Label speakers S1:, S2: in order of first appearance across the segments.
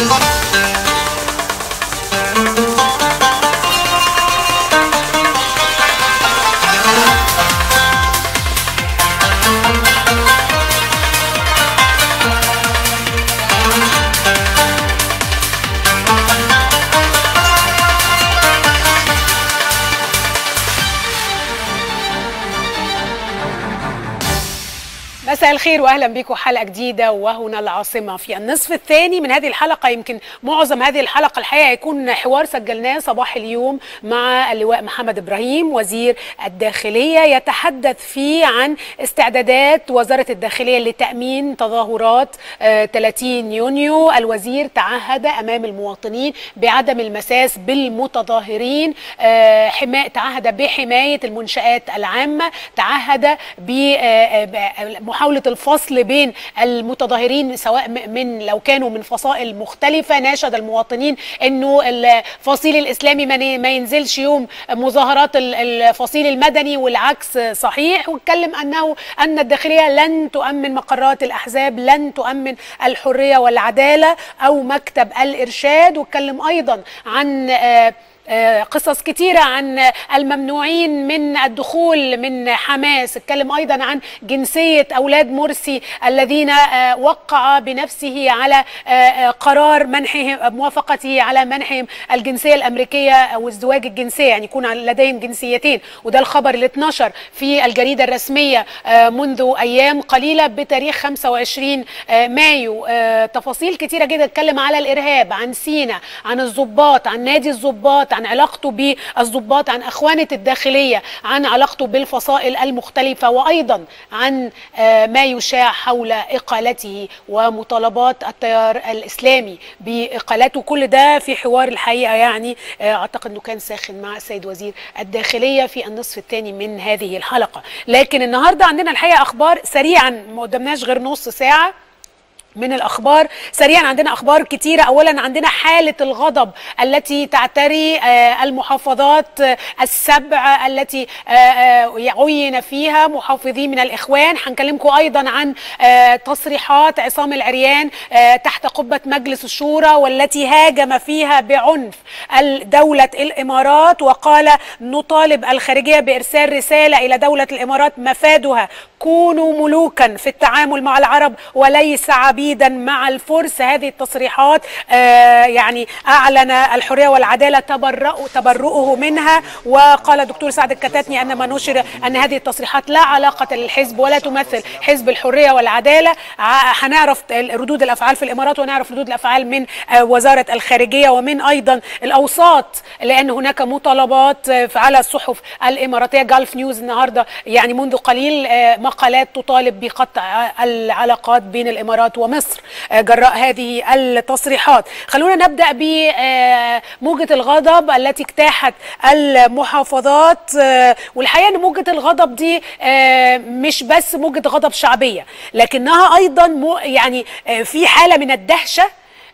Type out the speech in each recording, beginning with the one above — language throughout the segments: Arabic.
S1: مساء الخير واهلا بكم حلقه جديده وهنا العاصمه. في النصف الثاني من هذه الحلقه، يمكن معظم هذه الحلقه الحقيقه هيكون حوار سجلناه صباح اليوم مع اللواء محمد ابراهيم وزير الداخليه، يتحدث فيه عن استعدادات وزاره الداخليه لتامين تظاهرات 30 يونيو. الوزير تعهد امام المواطنين بعدم المساس بالمتظاهرين، تعهد بحمايه المنشآت العامه، تعهد محاولة الفصل بين المتظاهرين سواء من لو كانوا من فصائل مختلفة. ناشد المواطنين انه الفصيل الاسلامي ما ينزلش يوم مظاهرات الفصيل المدني والعكس صحيح، واتكلم ان الداخلية لن تؤمن مقرات الاحزاب، لن تؤمن الحرية والعدالة او مكتب الارشاد. واتكلم ايضا عن قصص كتيرة عن الممنوعين من الدخول من حماس. اتكلم أيضا عن جنسية أولاد مرسي الذين وقع بنفسه على قرار منحهم موافقته على منحهم الجنسية الأمريكية أو ازدواج الجنسية، يعني يكون لديهم جنسيتين. وده الخبر اللي اتنشر في الجريدة الرسمية منذ أيام قليلة بتاريخ 25 مايو. تفاصيل كتيرة جدا. اتكلم على الإرهاب، عن سينا، عن الضباط، عن نادي الضباط، عن علاقته بالضباط، عن أخوانة الداخلية، عن علاقته بالفصائل المختلفة، وأيضا عن ما يشاع حول إقالته ومطالبات التيار الإسلامي بإقالته. كل ده في حوار الحقيقة يعني أعتقد أنه كان ساخن مع السيد وزير الداخلية في النصف الثاني من هذه الحلقة. لكن النهاردة عندنا الحقيقة أخبار سريعا، ما قدمناش غير نص ساعة من الأخبار. سريعا عندنا أخبار كتيرة. أولا عندنا حالة الغضب التي تعتري المحافظات السبع التي عين فيها محافظين من الإخوان. هنكلمكم أيضا عن تصريحات عصام العريان تحت قبة مجلس الشورى والتي هاجم فيها بعنف دولة الإمارات، وقال نطالب الخارجية بإرسال رسالة إلى دولة الإمارات مفادها كونوا ملوكا في التعامل مع العرب وليس عبيدا مع الفرس. هذه التصريحات يعني أعلن الحرية والعدالة تبرؤه منها. وقال الدكتور سعد الكتاتني أن ما نشر أن هذه التصريحات لا علاقة للحزب ولا تمثل حزب الحرية والعدالة. هنعرف ردود الأفعال في الإمارات ونعرف ردود الأفعال من وزارة الخارجية ومن أيضا الأوساط، لأن هناك مطالبات على الصحف الإماراتية. جالف نيوز النهاردة يعني منذ قليل مقالات تطالب بقطع العلاقات بين الإمارات ومصر جراء هذه التصريحات. خلونا نبدأ بموجة الغضب التي اجتاحت المحافظات. والحقيقة أن موجة الغضب دي مش بس موجة غضب شعبية، لكنها أيضا يعني في حالة من الدهشة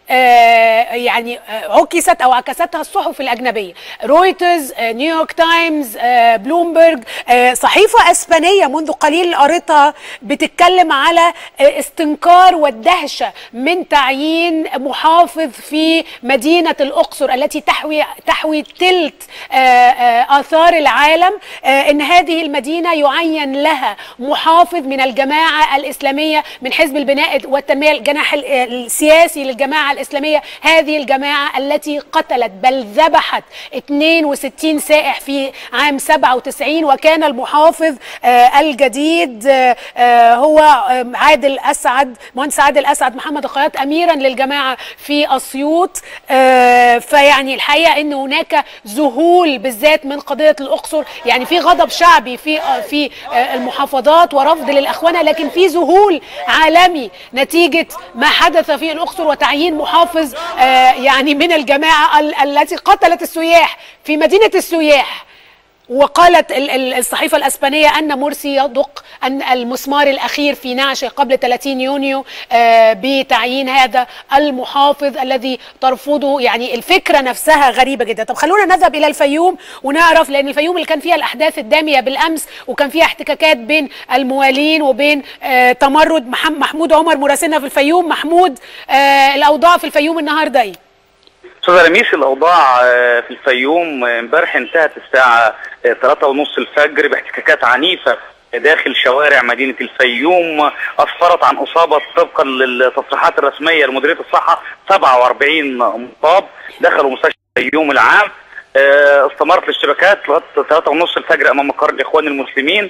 S1: يعني عكست أو عكستها الصحف الأجنبية. رويترز، نيويورك تايمز، بلومبرج، صحيفة أسبانية منذ قليل قريتها بتتكلم على استنكار والدهشة من تعيين محافظ في مدينة الأقصر التي تحوي تلت آثار العالم، إن هذه المدينة يعين لها محافظ من الجماعة الإسلامية من حزب البناء والتنمية، الجناح السياسي للجماعة الإسلامية. هذه الجماعة التي قتلت بل ذبحت 62 سائح في عام 97، وكان المحافظ الجديد هو عادل أسعد، مهندس عادل أسعد محمد الخياط، أميرا للجماعة في أسيوط. فيعني الحقيقة أن هناك ذهول بالذات من قضية الأقصر، يعني في غضب شعبي في المحافظات ورفض للأخوانة، لكن في ذهول عالمي نتيجة ما حدث في الأقصر وتعيين محافظ يعني من الجماعة التي قتلت السياح في مدينة السياح. وقالت الصحيفة الأسبانية أن مرسي يدق أن المسمار الأخير في نعشه قبل 30 يونيو بتعيين هذا المحافظ الذي ترفضه. يعني الفكرة نفسها غريبة جدا. طب خلونا نذهب إلى الفيوم ونعرف، لأن الفيوم اللي كان فيها الأحداث الدامية بالأمس وكان فيها احتكاكات بين الموالين وبين تمرد. محمود عمر مراسلنا في الفيوم. محمود، الأوضاع في الفيوم النهاردة إيه؟
S2: استاذ لميس، الاوضاع في الفيوم امبارح انتهت الساعه 3:30 الفجر باحتكاكات عنيفه داخل شوارع مدينه الفيوم، اسفرت عن اصابه طبقا للتصريحات الرسميه لمديريه الصحه 47 مصاب دخلوا مستشفى الفيوم العام. استمرت الاشتباكات لغايه 3:30 الفجر امام مقر الاخوان المسلمين.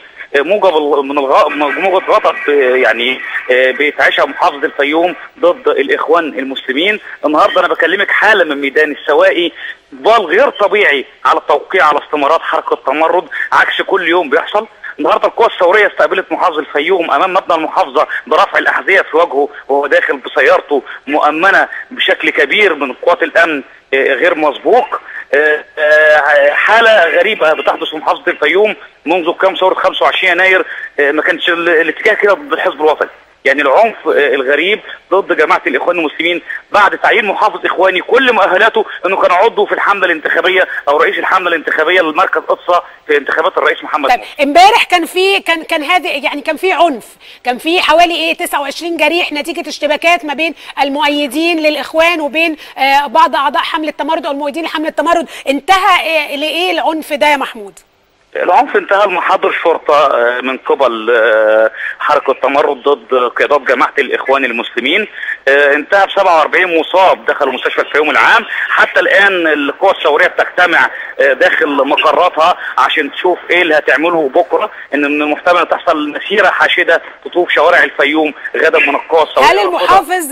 S2: موجة غضب يعني بتعيشها محافظة الفيوم ضد الاخوان المسلمين. النهارده انا بكلمك حاله من ميدان السواقي، اقبال غير طبيعي على التوقيع على استمرار حركه التمرد عكس كل يوم بيحصل. النهارده القوى الثوريه استقبلت محافظ الفيوم امام مبنى المحافظه برفع الاحذيه في وجهه وهو داخل بسيارته مؤمنه بشكل كبير من قوات الامن غير مسبوق. حاله غريبه بتحدث في محافظه الفيوم منذ قيام ثوره 25 يناير. ما كانش الاتجاه كده ضد الحزب الوطني، يعني العنف الغريب ضد جماعه الاخوان المسلمين بعد تعيين محافظ اخواني كل مؤهلاته انه كان عضو في الحمله الانتخابيه او رئيس الحمله الانتخابيه للمركز اقصى في انتخابات الرئيس محمد
S1: مرسي. امبارح كان في هذا، يعني كان في عنف، كان في حوالي 29 جريح نتيجه اشتباكات ما بين المؤيدين للاخوان وبين بعض اعضاء حمله التمرد او المؤيدين لحمله التمرد. انتهى لايه العنف ده يا محمود؟
S2: العنف انتهى لمحاضر شرطه من قبل حركه تمرد ضد قيادات جماعه الاخوان المسلمين. انتهى ب 47 مصاب دخلوا مستشفى الفيوم العام. حتى الان القوى الثوريه بتجتمع داخل مقراتها عشان تشوف ايه اللي هتعمله بكره، ان من المحتمل تحصل مسيره حاشده تطوف شوارع الفيوم غدا من القوى الثوريه.
S1: هل المحافظ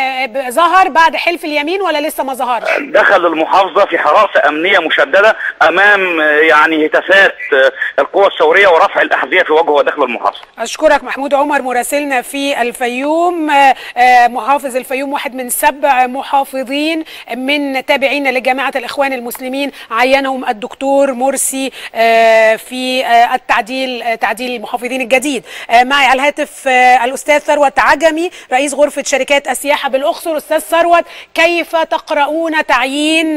S1: ظهر بعد حلف اليمين ولا لسه ما ظهرش؟
S2: دخل المحافظه في حراسه امنيه مشدده امام يعني هتافات القوى الثوريه ورفع الاحذيه في وجهه وداخل المحافظه.
S1: اشكرك محمود عمر مراسلنا في الفيوم. محافظ الفيوم واحد من 7 محافظين من تابعين لجماعه الاخوان المسلمين عينهم الدكتور مرسي في تعديل المحافظين الجديد. معي على الهاتف الاستاذ ثروت عجمي رئيس غرفه شركات السياحه بالاقصر. استاذ ثروت، كيف تقرؤون تعيين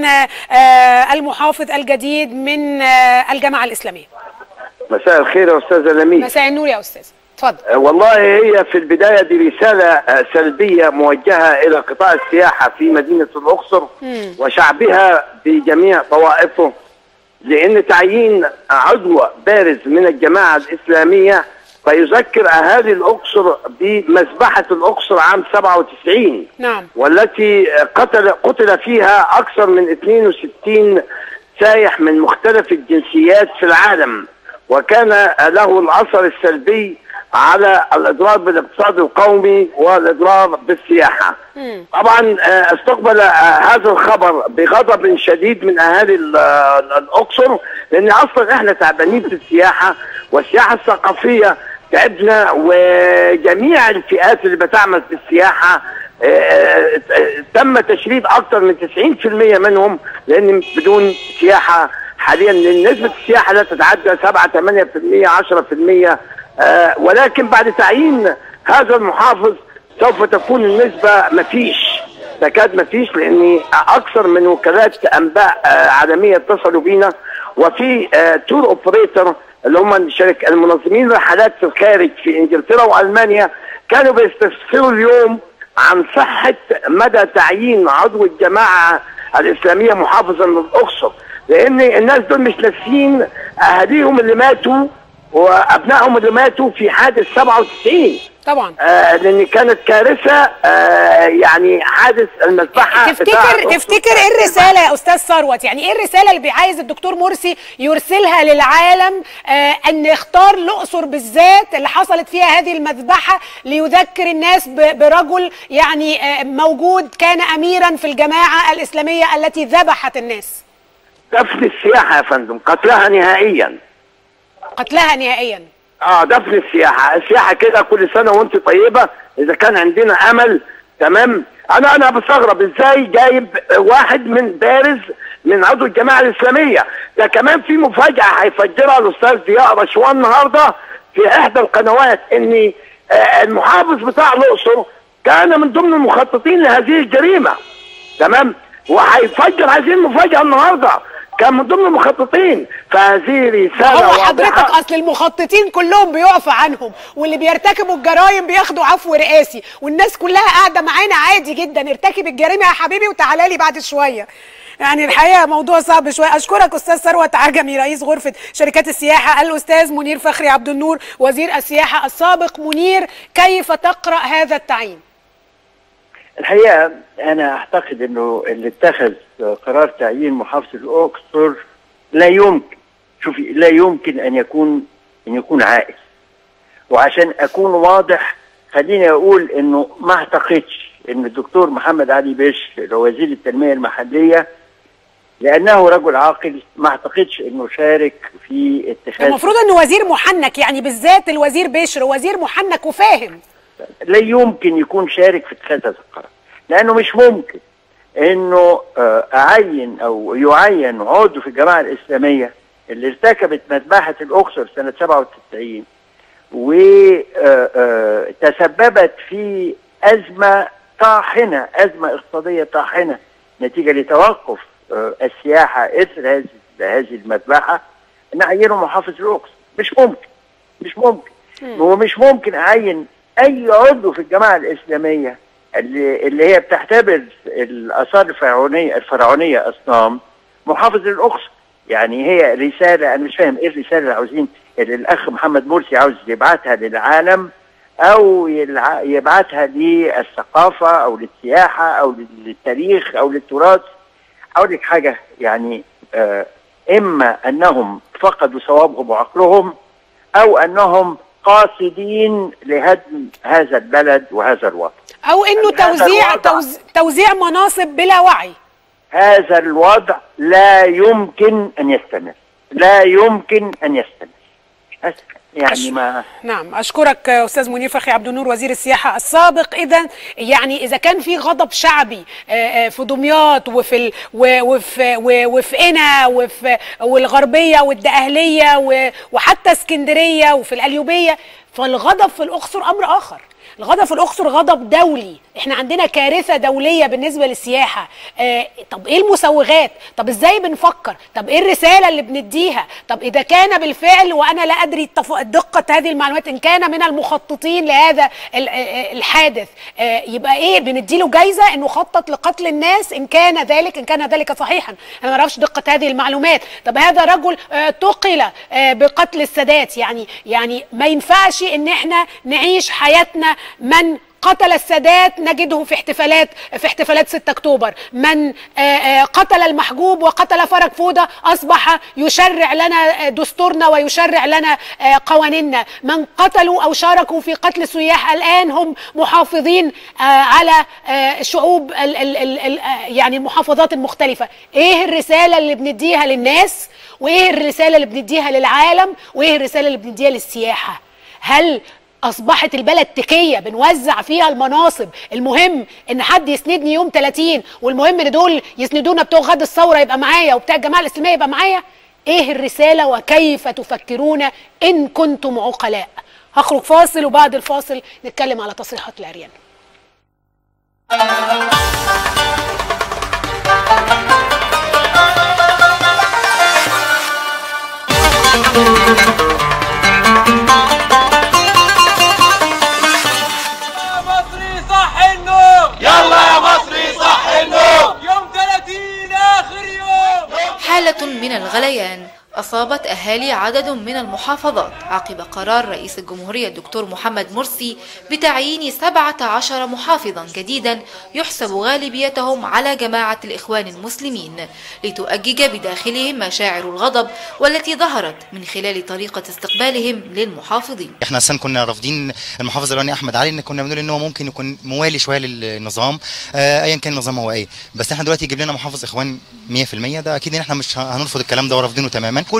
S1: المحافظ الجديد من الجماعه الاسلاميه؟
S3: مساء الخير يا استاذ لميس.
S1: مساء النور يا استاذ، اتفضل.
S3: والله هي في البدايه دي رساله سلبيه موجهه الى قطاع السياحه في مدينه الاقصر وشعبها بجميع طوائفه، لان تعيين عضو بارز من الجماعه الاسلاميه فيذكر اهالي الاقصر بمذبحه الاقصر عام 97.
S1: نعم. والتي
S3: قتل فيها اكثر من 62 سايح من مختلف الجنسيات في العالم، وكان له الاثر السلبي على الاضرار بالاقتصاد القومي والاضرار بالسياحه. طبعا استقبل هذا الخبر بغضب شديد من اهالي الاقصر، لان اصلا احنا تعبانين في السياحه والسياحه الثقافيه تعبنا، وجميع الفئات اللي بتعمل في السياحه تم تشريد اكثر من 90% منهم، لان بدون سياحه حاليا نسبه السياحه لا تتعدى 7 8% 10%. ولكن بعد تعيين هذا المحافظ سوف تكون النسبه تكاد مفيش، لان اكثر من وكالات انباء عالميه اتصلوا بينا، وفي تور اوبريتور اللي هم المنظمين رحلات في الخارج في انجلترا والمانيا كانوا بيستفسروا اليوم عن صحه مدى تعيين عضو الجماعه الاسلاميه محافظا للاقصر، لان الناس دول مش ناسيين اهاليهم اللي ماتوا وابنائهم اللي ماتوا في حادث 97
S1: طبعا.
S3: لان كانت كارثه، يعني حادث المذبحه.
S1: تفتكر ايه الرساله يا استاذ ثروت؟ يعني ايه الرساله اللي عايز الدكتور مرسي يرسلها للعالم ان يختار الاقصر بالذات اللي حصلت فيها هذه المذبحه ليذكر الناس برجل يعني موجود كان اميرا في الجماعه الاسلاميه التي ذبحت الناس؟
S3: دفن السياحه يا فندم، قتلها نهائيا. دفن السياحه كده كل سنه وانت طيبه. اذا كان عندنا امل تمام انا بستغرب ازاي جايب واحد من بارز من عضو الجماعه الاسلاميه. ده كمان في مفاجاه هيفجرها الاستاذ ضياء رشوان النهارده في احدى القنوات، ان المحافظ بتاع الاقصر كان من ضمن المخططين لهذه الجريمه. تمام؟ وهيفجر هذه المفاجاه النهارده، كان من ضمن المخططين. فهذه رساله
S1: هو حضرتك اصل المخططين كلهم بيقف عنهم، واللي بيرتكبوا الجرائم بياخدوا عفو رئاسي، والناس كلها قاعده معانا عادي جدا. ارتكب الجريمه يا حبيبي وتعالى لي بعد شويه. يعني الحقيقه موضوع صعب شويه. اشكرك استاذ ثروت عجمي رئيس غرفه شركات السياحه. الاستاذ منير فخري عبد النور وزير السياحه السابق. منير، كيف تقرا هذا التعيين؟
S4: الحقيقه انا اعتقد انه اللي اتخذ قرار تعيين محافظ الاقصر لا يمكن، شوفي، لا يمكن ان يكون عائل. وعشان اكون واضح خليني اقول انه ما اعتقدش ان الدكتور محمد علي بشر اللي هو وزير التنميه المحليه، لانه رجل عاقل، ما اعتقدش انه شارك في اتخاذ.
S1: المفروض انه وزير محنك، يعني بالذات الوزير بشر وزير محنك وفاهم.
S4: لا يمكن يكون شارك في اتخاذ هذا القرار، لانه مش ممكن انه اعين او يعين عضو في الجماعه الاسلاميه اللي ارتكبت مذبحه الاقصر سنه 97 وتسببت في ازمه طاحنه، ازمه اقتصاديه طاحنه نتيجه لتوقف السياحه اثر هذه المذبحه، نعينه محافظ الاقصر. مش ممكن ومش ممكن اعين اي عضو في الجماعه الاسلاميه اللي هي بتعتبر الاثار الفرعونيه اصنام محافظ الاقصر. يعني هي رساله، انا مش فاهم ايه الرساله اللي عاوزين اللي الاخ محمد مرسي عاوز يبعتها للعالم او يبعتها للثقافه او للسياحه او للتاريخ او للتراث. اقول لك حاجه، يعني اما انهم فقدوا صوابهم وعقلهم او انهم قاصدين لهدم هذا البلد وهذا الوطن،
S1: او انه توزيع مناصب بلا وعي.
S4: هذا الوضع لا يمكن ان يستمر، لا يمكن ان يستمر. يعني ما
S1: نعم. اشكرك استاذ منير فخري عبد النور وزير السياحه السابق. اذا يعني اذا كان في غضب شعبي في دمياط وفي قنا والغربيه والدقهليه وحتى اسكندريه وفي القليوبيه، فالغضب في الاقصر امر اخر. الغضب في الاقصر غضب دولي. احنا عندنا كارثه دوليه بالنسبه للسياحه. طب ايه المسوغات؟ طب ازاي بنفكر؟ طب ايه الرساله اللي بنديها؟ طب اذا كان بالفعل، وانا لا ادري دقه هذه المعلومات، ان كان من المخططين لهذا الحادث، يبقى ايه؟ بنديله جايزه انه خطط لقتل الناس ان كان ذلك صحيحا. انا ما اعرفش دقه هذه المعلومات. طب هذا رجل تقل بقتل السادات. يعني ما ينفعش ان احنا نعيش حياتنا من قتل السادات نجده في احتفالات 6 اكتوبر، من قتل المحجوب وقتل فرج فوده اصبح يشرع لنا دستورنا ويشرع لنا قوانيننا، من قتلوا او شاركوا في قتل السياح الان هم محافظين على شعوب يعني المحافظات المختلفه. ايه الرساله اللي بنديها للناس؟ وايه الرساله اللي بنديها للعالم؟ وايه الرساله اللي بنديها للسياحه؟ هل اصبحت البلد تكيه بنوزع فيها المناصب؟ المهم ان حد يسندني يوم 30، والمهم ان دول يسندونا بتوع غد الثوره يبقى معايا وبتاع الجماعه الاسلاميه يبقى معايا. ايه الرساله وكيف تفكرون ان كنتم عقلاء؟ هخرج فاصل وبعد الفاصل نتكلم على تصريحات العريان.
S5: حالة من الغليان أصابت أهالي عدد من المحافظات عقب قرار رئيس الجمهورية الدكتور محمد مرسي بتعيين 17 محافظا جديدا يحسب غالبيتهم على جماعة الإخوان المسلمين، لتؤجج بداخلهم مشاعر الغضب والتي ظهرت من خلال طريقة استقبالهم للمحافظين.
S6: احنا اصلا كنا رافضين المحافظ الأولاني أحمد علي، ان كنا بنقول ان هو ممكن يكون موالي شويه للنظام ايا كان النظام هو ايه، بس احنا دلوقتي يجيب لنا محافظ إخوان 100%، ده اكيد ان احنا مش هنرفض الكلام ده ورافضينه تماما. كلهم اخوان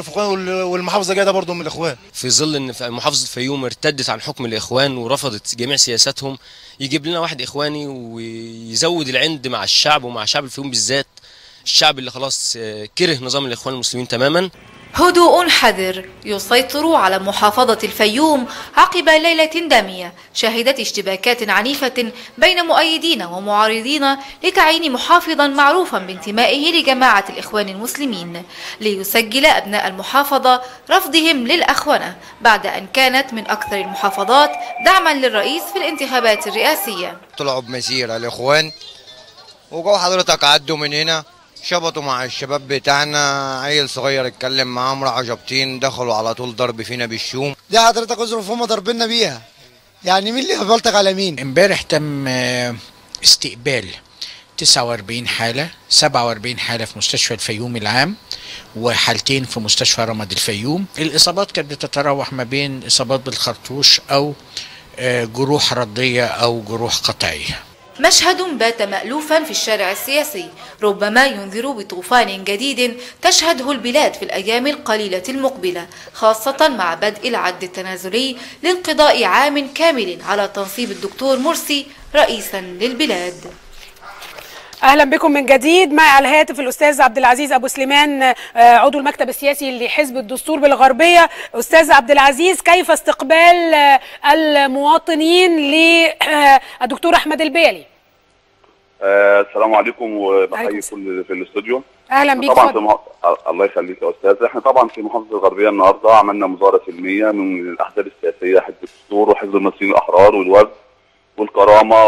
S7: الاخوان والمحافظه جايه ده برضه من الاخوان.
S8: في ظل ان محافظه الفيوم ارتدت عن حكم الاخوان ورفضت جميع سياساتهم، يجيب لنا واحد اخواني ويزود العند مع الشعب ومع شعب الفيوم بالذات، الشعب اللي خلاص كره نظام الاخوان المسلمين تماما.
S5: هدوء حذر يسيطر على محافظة الفيوم عقب ليلة دامية شهدت اشتباكات عنيفة بين مؤيدين ومعارضين لتعيين محافظا معروفا بانتمائه لجماعة الإخوان المسلمين، ليسجل أبناء المحافظة رفضهم للأخونة بعد أن كانت من أكثر المحافظات دعما للرئيس في الانتخابات الرئاسية.
S9: طلعوا بمسيرة الإخوان وجو حضرتك عدوا من هنا، شبطوا مع الشباب بتاعنا، عيل صغير اتكلم معاهم راحوا جابطين دخلوا على طول ضرب فينا بالشوم.
S7: دي حضرتك اظرف هم ضربنا بيها، يعني مين اللي بلطج على مين؟
S10: امبارح تم استقبال 49 حالة، 47 حالة في مستشفى الفيوم العام وحالتين في مستشفى رمض الفيوم. الإصابات كانت بتتراوح ما بين إصابات بالخرطوش أو جروح ردية أو جروح قطعية.
S5: مشهد بات مألوفا في الشارع السياسي ربما ينذر بطوفان جديد تشهده البلاد في الأيام القليلة المقبلة، خاصة مع بدء العد التنازلي لانقضاء عام كامل على تنصيب الدكتور مرسي رئيسا للبلاد.
S1: اهلا بكم من جديد. معي على الهاتف الاستاذ عبد العزيز ابو سليمان عضو المكتب السياسي لحزب الدستور بالغربيه. استاذ عبد العزيز، كيف استقبال المواطنين للدكتور احمد البيلي؟
S11: السلام عليكم وبحيي كل في الاستوديو.
S1: اهلا بيك.
S11: طبعا الله يخليك يا استاذ. احنا طبعا في محافظه الغربيه النهارده عملنا مظاهره سلميه من الاحزاب السياسيه، حزب الدستور وحزب المصريين الاحرار والوفد والكرامه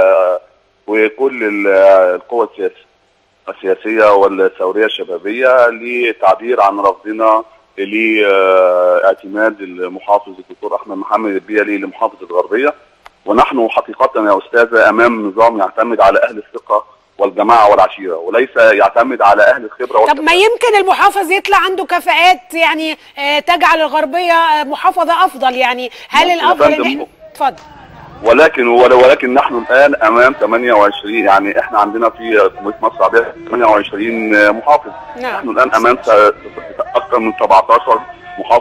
S11: وكل القوى السياسيه والثوريه الشبابيه للتعبير عن رفضنا لاعتماد المحافظ الدكتور احمد محمد البيلي لمحافظه الغربيه. ونحن حقيقه يا استاذ امام نظام يعتمد على اهل الثقه والجماعه والعشيره وليس يعتمد على اهل الخبره.
S1: طب ما يمكن المحافظ يطلع عنده كفاءات يعني تجعل الغربيه محافظه افضل، يعني هل الافضل ان احنا اتفضل؟
S11: ولكن نحن الان امام 28، يعني احنا عندنا في مصر العربيه 28 محافظ.
S1: نعم.
S11: نحن الان امام اكثر من 17 محافظ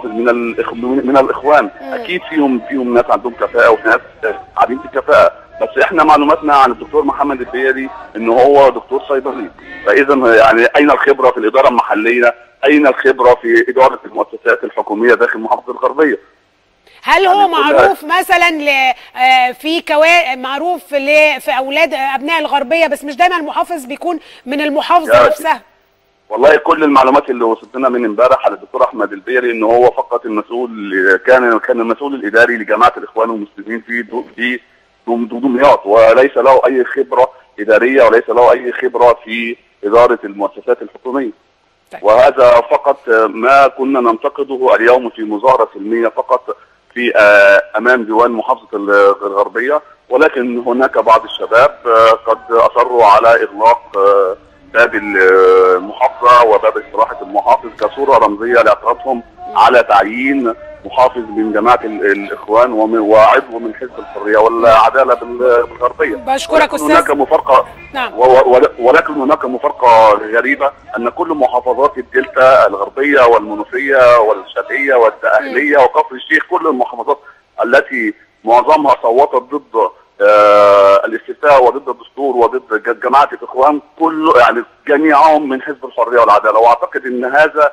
S11: من الاخوان. اكيد فيهم ناس عندهم كفاءه وناس عديمه الكفاءه، بس احنا معلوماتنا عن الدكتور محمد البيلي ان هو دكتور صيدلي، فاذا يعني اين الخبره في الاداره المحليه؟ اين الخبره في اداره المؤسسات الحكوميه داخل محافظه الغربيه؟
S1: هل هو معروف مثلا في معروف في اولاد ابناء الغربيه، بس مش دايما المحافظ بيكون من المحافظه نفسها؟
S11: والله كل المعلومات اللي وصلت لنا من امبارح على الدكتور احمد البيلي ان هو فقط المسؤول، كان المسؤول الاداري لجماعه الاخوان المسلمين في دمياط، وليس له اي خبره اداريه وليس له اي خبره في اداره المؤسسات الحكوميه. وهذا فقط ما كنا ننتقده اليوم في مظاهره سلميه فقط في امام ديوان محافظه الغربيه، ولكن هناك بعض الشباب قد اصروا على اغلاق باب المحافظه وباب استراحه المحافظ كصوره رمزيه لاعتراضهم على تعيين محافظ من جماعه الاخوان وعضو من حزب الحريه والعداله بالغربيه.
S1: بشكرك استاذ.
S11: هناك مفارقه.
S1: نعم.
S11: ولكن هناك مفارقه غريبه ان كل محافظات الدلتا الغربيه والمنوفيه والشرقيه والدقهليه وكفر الشيخ، كل المحافظات التي معظمها صوتت ضد الاستفتاء وضد الدستور وضد جماعه الاخوان، كل يعني جميعهم من حزب الحريه والعداله، واعتقد ان هذا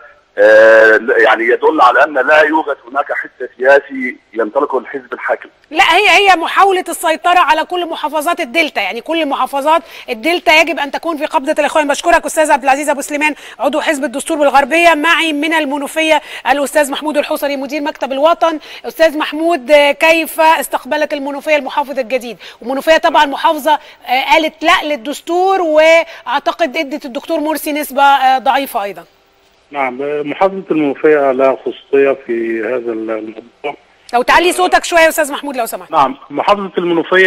S11: يعني يدل على ان لا يوجد هناك حزب سياسي يمتلكه الحزب الحاكم.
S1: لا، هي محاولة السيطرة على كل محافظات الدلتا، يعني كل محافظات الدلتا يجب ان تكون في قبضة الاخوان. بشكرك استاذ عبد العزيز ابو سليمان عضو حزب الدستور بالغربية. معي من المنوفية الاستاذ محمود الحصري مدير مكتب الوطن. استاذ محمود، كيف استقبلت المنوفية المحافظ الجديد؟ والمنوفية طبعا محافظة قالت لا للدستور، واعتقد ادت الدكتور مرسي نسبة ضعيفة ايضا.
S12: نعم، محافظة المنوفية لها خصوصية في هذا الموضوع.
S1: لو تعلي صوتك شوية يا أستاذ محمود لو سمحت.
S12: نعم، محافظة المنوفية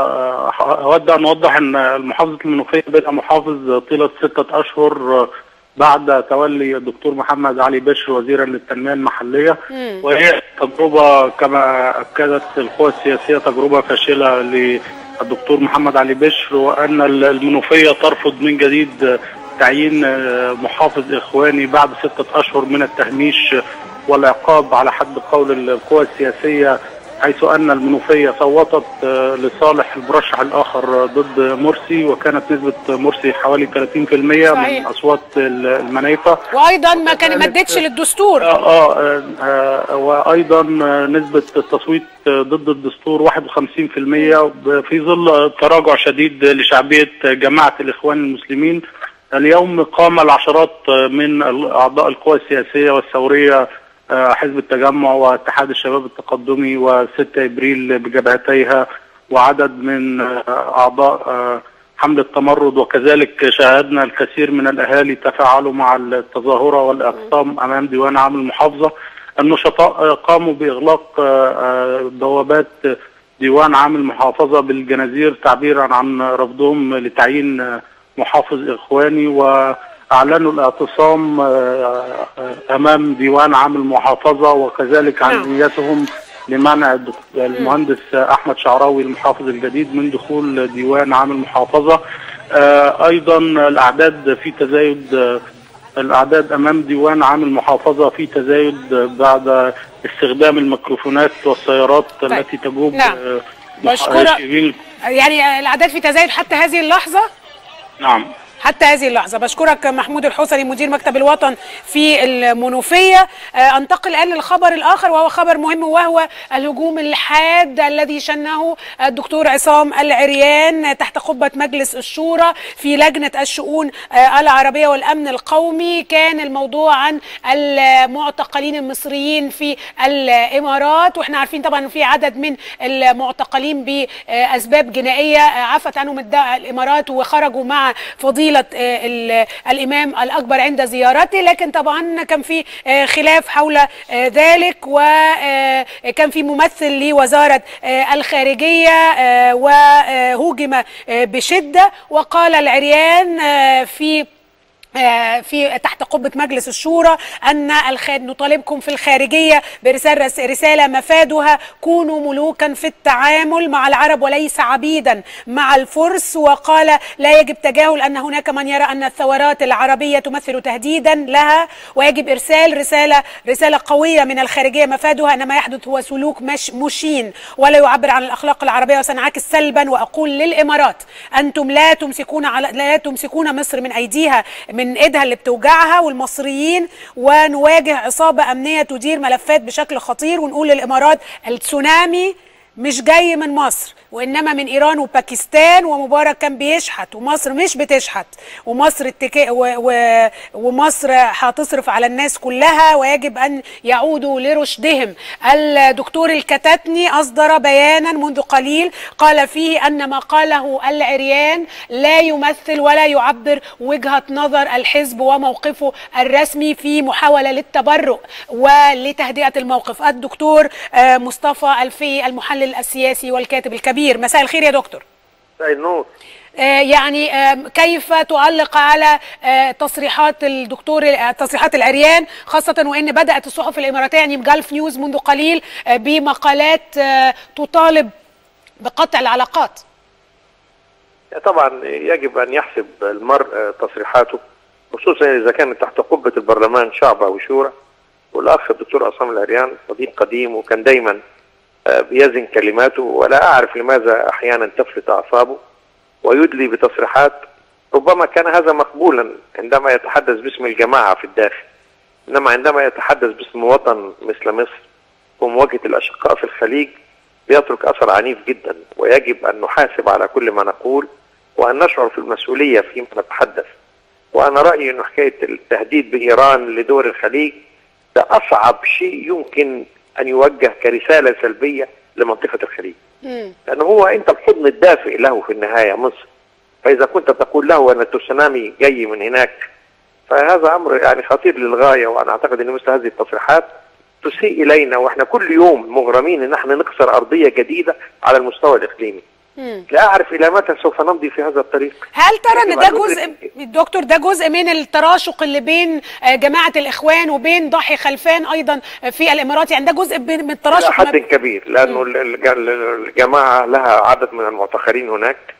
S12: أود أن أوضح أن محافظة المنوفية بدأ محافظ طيلة 6 أشهر بعد تولي الدكتور محمد علي بشر وزيرا للتنمية المحلية، وهي تجربة كما أكدت القوى السياسية تجربة فاشلة للدكتور محمد علي بشر، وأن المنوفية ترفض من جديد تعيين محافظ إخواني بعد 6 أشهر من التهميش والعقاب على حد قول القوى السياسية، حيث أن المنوفية صوتت لصالح المرشح الآخر ضد مرسي، وكانت نسبة مرسي حوالي 30% صحيح. من أصوات المنايفة،
S1: وأيضا ما ادتش للدستور.
S12: وأيضا نسبة التصويت ضد الدستور 51% في ظل تراجع شديد لشعبية جماعة الإخوان المسلمين. اليوم قام العشرات من أعضاء القوى السياسية والثورية، حزب التجمع واتحاد الشباب التقدمي و6 ابريل بجبهتيها، وعدد من اعضاء حملة التمرد، وكذلك شاهدنا الكثير من الاهالي تفاعلوا مع التظاهرة والاعتصام امام ديوان عام المحافظة. النشطاء قاموا باغلاق بوابات ديوان عام المحافظة بالجنازير تعبيرا عن رفضهم لتعيين محافظ اخواني، أعلنوا الاعتصام أمام ديوان عام المحافظة، وكذلك عن نيتهم لمنع المهندس أحمد شعراوي المحافظ الجديد من دخول ديوان عام المحافظة. أيضا الأعداد في تزايد، الأعداد أمام ديوان عام المحافظة في تزايد بعد استخدام الميكروفونات والسيارات التي تجوب.
S1: بشكرك. يعني الأعداد في تزايد حتى هذه اللحظة؟
S12: نعم
S1: حتى هذه اللحظة. بشكرك محمود الحسني مدير مكتب الوطن في المنوفية. انتقل الآن للخبر الآخر وهو خبر مهم، وهو الهجوم الحاد الذي شنه الدكتور عصام العريان تحت قبة مجلس الشورى في لجنة الشؤون العربية والأمن القومي. كان الموضوع عن المعتقلين المصريين في الإمارات، واحنا عارفين طبعا في عدد من المعتقلين بأسباب جنائية عفت عنهم الإمارات وخرجوا مع فضيلة الإمام الأكبر عند زيارته، لكن طبعا كان في خلاف حول ذلك، وكان في ممثل لوزارة الخارجية وهوجم بشدة. وقال العريان في تحت قبة مجلس الشورى أن نطالبكم في الخارجية برسالة مفادها كونوا ملوكا في التعامل مع العرب وليس عبيدا مع الفرس. وقال لا يجب تجاهل أن هناك من يرى أن الثورات العربية تمثل تهديدا لها، ويجب إرسال رسالة قوية من الخارجية مفادها أن ما يحدث هو سلوك مشين ولا يعبر عن الأخلاق العربية وسنعكس سلبا. وأقول للإمارات أنتم لا تمسكون مصر من أيديها من ايدها اللي بتوجعها والمصريين، ونواجه عصابة أمنية تدير ملفات بشكل خطير. ونقول للإمارات التسونامي مش جاي من مصر وإنما من إيران وباكستان، ومبارك كان بيشحت ومصر مش بتشحت، ومصر ومصر هتصرف على الناس كلها ويجب أن يعودوا لرشدهم. الدكتور الكتاتني أصدر بيانا منذ قليل قال فيه أن ما قاله العريان لا يمثل ولا يعبر وجهة نظر الحزب وموقفه الرسمي في محاولة للتبرؤ ولتهدئة الموقف. الدكتور مصطفى الفي المحلل السياسي والكاتب الكبير، مساء الخير يا دكتور.
S13: مساء النور.
S1: يعني كيف تعلق على تصريحات العريان، خاصة وإن بدأت الصحف الإماراتية يعني جالف نيوز منذ قليل بمقالات تطالب بقطع العلاقات؟
S13: طبعا يجب أن يحسب المرء تصريحاته، خصوصا إذا كانت تحت قبة البرلمان شعب أو شورى. والأخ الدكتور عصام العريان صديق قديم وكان دايما بيزن كلماته، ولا أعرف لماذا أحيانا تفلت أعصابه ويدلي بتصريحات ربما كان هذا مقبولا عندما يتحدث باسم الجماعة في الداخل، إنما عندما يتحدث باسم وطن مثل مصر ومواجهة الأشقاء في الخليج بيترك أثر عنيف جدا. ويجب أن نحاسب على كل ما نقول وأن نشعر في المسؤولية فيما نتحدث. وأنا رأيي أن حكاية التهديد بإيران لدول الخليج ده أصعب شيء يمكن أن يوجه كرسالة سلبية لمنطقة الخليج، لأنه هو أنت الحضن الدافئ له في النهاية مصر. فإذا كنت تقول له أن التسونامي جاي من هناك فهذا أمر يعني خطير للغاية. وأنا أعتقد أن مثل هذه التصريحات تسيء إلينا، وإحنا كل يوم مغرمين أن احنا نكسر أرضية جديدة على المستوى الإقليمي. لا أعرف إلى متى سوف نمضي في هذا الطريق.
S1: هل ترى أن ده جزء دكتور، ده جزء من التراشق اللي بين جماعة الإخوان وبين ضاحي خلفان أيضا في الإمارات؟ يعني ده جزء من التراشق
S13: إلى حد كبير، لأنه الجماعة لها عدد من المعتقلين هناك،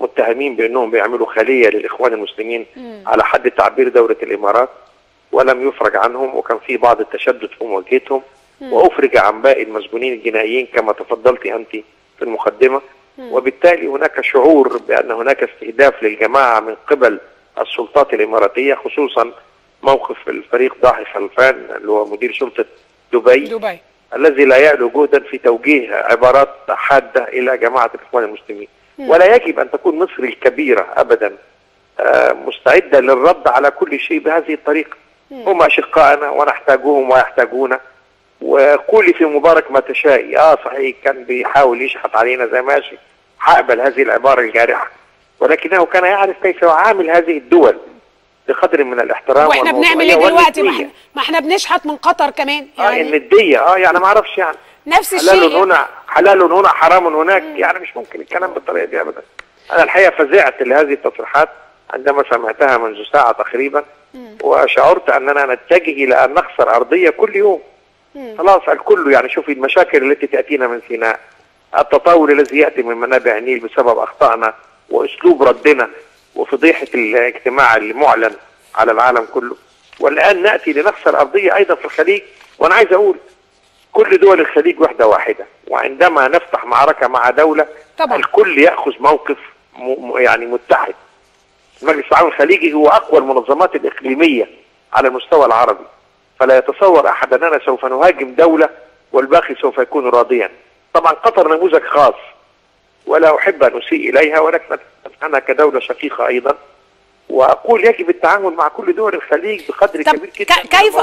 S13: متهمين بأنهم بيعملوا خلية للإخوان المسلمين على حد تعبير دولة الإمارات، ولم يفرج عنهم، وكان في بعض التشدد في مواجهتهم، وأفرج عن باقي المسجونين الجنائيين كما تفضلت أنت في المقدمة. وبالتالي هناك شعور بأن هناك استهداف للجماعة من قبل السلطات الإماراتية، خصوصا موقف الفريق ضاحي خلفان اللي هو مدير شرطة دبي الذي لا يعلو جهدا في توجيه عبارات حادة إلى جماعة الإخوان المسلمين. ولا يجب أن تكون مصر الكبيرة أبدا مستعدة للرد على كل شيء بهذه الطريقة. هم أشقائنا ونحتاجهم ويحتاجونا، وقولي في مبارك ما تشائي. صحيح كان بيحاول يشحط علينا زي ماشي، هقبل هذه العبارة الجارحة، ولكنه كان يعرف كيف يعامل هذه الدول بقدر من الاحترام.
S1: واحنا بنعمل ايه دلوقتي؟ ما احنا بنشحت من قطر كمان يعني.
S13: الندية يعني ما اعرفش يعني
S1: نفس الشيء،
S13: حلال هنا حلال هنا حرام هناك. يعني مش ممكن الكلام بالطريقة دي ابدا. انا الحقيقة فزعت لهذه التصريحات عندما سمعتها منذ ساعة تقريبا، وشعرت اننا نتجه الى ان نخسر ارضية كل يوم. خلاص الكل يعني شوفي المشاكل التي تأتينا من سيناء، التطور الذي يأتي من منابع النيل بسبب أخطائنا وأسلوب ردنا وفضيحة الاجتماع المعلن على العالم كله، والآن نأتي لنخسر أرضية أيضا في الخليج. وأنا عايز أقول كل دول الخليج وحدة واحدة، وعندما نفتح معركة مع دولة طبعا الكل يأخذ موقف يعني متحد. المجلس العام الخليجي هو أقوى المنظمات الإقليمية على المستوى العربي، فلا يتصور أحد أننا سوف نهاجم دولة والباقي سوف يكون راضيا. طبعا قطر نموذج خاص ولا أحب أن أسيء إليها، ولكن أنا كدولة شقيقة أيضا، وأقول يجب التعامل مع كل دول الخليج بقدر كبير جدا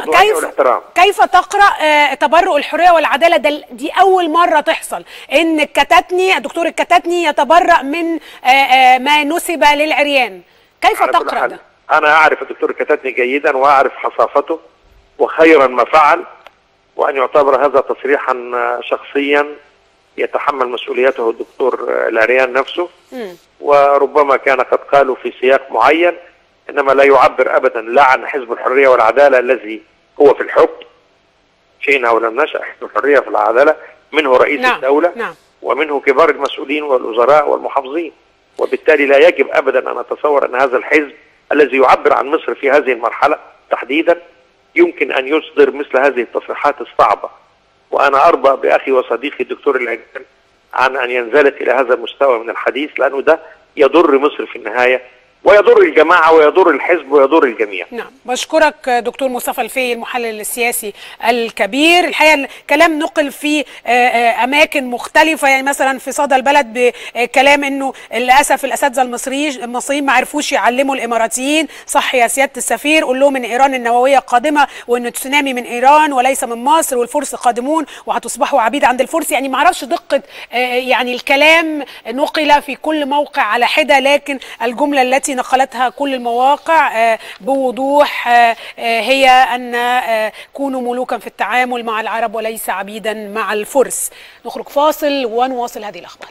S1: كيف تقرأ تبرؤ الحرية والعدالة؟ دي أول مرة تحصل إن الدكتور الكتاتني يتبرأ من ما نسب للعريان. كيف تقرأ ده؟
S13: أنا أعرف الدكتور الكتاتني جيدا وأعرف حصافته وخيرا ما فعل، وأن يعتبر هذا تصريحا شخصيا يتحمل مسؤوليته الدكتور العريان نفسه، وربما كان قد قالوا في سياق معين، إنما لا يعبر أبدا لا عن حزب الحرية والعدالة الذي هو في الحكم، شئنا أو لم نشأ. حزب الحرية في العدالة منه رئيس الدولة ومنه كبار المسؤولين والوزراء والمحافظين، وبالتالي لا يجب أبدا أن أتصور أن هذا الحزب الذي يعبر عن مصر في هذه المرحلة تحديدا يمكن أن يصدر مثل هذه التصريحات الصعبة. وأنا أربى بأخي وصديقي الدكتور العريان عن أن ينزلت إلى هذا المستوى من الحديث، لأنه ده يضر مصر في النهاية، ويضر الجماعة ويضر الحزب ويضر الجميع.
S1: نعم، بشكرك دكتور مصطفى الفقي المحلل السياسي الكبير. الحقيقة الكلام نقل في أماكن مختلفة، يعني مثلا في صدى البلد بكلام أنه للأسف الأساتذة المصريين ما عرفوش يعلموا الإماراتيين. صح يا سيادة السفير، قول لهم أن إيران النووية قادمة وأن التسونامي من إيران وليس من مصر، والفرس قادمون وهتصبحوا عبيد عند الفرس. يعني ما عرفش دقة يعني الكلام نقل في كل موقع على حدة، لكن الجملة التي نقلتها كل المواقع بوضوح هي أن كونوا ملوكا في التعامل مع العرب وليس عبيدا مع الفرس. نخرج فاصل ونواصل هذه الأخبار.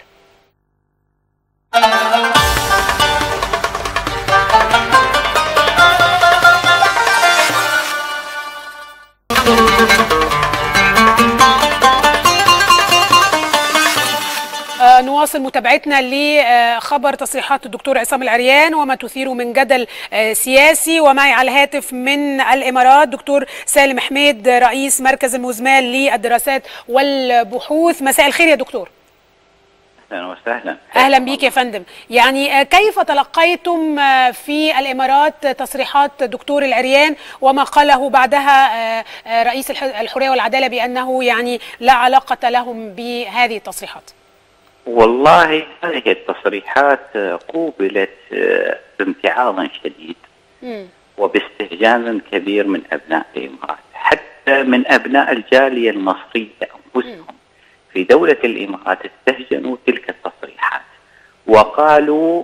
S1: نواصل متابعتنا لخبر تصريحات الدكتور عصام العريان وما تثيره من جدل سياسي. ومعي على الهاتف من الإمارات دكتور سالم حميد رئيس مركز المزمال للدراسات والبحوث. مساء الخير يا دكتور.
S14: اهلا وسهلا.
S1: اهلا بيك يا فندم. يعني كيف تلقيتم في الامارات تصريحات دكتور العريان وما قاله بعدها رئيس الحرية والعدالة بانه يعني لا علاقة لهم بهذه التصريحات؟
S14: والله هذه التصريحات قوبلت بامتعاض شديد وباستهجان كبير من ابناء الامارات، حتى من ابناء الجالية المصرية انفسهم في دولة الامارات استهجنوا تلك التصريحات وقالوا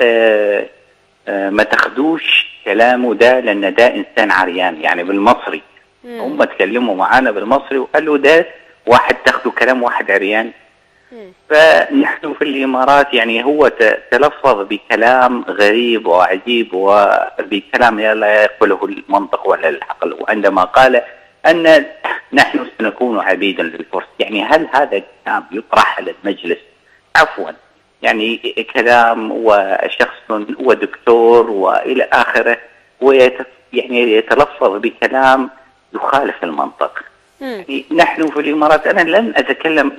S14: ما تاخدوش كلامه ده لان ده انسان عريان، يعني بالمصري. هم تكلموا معانا بالمصري وقالوا ده واحد تاخدوا كلام واحد عريان. فنحن في الامارات يعني هو تلفظ بكلام غريب وعجيب وبكلام لا يقبله المنطق ولا العقل، وعندما قال ان نحن سنكون عبيدا للفرس، يعني هل هذا الكلام يطرح على المجلس؟ عفوا، يعني كلام وشخص ودكتور والى اخره، يعني يتلفظ بكلام يخالف المنطق. يعني نحن في الامارات، انا لن اتكلم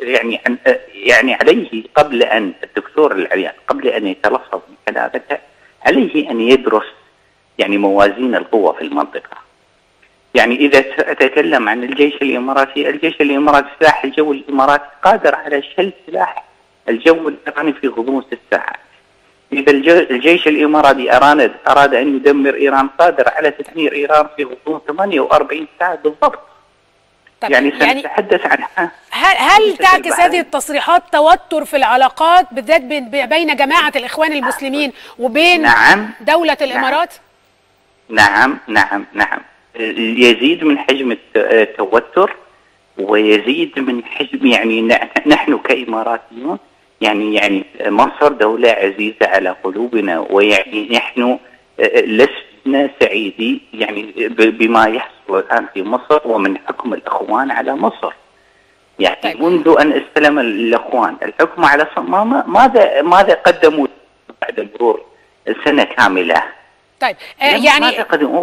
S14: يعني عليه قبل ان الدكتور العريان قبل ان يتلفظ بكلامه عليه ان يدرس يعني موازين القوى في المنطقه. يعني اذا اتكلم عن الجيش الاماراتي، الجيش الاماراتي سلاح الجو الاماراتي قادر على شل سلاح الجو الايراني في غضون 6 ساعات. اذا الجيش الاماراتي اراد ان يدمر ايران قادر على تدمير ايران في غضون 48 ساعه بالضبط. يعني سنتحدث عن
S1: هل تعكس هذه التصريحات توتر في العلاقات بالذات بين جماعه الاخوان المسلمين وبين دولة الامارات؟
S14: نعم نعم نعم، يزيد من حجم التوتر ويزيد من حجم، يعني نحن كإماراتيون يعني مصر دولة عزيزة على قلوبنا، ويعني نحن لسنا سعيدين يعني بما يحصل الآن في مصر ومن حكم الإخوان على مصر. يعني منذ أن استلم الإخوان الحكم على ماذا قدموا بعد مرور سنة كاملة؟
S1: طيب يعني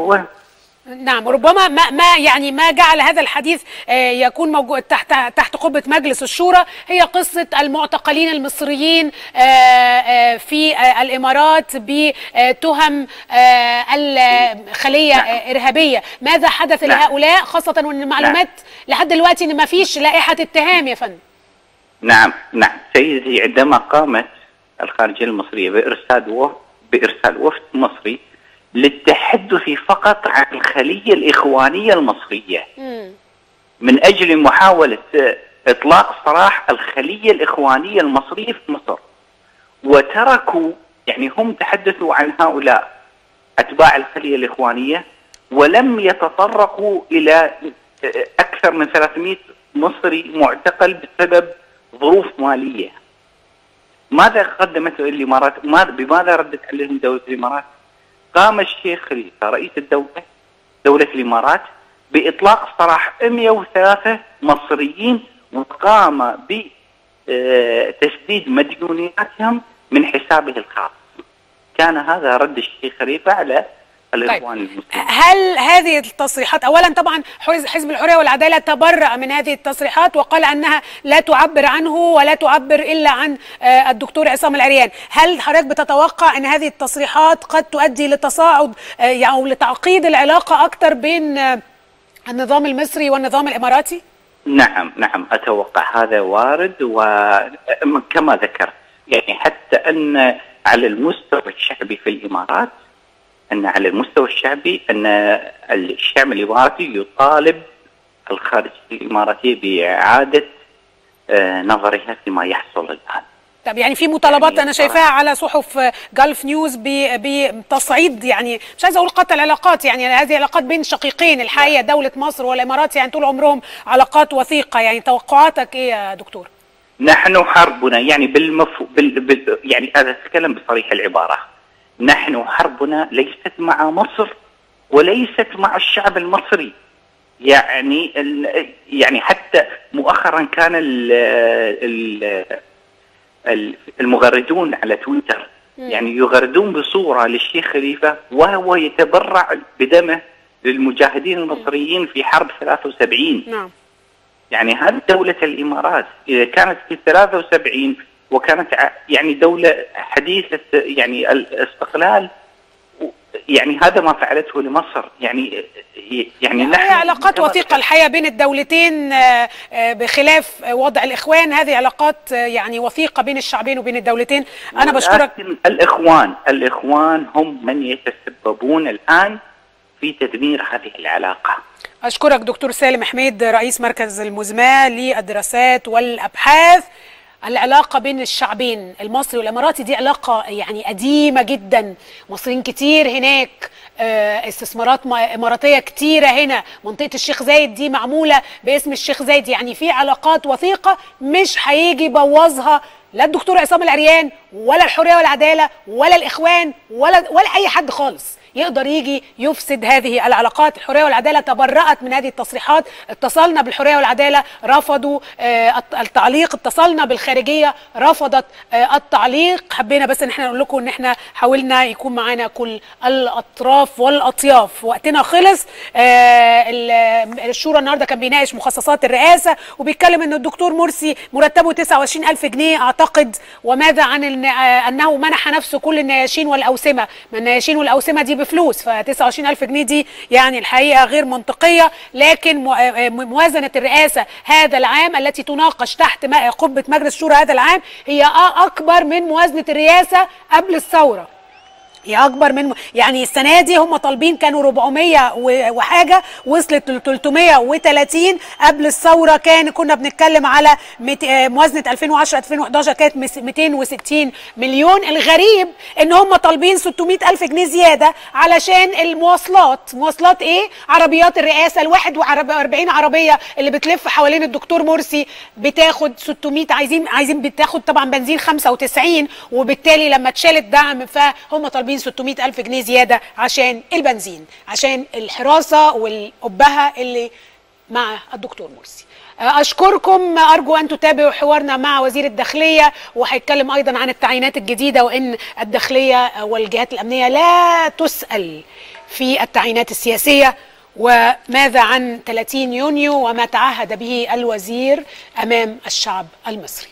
S1: نعم، ربما ما جعل هذا الحديث يكون موجود تحت قبة مجلس الشورى هي قصة المعتقلين المصريين في الإمارات بتهم الخلية إرهابية. ماذا حدث لهؤلاء، خاصة وأن المعلومات لحد دلوقتي أن ما فيش لائحة اتهام يا فندم؟
S14: نعم سيدي، عندما قامت الخارجية المصرية بإرسال وفد مصري للتحدث فقط عن الخلية الإخوانية المصرية من أجل محاولة إطلاق سراح الخلية الإخوانية المصرية في مصر، وتركوا يعني هم تحدثوا عن هؤلاء أتباع الخلية الإخوانية ولم يتطرقوا إلى أكثر من 300 مصري معتقل بسبب ظروف مالية. ماذا قدمت الإمارات؟ بماذا ردت عليهم دولة الإمارات؟ قام الشيخ خليفة رئيس دولة الإمارات بإطلاق سراح 103 مصريين، وقام بتسديد مديونياتهم من حسابه الخاص. كان هذا رد الشيخ خليفة على الإخوان المسلمين.
S1: هل هذه التصريحات، أولا طبعا حزب الحرية والعدالة تبرأ من هذه التصريحات وقال أنها لا تعبر عنه ولا تعبر إلا عن الدكتور عصام العريان، هل حضرتك بتتوقع أن هذه التصريحات قد تؤدي لتصاعد أو لتعقيد العلاقة أكثر بين النظام المصري والنظام الإماراتي؟
S14: نعم أتوقع هذا وارد، وكما ذكرت يعني حتى أن على المستوى الشعبي في الإمارات، أن على المستوى الشعبي أن الشعب الإماراتي يطالب الخارجية الإماراتية بإعادة نظرها فيما يحصل الآن.
S1: طب يعني في مطالبات يعني أنا شايفاها على صحف جلف نيوز بتصعيد، يعني مش عايزة أقول قطع العلاقات، يعني هذه علاقات بين شقيقين الحقيقة، دولة مصر والإمارات يعني طول عمرهم علاقات وثيقة. يعني توقعاتك إيه يا دكتور؟
S14: نحن حربنا يعني يعني هذا أتكلم بصريح العبارة، نحن حربنا ليست مع مصر وليست مع الشعب المصري. يعني حتى مؤخرا كان المغردون على تويتر يعني يغردون بصورة للشيخ خليفة وهو يتبرع بدمه للمجاهدين المصريين في حرب 73.
S1: نعم.
S14: يعني هذه دولة الإمارات إذا كانت في 73 وكانت يعني دولة حديثة يعني الاستقلال، يعني هذا ما فعلته لمصر. يعني
S1: نحن علاقات وثيقة الحقيقة بين الدولتين، بخلاف وضع الإخوان، هذه علاقات يعني وثيقة بين الشعبين وبين الدولتين. أنا بشكرك.
S14: الإخوان هم من يتسببون الآن في تدمير هذه العلاقة.
S1: أشكرك دكتور سالم حميد، رئيس مركز المزمع للدراسات والأبحاث. العلاقة بين الشعبين المصري والإماراتي دي علاقة يعني قديمة جدا، مصريين كتير هناك، استثمارات إماراتية كتيرة هنا، منطقة الشيخ زايد دي معمولة باسم الشيخ زايد، يعني في علاقات وثيقة مش هيجي يبوظها لا الدكتور عصام العريان ولا الحرية والعدالة ولا الإخوان ولا أي حد خالص. يقدر يجي يفسد هذه العلاقات. الحريه والعداله تبرأت من هذه التصريحات، اتصلنا بالحريه والعداله رفضوا التعليق، اتصلنا بالخارجيه رفضت التعليق. حبينا بس ان احنا نقول لكم ان احنا حاولنا يكون معانا كل الاطراف والاطياف. وقتنا خلص. الشورى النهارده كان بيناقش مخصصات الرئاسه وبيتكلم ان الدكتور مرسي مرتبه 29,000 جنيه اعتقد، وماذا عن انه منح نفسه كل النياشين والاوسمه، ما النياشين والاوسمه دي بفلوس، ف 29,000 جنيه دي يعني الحقيقه غير منطقيه. لكن موازنه الرئاسه هذا العام التي تناقش تحت قبه مجلس الشورى هذا العام هي اكبر من موازنه الرئاسه قبل الثوره. هي اكبر من يعني السنه دي هم طالبين كانوا 400 وحاجه، وصلت ل 330. قبل الثوره كنا بنتكلم على موازنه 2010 2011 كانت 260 مليون. الغريب ان هم طالبين 600,000 جنيه زياده علشان المواصلات. مواصلات ايه؟ عربيات الرئاسه، ال 41 عربيه اللي بتلف حوالين الدكتور مرسي بتاخد 600، عايزين بتاخد طبعا بنزين 95، وبالتالي لما اتشال الدعم فهم طالبين 600,000 جنيه زيادة عشان البنزين، عشان الحراسة والأبهة اللي مع الدكتور مرسي. أشكركم. أرجو أن تتابعوا حوارنا مع وزير الداخلية، وهيتكلم أيضا عن التعيينات الجديدة، وإن الداخلية والجهات الأمنية لا تسأل في التعيينات السياسية. وماذا عن 30 يونيو وما تعهد به الوزير أمام الشعب المصري.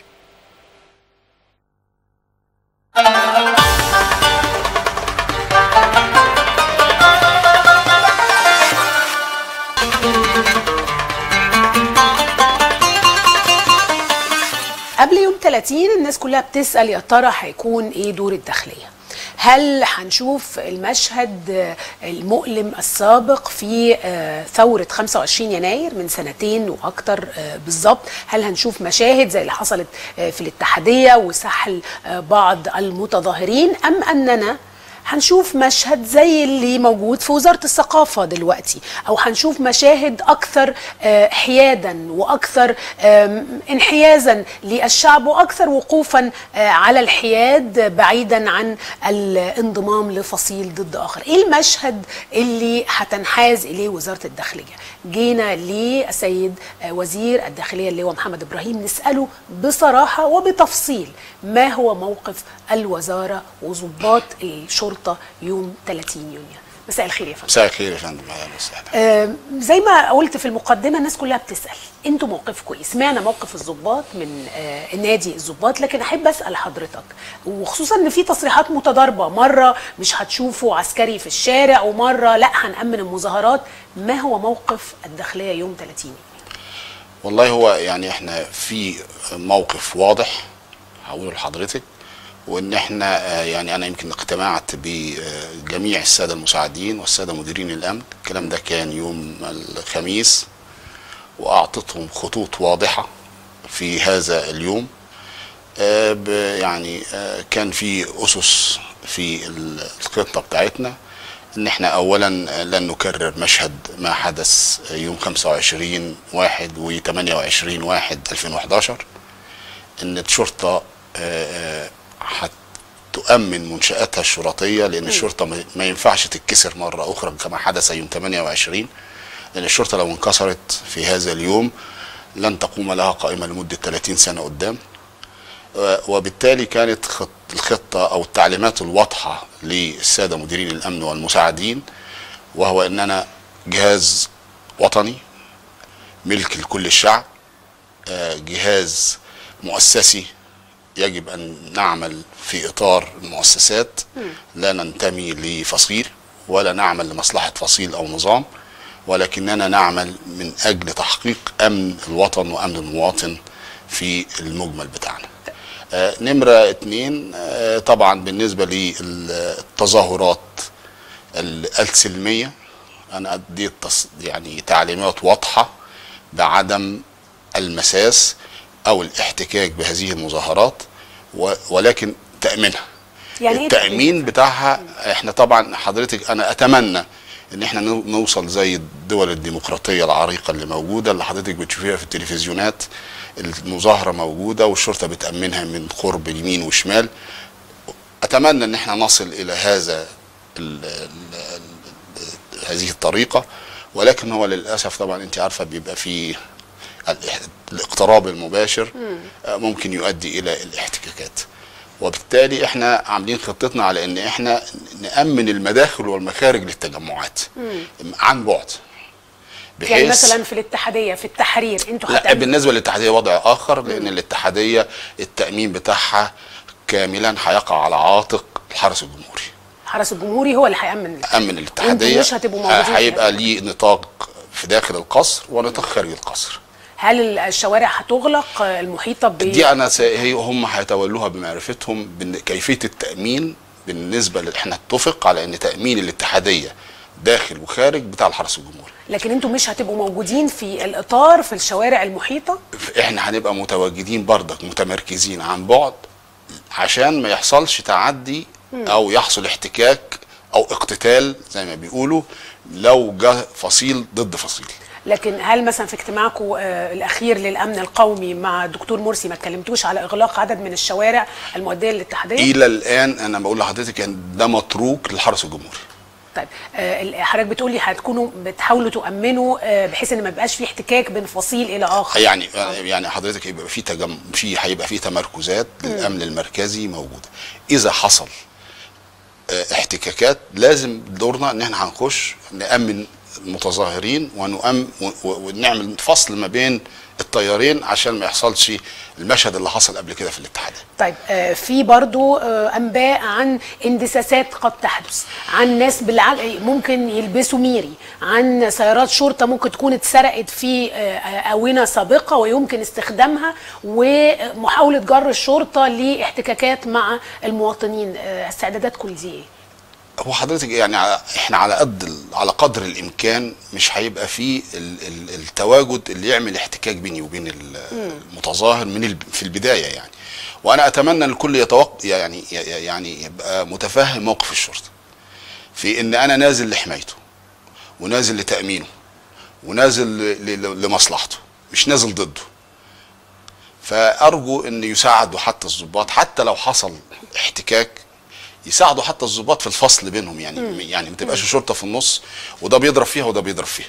S1: قبل يوم 30 الناس كلها بتسأل يا ترى هيكون ايه دور الداخلية؟ هل هنشوف المشهد المؤلم السابق في ثورة 25 يناير من سنتين وأكتر بالظبط؟ هل هنشوف مشاهد زي اللي حصلت في الاتحادية وسحل بعض المتظاهرين، أم أننا هنشوف مشهد زي اللي موجود في وزارة الثقافة دلوقتي، أو هنشوف مشاهد أكثر حيادا وأكثر انحيازا للشعب وأكثر وقوفا على الحياد بعيدا عن الانضمام لفصيل ضد آخر؟ إيه المشهد اللي هتنحاز إليه وزارة الداخلية؟ جينا للسيد وزير الداخلية اللي هو محمد إبراهيم نسأله بصراحة وبتفصيل ما هو موقف الوزارة وضباط الشرطة يوم 30 يونيو. مساء الخير يا فندم.
S15: مساء الخير يا فندم. اهلا وسهلا.
S1: زي ما قلت في المقدمه الناس كلها بتسال انتوا موقفكم ايه؟ سمعنا موقف الضباط من نادي الضباط، لكن احب اسال حضرتك، وخصوصا ان في تصريحات متضاربه، مره مش هتشوفوا عسكري في الشارع ومره لا هنأمن المظاهرات. ما هو موقف الداخليه يوم 30 يونيو؟
S15: والله هو يعني احنا في موقف واضح هقوله لحضرتك، وان احنا يعني انا يمكن اجتمعت بجميع الساده المساعدين والساده مديرين الامن، الكلام ده كان يوم الخميس، واعطيتهم خطوط واضحه في هذا اليوم. يعني كان في اسس في الخطه بتاعتنا، ان احنا اولا لن نكرر مشهد ما حدث يوم 25/1 و28/1/2011، ان الشرطه هتؤمن منشآتها الشرطية، لأن الشرطة ما ينفعش تتكسر مرة أخرى كما حدث يوم 28، لأن الشرطة لو انكسرت في هذا اليوم لن تقوم لها قائمة لمدة 30 سنة قدام. وبالتالي كانت الخطة أو التعليمات الواضحة للسادة مديرين الأمن والمساعدين، وهو أننا جهاز وطني ملك لكل الشعب، جهاز مؤسسي يجب أن نعمل في إطار المؤسسات، لا ننتمي لفصيل ولا نعمل لمصلحة فصيل أو نظام، ولكننا نعمل من أجل تحقيق أمن الوطن وأمن المواطن في المجمل بتاعنا. نمرة 2 طبعا بالنسبة للتظاهرات السلمية، أنا أديت يعني تعليمات واضحة بعدم المساس أو الاحتكاك بهذه المظاهرات، ولكن تأمينها. يعني التأمين بتاعها احنا طبعا حضرتك أنا أتمنى إن احنا نوصل زي الدول الديمقراطية العريقة اللي موجودة، اللي حضرتك بتشوفيها في التلفزيونات، المظاهرة موجودة والشرطة بتأمنها من قرب يمين وشمال. أتمنى إن احنا نصل إلى هذا هذه الطريقه، ولكن هو للاسف طبعا انت عارفه بيبقى فيه الاقتراب المباشر ممكن يؤدي الى الاحتكاكات، وبالتالي احنا عاملين خطتنا على ان احنا نأمن المداخل والمخارج للتجمعات عن بعد.
S1: يعني مثلا في الاتحاديه في التحرير انتوا
S15: لا، بالنسبه للاتحاديه وضع اخر، لان الاتحاديه التأمين بتاعها كاملا هيقع على عاتق الحرس الجمهوري.
S1: الحرس الجمهوري هو اللي هيأمن
S15: الاتحاديه.
S1: مش هتبقوا موجودين
S15: هيبقى ليه نطاق في داخل القصر ونطاق خارج القصر.
S1: هل الشوارع هتغلق المحيطه
S15: دي انا هم هيتولوها بمعرفتهم كيفيه التأمين. بالنسبه احنا اتفق على ان تأمين الاتحاديه داخل وخارج بتاع الحرس الجمهوري.
S1: لكن انتوا مش هتبقوا موجودين في الاطار في الشوارع المحيطه؟
S15: احنا هنبقى متواجدين بردك متمركزين عن بعد عشان ما يحصلش تعدي او يحصل احتكاك او اقتتال زي ما بيقولوا لو جاء فصيل ضد فصيل.
S1: لكن هل مثلا في اجتماعكم الاخير للامن القومي مع الدكتور مرسي ما اتكلمتوش على اغلاق عدد من الشوارع المؤديه للاتحاديه؟
S15: الى الان انا بقول لحضرتك ان ده متروك للحرس الجمهوري.
S1: طيب حضرتك بتقولي هتكونوا بتحاولوا تؤمنوا بحيث ان ما يبقاش في احتكاك بين فصيل الى اخر.
S15: يعني حضرتك يبقى هيبقى في تمركزات للامن المركزي موجوده. اذا حصل احتكاكات لازم دورنا ان احنا هنخش نأمن المتظاهرين ونعمل فصل ما بين التيارين عشان ما يحصلش المشهد اللي حصل قبل كده في الاتحاد.
S1: طيب في برضو انباء عن اندساسات قد تحدث، عن ناس ممكن يلبسوا ميري، عن سيارات شرطه ممكن تكون اتسرقت في آونة سابقه ويمكن استخدامها، ومحاوله جر الشرطه لاحتكاكات مع المواطنين. استعداداتكم لدي ايه؟
S15: هو حضرتك يعني احنا على قدر الامكان مش هيبقى فيه التواجد اللي يعمل احتكاك بيني وبين المتظاهر في البدايه يعني. وانا اتمنى ان الكل يعني يبقى متفهم موقف الشرطه في ان انا نازل لحمايته ونازل لتامينه ونازل لمصلحته، مش نازل ضده. فارجو ان يساعدوا حتى الضباط، حتى لو حصل احتكاك يساعدوا حتى الضباط في الفصل بينهم يعني ما تبقاش الشرطه في النص وده بيضرب فيها وده بيضرب فيها.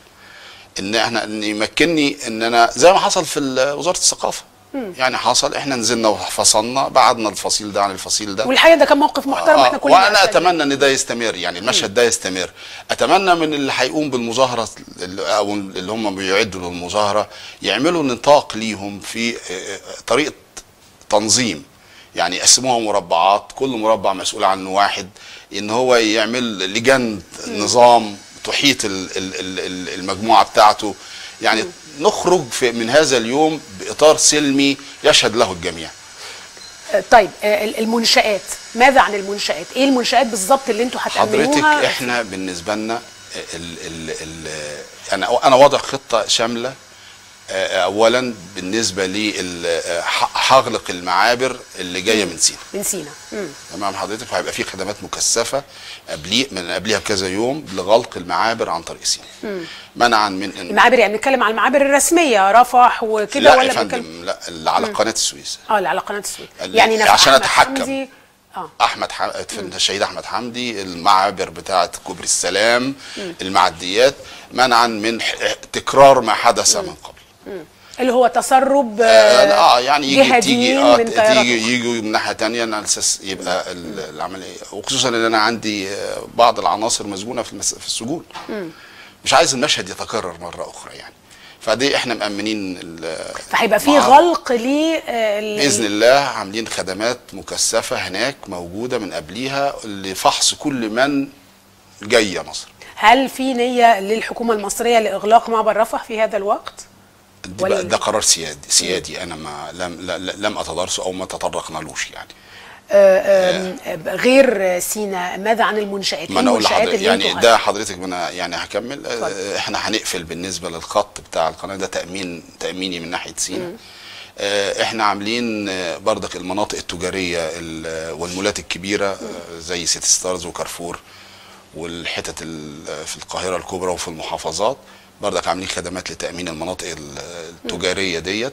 S15: ان يمكنني ان انا زي ما حصل في وزاره الثقافه يعني حصل احنا نزلنا وفصلنا بعدنا الفصيل ده عن الفصيل ده،
S1: والحقيقه ده كان موقف محترم احنا كلنا.
S15: وانا اتمنى ان ده يستمر يعني المشهد ده يستمر. اتمنى من اللي هيقوم بالمظاهره او اللي هم بيعدوا للمظاهره يعملوا نطاق ليهم في طريقه تنظيم، يعني يقسموها مربعات، كل مربع مسؤول عنه واحد، ان هو يعمل لجان نظام تحيط المجموعه بتاعته، يعني نخرج من هذا اليوم باطار سلمي يشهد له الجميع.
S1: طيب المنشآت، ماذا عن المنشآت؟ ايه المنشآت بالظبط اللي انتوا هتأمنوها؟
S15: حضرتك احنا بالنسبه لنا انا واضع خطه شامله. اولا بالنسبه لي هغلق المعابر اللي جايه من سينا. تمام حضرتك، وهيبقى في خدمات مكثفه من قبلها بكذا يوم لغلق المعابر عن طريق سينا منعا من
S1: المعابر. يعني بنتكلم عن المعابر الرسميه رفح وكده
S15: لا
S1: ولا
S15: يا فندم؟ لا، اللي على قناه السويس.
S1: اللي على قناه السويس يعني
S15: عشان اتحكم الشهيد احمد حمدي، المعابر بتاعه كوبري السلام، المعديات، منعا من تكرار ما حدث من قبل.
S1: اللي هو تسرب
S15: يعني يجوا من ناحيه ثانيه على اساس يبقى العمليه، وخصوصا ان انا عندي بعض العناصر مسجونه في السجون. مش عايز المشهد يتكرر مره اخرى يعني. فدي احنا مأمنين.
S1: فهيبقى في غلق
S15: باذن الله، عاملين خدمات مكثفه هناك موجوده من قبليها لفحص كل من جاي مصر.
S1: هل في نيه للحكومه المصريه لاغلاق معبر رفح في هذا الوقت؟
S15: ده قرار سيادي انا لم اتدارسه او ما تطرقنالوش يعني.
S1: غير سينا، ماذا عن المنشآت؟
S15: ما انا اقول لحضرتك يعني ده حضرتك يعني هكمل. احنا هنقفل بالنسبه للخط بتاع القناه ده تاميني من ناحيه سينا. احنا عاملين بردك المناطق التجاريه والمولات الكبيره زي سيتي ستارز وكارفور والحتت في القاهره الكبرى وفي المحافظات، بردك عاملين خدمات لتامين المناطق التجاريه ديت.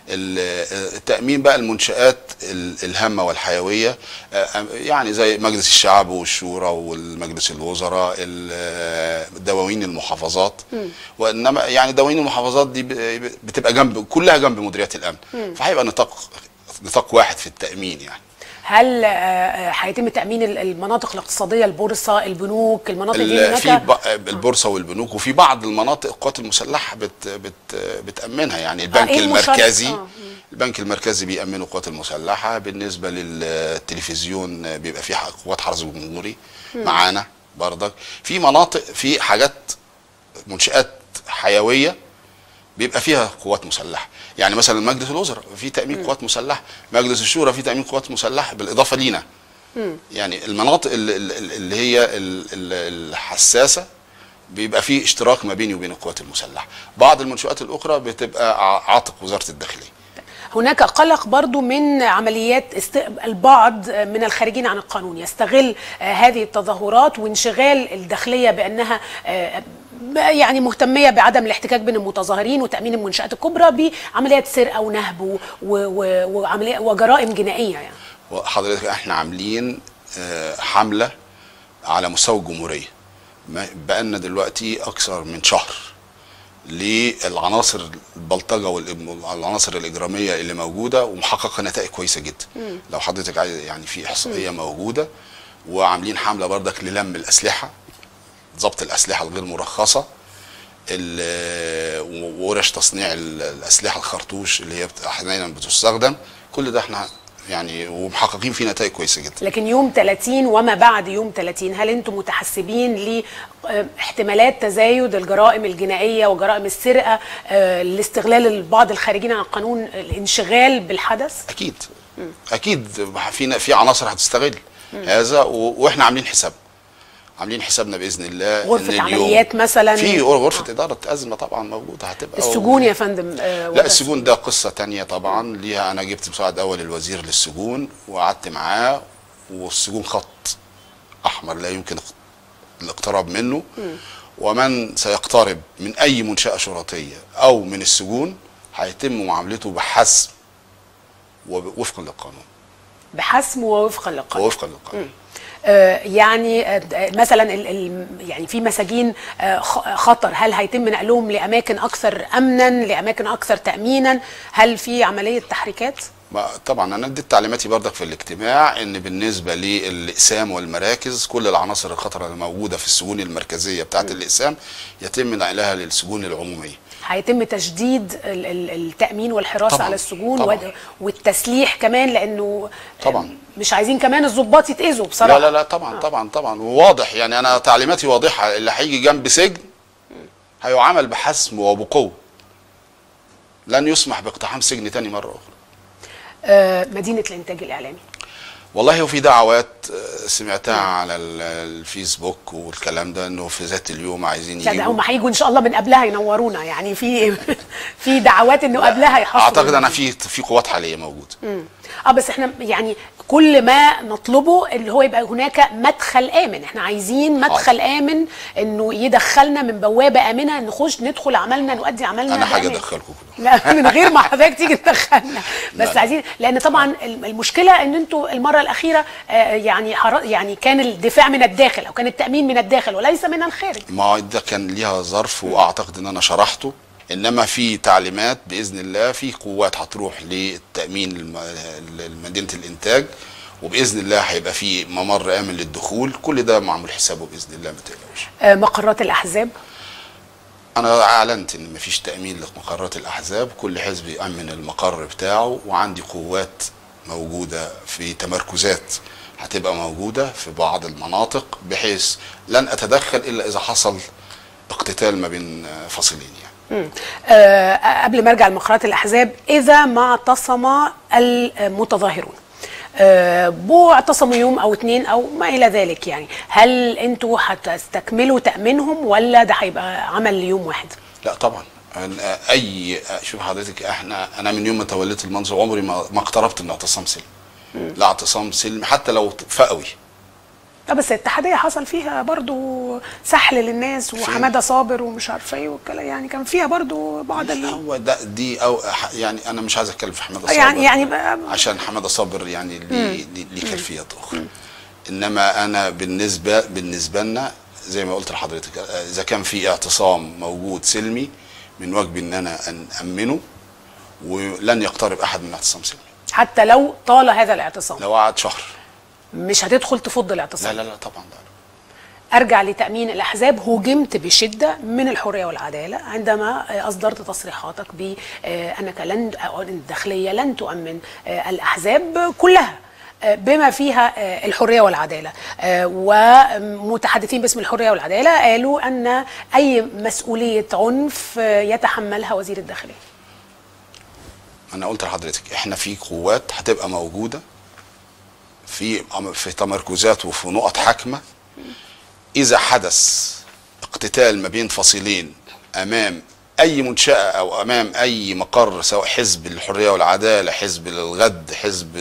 S15: التأمين بقى المنشآت الهامة والحيوية، يعني زي مجلس الشعب والشورى والمجلس الوزراء، دواوين المحافظات. وإنما يعني دواوين المحافظات دي بتبقى كلها جنب مديريات الأمن، فهيبقى نطاق واحد في التأمين يعني.
S1: هل هيتم تأمين المناطق الاقتصادية، البورصة، البنوك، المناطق دي؟
S15: في البورصة والبنوك، وفي بعض المناطق القوات المسلحة بتأمنها، يعني البنك المركزي. البنك المركزي بيأمنوا القوات المسلحة. بالنسبة للتلفزيون بيبقى فيه قوات حرس الجمهوري معانا برضك. في مناطق، في حاجات منشآت حيوية بيبقى فيها قوات مسلحة، يعني مثلا مجلس الوزراء في تأمين قوات مسلحة، مجلس الشورى في تأمين قوات مسلحة بالإضافة لينا. يعني المناطق اللي هي الحساسة بيبقى فيه اشتراك ما بيني وبين القوات المسلحة. بعض المنشآت الأخرى بتبقى عاتق وزارة الداخلية.
S1: هناك قلق برضو من عمليات البعض من الخارجين عن القانون يستغل هذه التظاهرات وانشغال الداخلية بأنها يعني مهتمية بعدم الاحتكاك بين المتظاهرين وتأمين المنشآت الكبرى بعمليات سرقة ونهب وجرائم جنائية. يعني
S15: حضرتك احنا عاملين حملة على مستوى الجمهورية، بقالنا دلوقتي أكثر من شهر للعناصر البلطجة والعناصر الإجرامية اللي موجودة، ومحققة نتائج كويسة جدا. لو حضرتك عايز يعني في إحصائية موجودة، وعاملين حملة بردك للم الأسلحة، ضبط الأسلحة الغير مرخصة، وورش تصنيع الأسلحة الخرطوش اللي هي أحيانا بتستخدم. كل ده احنا يعني ومحققين فيه نتائج كويسه جدا.
S1: لكن يوم 30 وما بعد يوم 30 هل انتم متحسبين لاحتمالات تزايد الجرائم الجنائيه وجرائم السرقه لاستغلال بعض الخارجين عن القانون الانشغال بالحدث؟
S15: اكيد اكيد في عناصر هتستغل هذا، واحنا عاملين حسابنا باذن الله.
S1: غرفه عمليات مثلا،
S15: في غرفه اداره ازمه طبعا موجوده هتبقى.
S1: السجون يا فندم؟
S15: لا السجون ده قصه تانية طبعا ليها. انا جبت مساعد اول الوزير للسجون وقعدت معاه، والسجون خط احمر لا يمكن الاقتراب منه. ومن سيقترب من اي منشاه شرطيه او من السجون هيتم معاملته بحسم ووفقا للقانون.
S1: بحسم ووفقا للقانون.
S15: ووفقا للقانون.
S1: يعني مثلا يعني في مساجين خطر، هل هيتم نقلهم لاماكن اكثر امنا، لاماكن اكثر تامينا؟ هل في عمليه تحريكات؟
S15: طبعا انا اديت تعليماتي بردك في الاجتماع ان بالنسبه للاقسام والمراكز كل العناصر الخطره اللي موجوده في السجون المركزيه بتاعه الاقسام يتم نقلها للسجون العموميه.
S1: هيتم تشديد التأمين والحراسة
S15: طبعًا.
S1: على السجون
S15: طبعًا.
S1: والتسليح كمان، لأنه
S15: طبعا
S1: مش عايزين كمان الضباط يتأذوا بصراحة.
S15: لا طبعا طبعا وواضح، يعني أنا تعليماتي واضحة، اللي هيجي جنب سجن هيعامل بحسم وبقوة، لن يسمح باقتحام سجن تاني مرة أخرى.
S1: مدينة الإنتاج الإعلامي،
S15: والله وفي دعوات سمعتها على الفيسبوك والكلام ده، انه في ذات اليوم عايزين يجوا.
S1: هم هيجوا ان شاء الله من قبلها ينورونا، يعني في دعوات انه قبلها يحصلوا.
S15: اعتقد انا في قوات حاليه موجوده.
S1: بس احنا يعني كل ما نطلبه اللي هو يبقى هناك مدخل امن، احنا عايزين مدخل امن انه يدخلنا من بوابه امنه، نخش ندخل عملنا نؤدي عملنا.
S15: انا حاجه ادخلكم
S1: لا من غير ما حضرتك تيجي تدخلنا، بس عايزين، لان طبعا المشكله ان انتوا المره الاخيره يعني كان الدفاع من الداخل او كان التامين من الداخل وليس من الخارج.
S15: ما ده كان ليها ظرف، واعتقد ان انا شرحته. انما في تعليمات باذن الله، في قوات هتروح للتامين لمدينه الانتاج، وباذن الله هيبقى في ممر امن للدخول. كل ده معمول حسابه باذن الله، ما تقلقوش.
S1: مقرات الاحزاب،
S15: انا اعلنت ان مفيش تامين لمقرات الاحزاب، كل حزب يامن المقر بتاعه، وعندي قوات موجوده في تمركزات هتبقى موجوده في بعض المناطق، بحيث لن اتدخل الا اذا حصل اقتتال ما بين فصيلين يعني.
S1: قبل ما ارجع لمقرات الاحزاب، اذا ما اعتصم المتظاهرون اعتصموا يوم او اتنين او ما الى ذلك، يعني هل انتوا هتستكملوا تامينهم ولا ده هيبقى عمل ليوم واحد؟
S15: لا طبعا. شوف حضرتك، انا من يوم ما توليت المنصب عمري ما اقتربت من اعتصام سلمي. لا اعتصام سلمي حتى لو فئوي،
S1: بس الاتحاديه حصل فيها برضو سحل للناس وحماده صابر ومش عارفه ايه والكلام، يعني كان فيها برضو بعض
S15: هو ده دي او يعني انا مش عايز اتكلم في حماده صابر
S1: يعني
S15: عشان حماده صابر يعني ليه خلفيات اخرى. انما انا بالنسبه لنا زي ما قلت لحضرتك، اذا كان في اعتصام موجود سلمي من واجبي ان انا امنه، ولن يقترب احد من اعتصام سلمي
S1: حتى لو طال هذا الاعتصام.
S15: لو قعد شهر
S1: مش هتدخل تفض الاعتصام؟
S15: لا طبعا لا.
S1: ارجع لتامين الاحزاب. هوجمت بشده من الحريه والعداله عندما اصدرت تصريحاتك بانك الداخليه لن تؤمن الاحزاب كلها بما فيها الحريه والعداله، ومتحدثين باسم الحريه والعداله قالوا ان اي مسؤوليه عنف يتحملها وزير الداخليه.
S15: انا قلت لحضرتك احنا في قوات هتبقى موجوده في تمركزات وفي نقط حاكمه، اذا حدث اقتتال ما بين فصيلين امام اي منشاه او امام اي مقر، سواء حزب الحريه والعداله، حزب الغد، حزب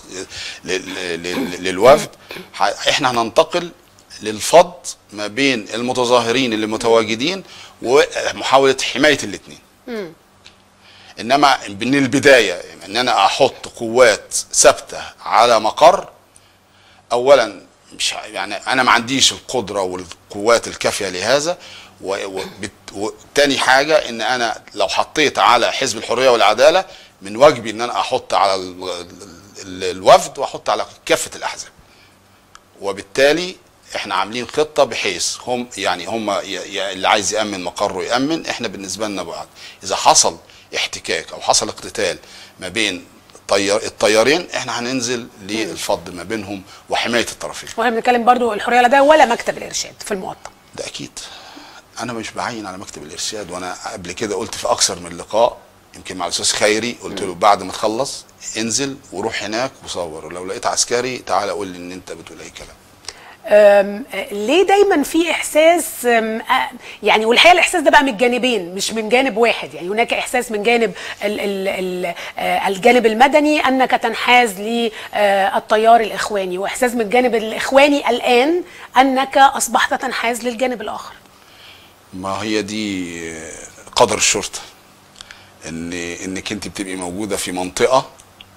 S15: للوفد، احنا هننتقل للفض ما بين المتظاهرين اللي متواجدين ومحاوله حمايه الاثنين. انما من البدايه ان انا احط قوات ثابته على مقر، اولا مش يعني انا ما عنديش القدره والقوات الكافيه لهذا، وتاني حاجه ان انا لو حطيت على حزب الحريه والعداله من واجبي ان انا احط على الوفد واحط على كافه الاحزاب، وبالتالي احنا عاملين خطه بحيث هم اللي عايز يامن مقره يامن. احنا بالنسبه لنا بعد اذا حصل احتكاك او حصل اقتتال ما بين الطيارين، احنا هننزل للفض ما بينهم وحمايه الطرفين.
S1: واحنا بنتكلم برضو الحريه والعداله ولا مكتب الارشاد في المقطم؟
S15: ده اكيد. انا مش بعين على مكتب الارشاد، وانا قبل كده قلت في اكثر من لقاء يمكن مع الاستاذ خيري، قلت له بعد ما تخلص انزل وروح هناك وصور، ولو لقيت عسكري تعالى قول لي ان انت بتقول اي كلام.
S1: ليه دايما في احساس يعني، والحقيقه الاحساس ده بقى من الجانبين مش من جانب واحد، يعني هناك احساس من جانب الجانب المدني انك تنحاز للتيار الاخواني، واحساس من الجانب الاخواني الان انك اصبحت تنحاز للجانب الاخر.
S15: ما هي دي قدر الشرطه، انك انت بتبقي موجوده في منطقه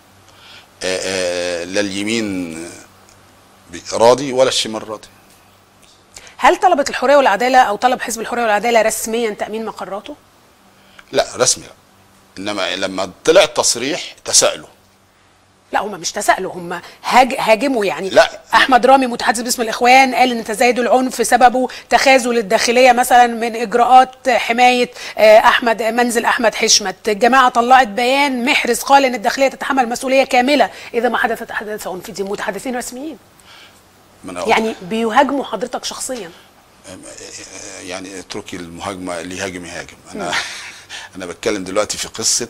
S15: لا اليمين راضي ولا الشمال راضي.
S1: هل طلبت الحريه والعداله او طلب حزب الحريه والعداله رسميا تامين مقراته؟
S15: لا رسمي لا، انما لما طلع التصريح تساءلوا.
S1: لا هم مش تساءلوا، هم هاجموا يعني.
S15: لا
S1: احمد رامي متحدث باسم الاخوان قال ان تزايد العنف سببه تخاذل الداخليه مثلا من اجراءات حمايه منزل احمد حشمت. الجماعه طلعت بيان محرز قال ان الداخليه تتحمل مسؤوليه كامله اذا ما حدثت احداث عنف. دي متحدثين رسميين يعني بيهاجموا حضرتك شخصيا.
S15: يعني اتركي المهاجمه، اللي يهاجم يهاجم. انا بتكلم دلوقتي في قصه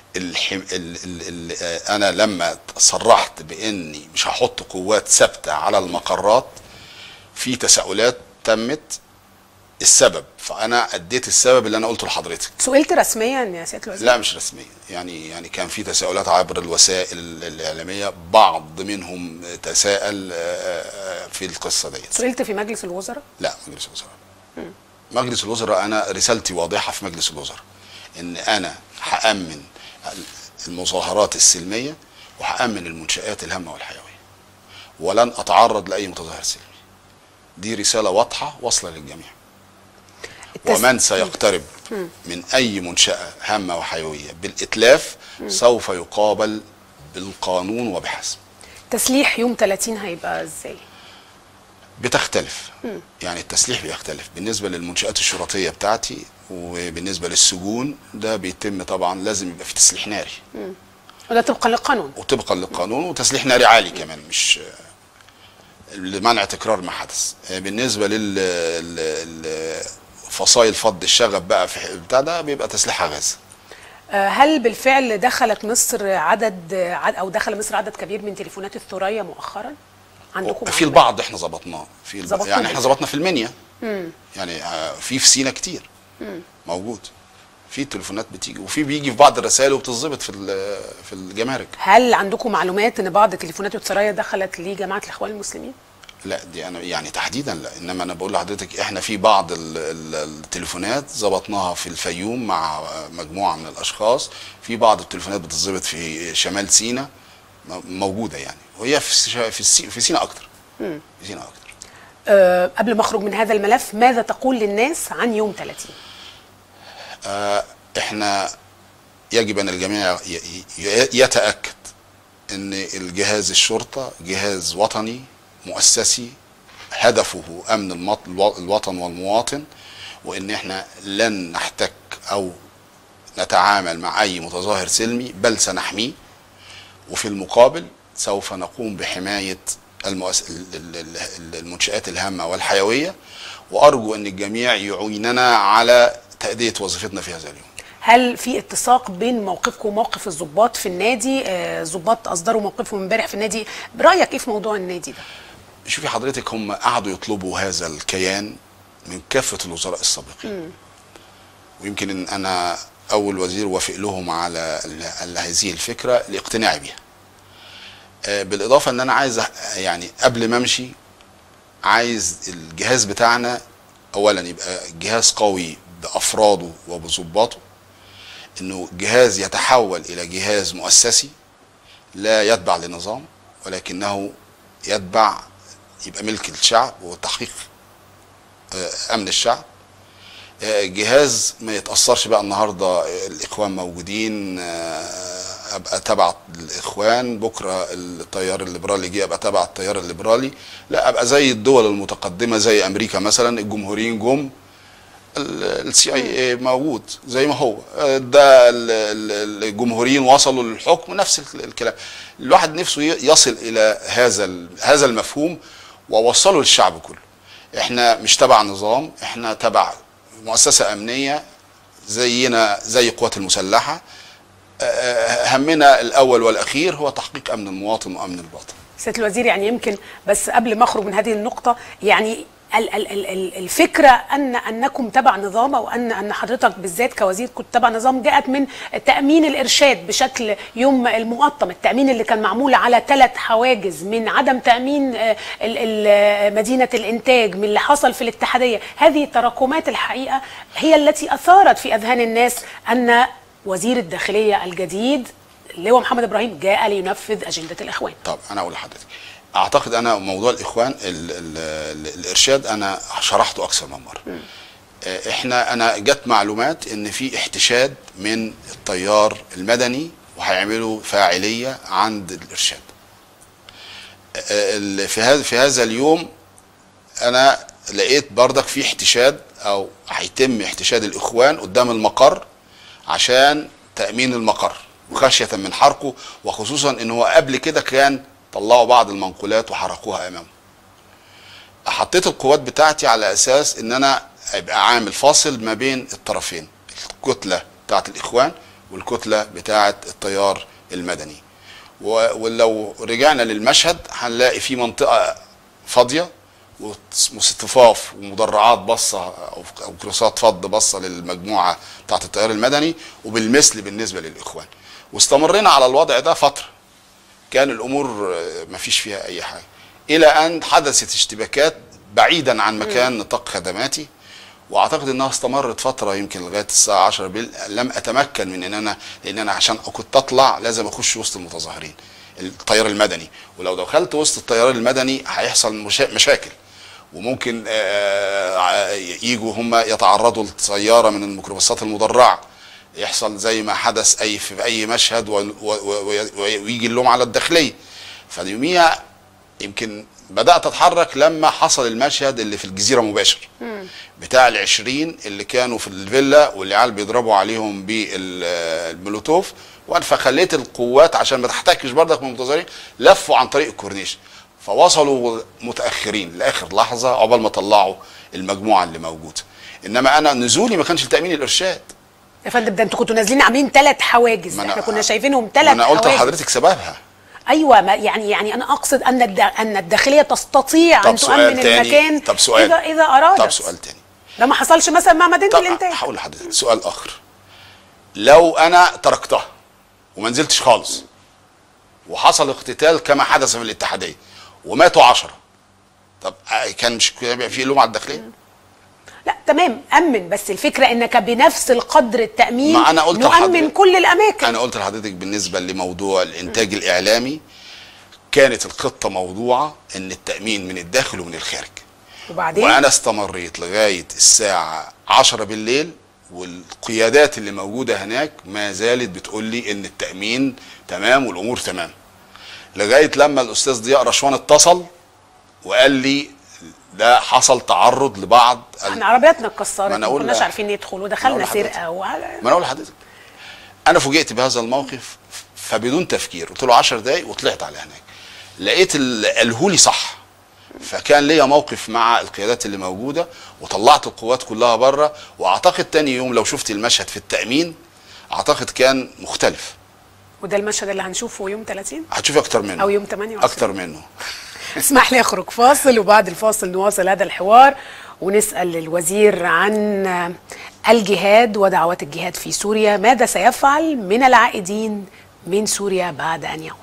S15: انا لما صرحت باني مش هحط قوات ثابته على المقرات، في تساؤلات تمت السبب، فانا اديت السبب اللي انا قلته لحضرتك.
S1: سئلت رسميا يا سياده الوزير؟
S15: لا مش رسميا، يعني كان في تساؤلات عبر الوسائل الاعلاميه، بعض منهم تساءل في القصه ديت.
S1: سئلت في مجلس الوزراء؟
S15: لا مجلس الوزراء. مجلس الوزراء انا رسالتي واضحه في مجلس الوزراء ان انا هامن المظاهرات السلميه وهامن المنشآت الهامه والحيويه، ولن اتعرض لاي متظاهر سلمي. دي رساله واضحه واصله للجميع. ومن سيقترب من اي منشأة هامه وحيويه بالاتلاف سوف يقابل بالقانون وبحسب.
S1: تسليح يوم 30 هيبقى ازاي؟
S15: بتختلف. يعني التسليح بيختلف بالنسبه للمنشآت الشرطيه بتاعتي، وبالنسبه للسجون ده بيتم طبعا لازم يبقى في تسليح ناري.
S1: وده طبقا للقانون.
S15: وطبقا للقانون، وتسليح ناري عالي كمان، مش لمنع تكرار ما حدث. بالنسبه للفصائل فض الشغب بقى في بتاع ده بيبقى تسليحها غاز.
S1: هل بالفعل دخلت مصر او دخل مصر عدد كبير من تليفونات الثريا مؤخرا؟ عندكم
S15: في البعض احنا ظبطناه، يعني احنا ظبطنا في المنيا. يعني في سينا كتير موجود في التليفونات بتيجي، وفي بيجي في بعض الرسائل وبتظبط في الجمارك.
S1: هل عندكم معلومات ان بعض تليفونات الثريا دخلت لجماعه الاخوان المسلمين؟
S15: لا دي انا يعني تحديدا لا، انما انا بقول لحضرتك احنا في بعض التليفونات ظبطناها في الفيوم مع مجموعه من الاشخاص، في بعض التليفونات بتتظبط في شمال سيناء موجوده يعني، وهي في سيناء اكتر. في سيناء اكتر.
S1: قبل ما اخرج من هذا الملف، ماذا تقول للناس عن يوم 30؟
S15: احنا يجب ان الجميع يتاكد ان الجهاز الشرطه جهاز وطني مؤسسي هدفه امن الوطن والمواطن، وان احنا لن نحتك او نتعامل مع اي متظاهر سلمي، بل سنحميه، وفي المقابل سوف نقوم بحمايه المنشآت الهامه والحيويه، وارجو ان الجميع يعيننا على تأدية وظيفتنا في هذا اليوم.
S1: هل في اتساق بين موقفكم وموقف الضباط في النادي؟ الضباط اصدروا موقفهم امبارح في النادي، برايك ايه في موضوع النادي ده؟
S15: شوفي حضرتك، هم قعدوا يطلبوا هذا الكيان من كافه الوزراء السابقين، ويمكن ان انا اول وزير وافق لهم على هذه الفكره لاقتناعي بها. بالاضافه ان انا عايز يعني قبل ما امشي عايز الجهاز بتاعنا اولا يبقى جهاز قوي بافراده وبضباطه، انه جهاز يتحول الى جهاز مؤسسي لا يتبع لنظام، ولكنه يتبع يبقى ملك الشعب وتحقيق امن الشعب. جهاز ما يتاثرش بقى النهارده الاخوان موجودين ابقى تبع الاخوان، بكره التيار الليبرالي جه ابقى تبع التيار الليبرالي، لا ابقى زي الدول المتقدمه زي امريكا مثلا، الجمهوريين جم CIA موجود زي ما هو، ده الجمهوريين وصلوا للحكم نفس الكلام. الواحد نفسه يصل الى هذا المفهوم ووصله للشعب كله. احنا مش تبع نظام، احنا تبع مؤسسه امنيه زينا زي القوات المسلحه. همنا الاول والاخير هو تحقيق امن المواطن وامن الوطن.
S1: سياده الوزير، يعني يمكن بس قبل ما اخرج من هذه النقطه، يعني الفكره انكم تبع نظام، او ان حضرتك بالذات كوزير كنت تبع نظام، جاءت من تامين الارشاد بشكل يوم المقطم، التامين اللي كان معمول على 3 حواجز، من عدم تامين مدينه الانتاج، من اللي حصل في الاتحاديه. هذه التراكمات الحقيقه هي التي اثارت في اذهان الناس ان وزير الداخليه الجديد اللواء محمد ابراهيم جاء لينفذ اجنده الاخوان.
S15: طب انا اقول لحضرتك، اعتقد انا موضوع الاخوان الارشاد انا شرحته اكثر من مره. انا جت معلومات ان في احتشاد من التيار المدني وهيعملوا فاعليه عند الارشاد. في هذا اليوم انا لقيت بردك في احتشاد، او هيتم احتشاد الاخوان قدام المقر عشان تامين المقر وخشيه من حرقه، وخصوصا ان هو قبل كده كان طلعوا بعض المنقولات وحرقوها امامه. حطيت القوات بتاعتي على اساس ان انا ابقى عامل فاصل ما بين الطرفين، الكتله بتاعت الاخوان والكتله بتاعت التيار المدني. ولو رجعنا للمشهد هنلاقي في منطقه فاضيه واصطفاف ومدرعات باصه او كروسات فض باصه للمجموعه بتاعت التيار المدني، وبالمثل بالنسبه للاخوان. واستمرينا على الوضع ده فتره، كان الامور ما فيش فيها اي حاجه، الى ان حدثت اشتباكات بعيدا عن مكان نطاق خدماتي، واعتقد انها استمرت فتره يمكن لغايه الساعه 10 بالليل. لم اتمكن من لان انا عشان كنت اطلع لازم اخش وسط المتظاهرين التيار المدني، ولو دخلت وسط التيار المدني هيحصل مشاكل، وممكن يجوا هم يتعرضوا لسياره من الميكروباصات المدرعه، يحصل زي ما حدث في اي مشهد ويجي اللوم على الداخليه. فيوميها يمكن بدات اتحرك لما حصل المشهد اللي في الجزيره مباشر بتاع ال20 اللي كانوا في الفيلا والعيال بيضربوا عليهم بالمولوتوف، فخليت القوات عشان ما تحتكش بردك من المتظاهرين لفوا عن طريق الكورنيش، فوصلوا متاخرين لاخر لحظه عقبال ما طلعوا المجموعه اللي موجوده. انما انا نزولي ما كانش لتامين الارشاد
S1: يا فندم، ده انتوا كنتوا نازلين عاملين 3 حواجز، احنا كنا شايفينهم 3 حواجز.
S15: انا قلت لحضرتك سببها.
S1: ايوه، يعني انا اقصد ان الداخليه تستطيع ان تؤمن المكان اذا ارادت.
S15: طب سؤال تاني،
S1: ده ما حصلش مثلا مع مدينه الانتاج.
S15: هقول لحضرتك سؤال اخر، لو انا تركتها وما نزلتش خالص وحصل اقتتال كما حدث في الاتحاديه وماتوا 10، طب كان مش بيبقى في لوم على الداخليه؟
S1: لا تمام، امن، بس الفكره انك بنفس القدر التامين
S15: ما أنا قلت
S1: نؤمن كل الاماكن.
S15: انا قلت لحضرتك بالنسبه لموضوع الانتاج الاعلامي كانت الخطه موضوعه ان التامين من الداخل ومن الخارج.
S1: وبعدين
S15: وانا استمريت لغايه الساعه 10 بالليل، والقيادات اللي موجوده هناك ما زالت بتقول لي ان التامين تمام والامور تمام، لغايه لما الاستاذ ضياء رشوان اتصل وقال لي ده حصل تعرض لبعض
S1: احنا عربياتنا اتكسرت، ما
S15: كناش
S1: عارفين ندخل ودخلنا سرقه
S15: ما انا اقول لحضرتك، انا فوجئت بهذا الموقف فبدون تفكير قلت له 10 دقايق وطلعت على هناك، لقيت قاله لي صح، فكان ليا موقف مع القيادات اللي موجوده وطلعت القوات كلها بره. واعتقد تاني يوم لو شفت المشهد في التامين اعتقد كان مختلف.
S1: وده المشهد اللي هنشوفه يوم 30
S15: هتشوفي اكتر منه
S1: او يوم 28
S15: اكتر منه.
S1: اسمح لي اخرج فاصل، وبعد الفاصل نواصل هذا الحوار ونسال الوزير عن الجهاد ودعوات الجهاد في سوريا، ماذا سيفعل من العائدين من سوريا بعد ان يعودوا.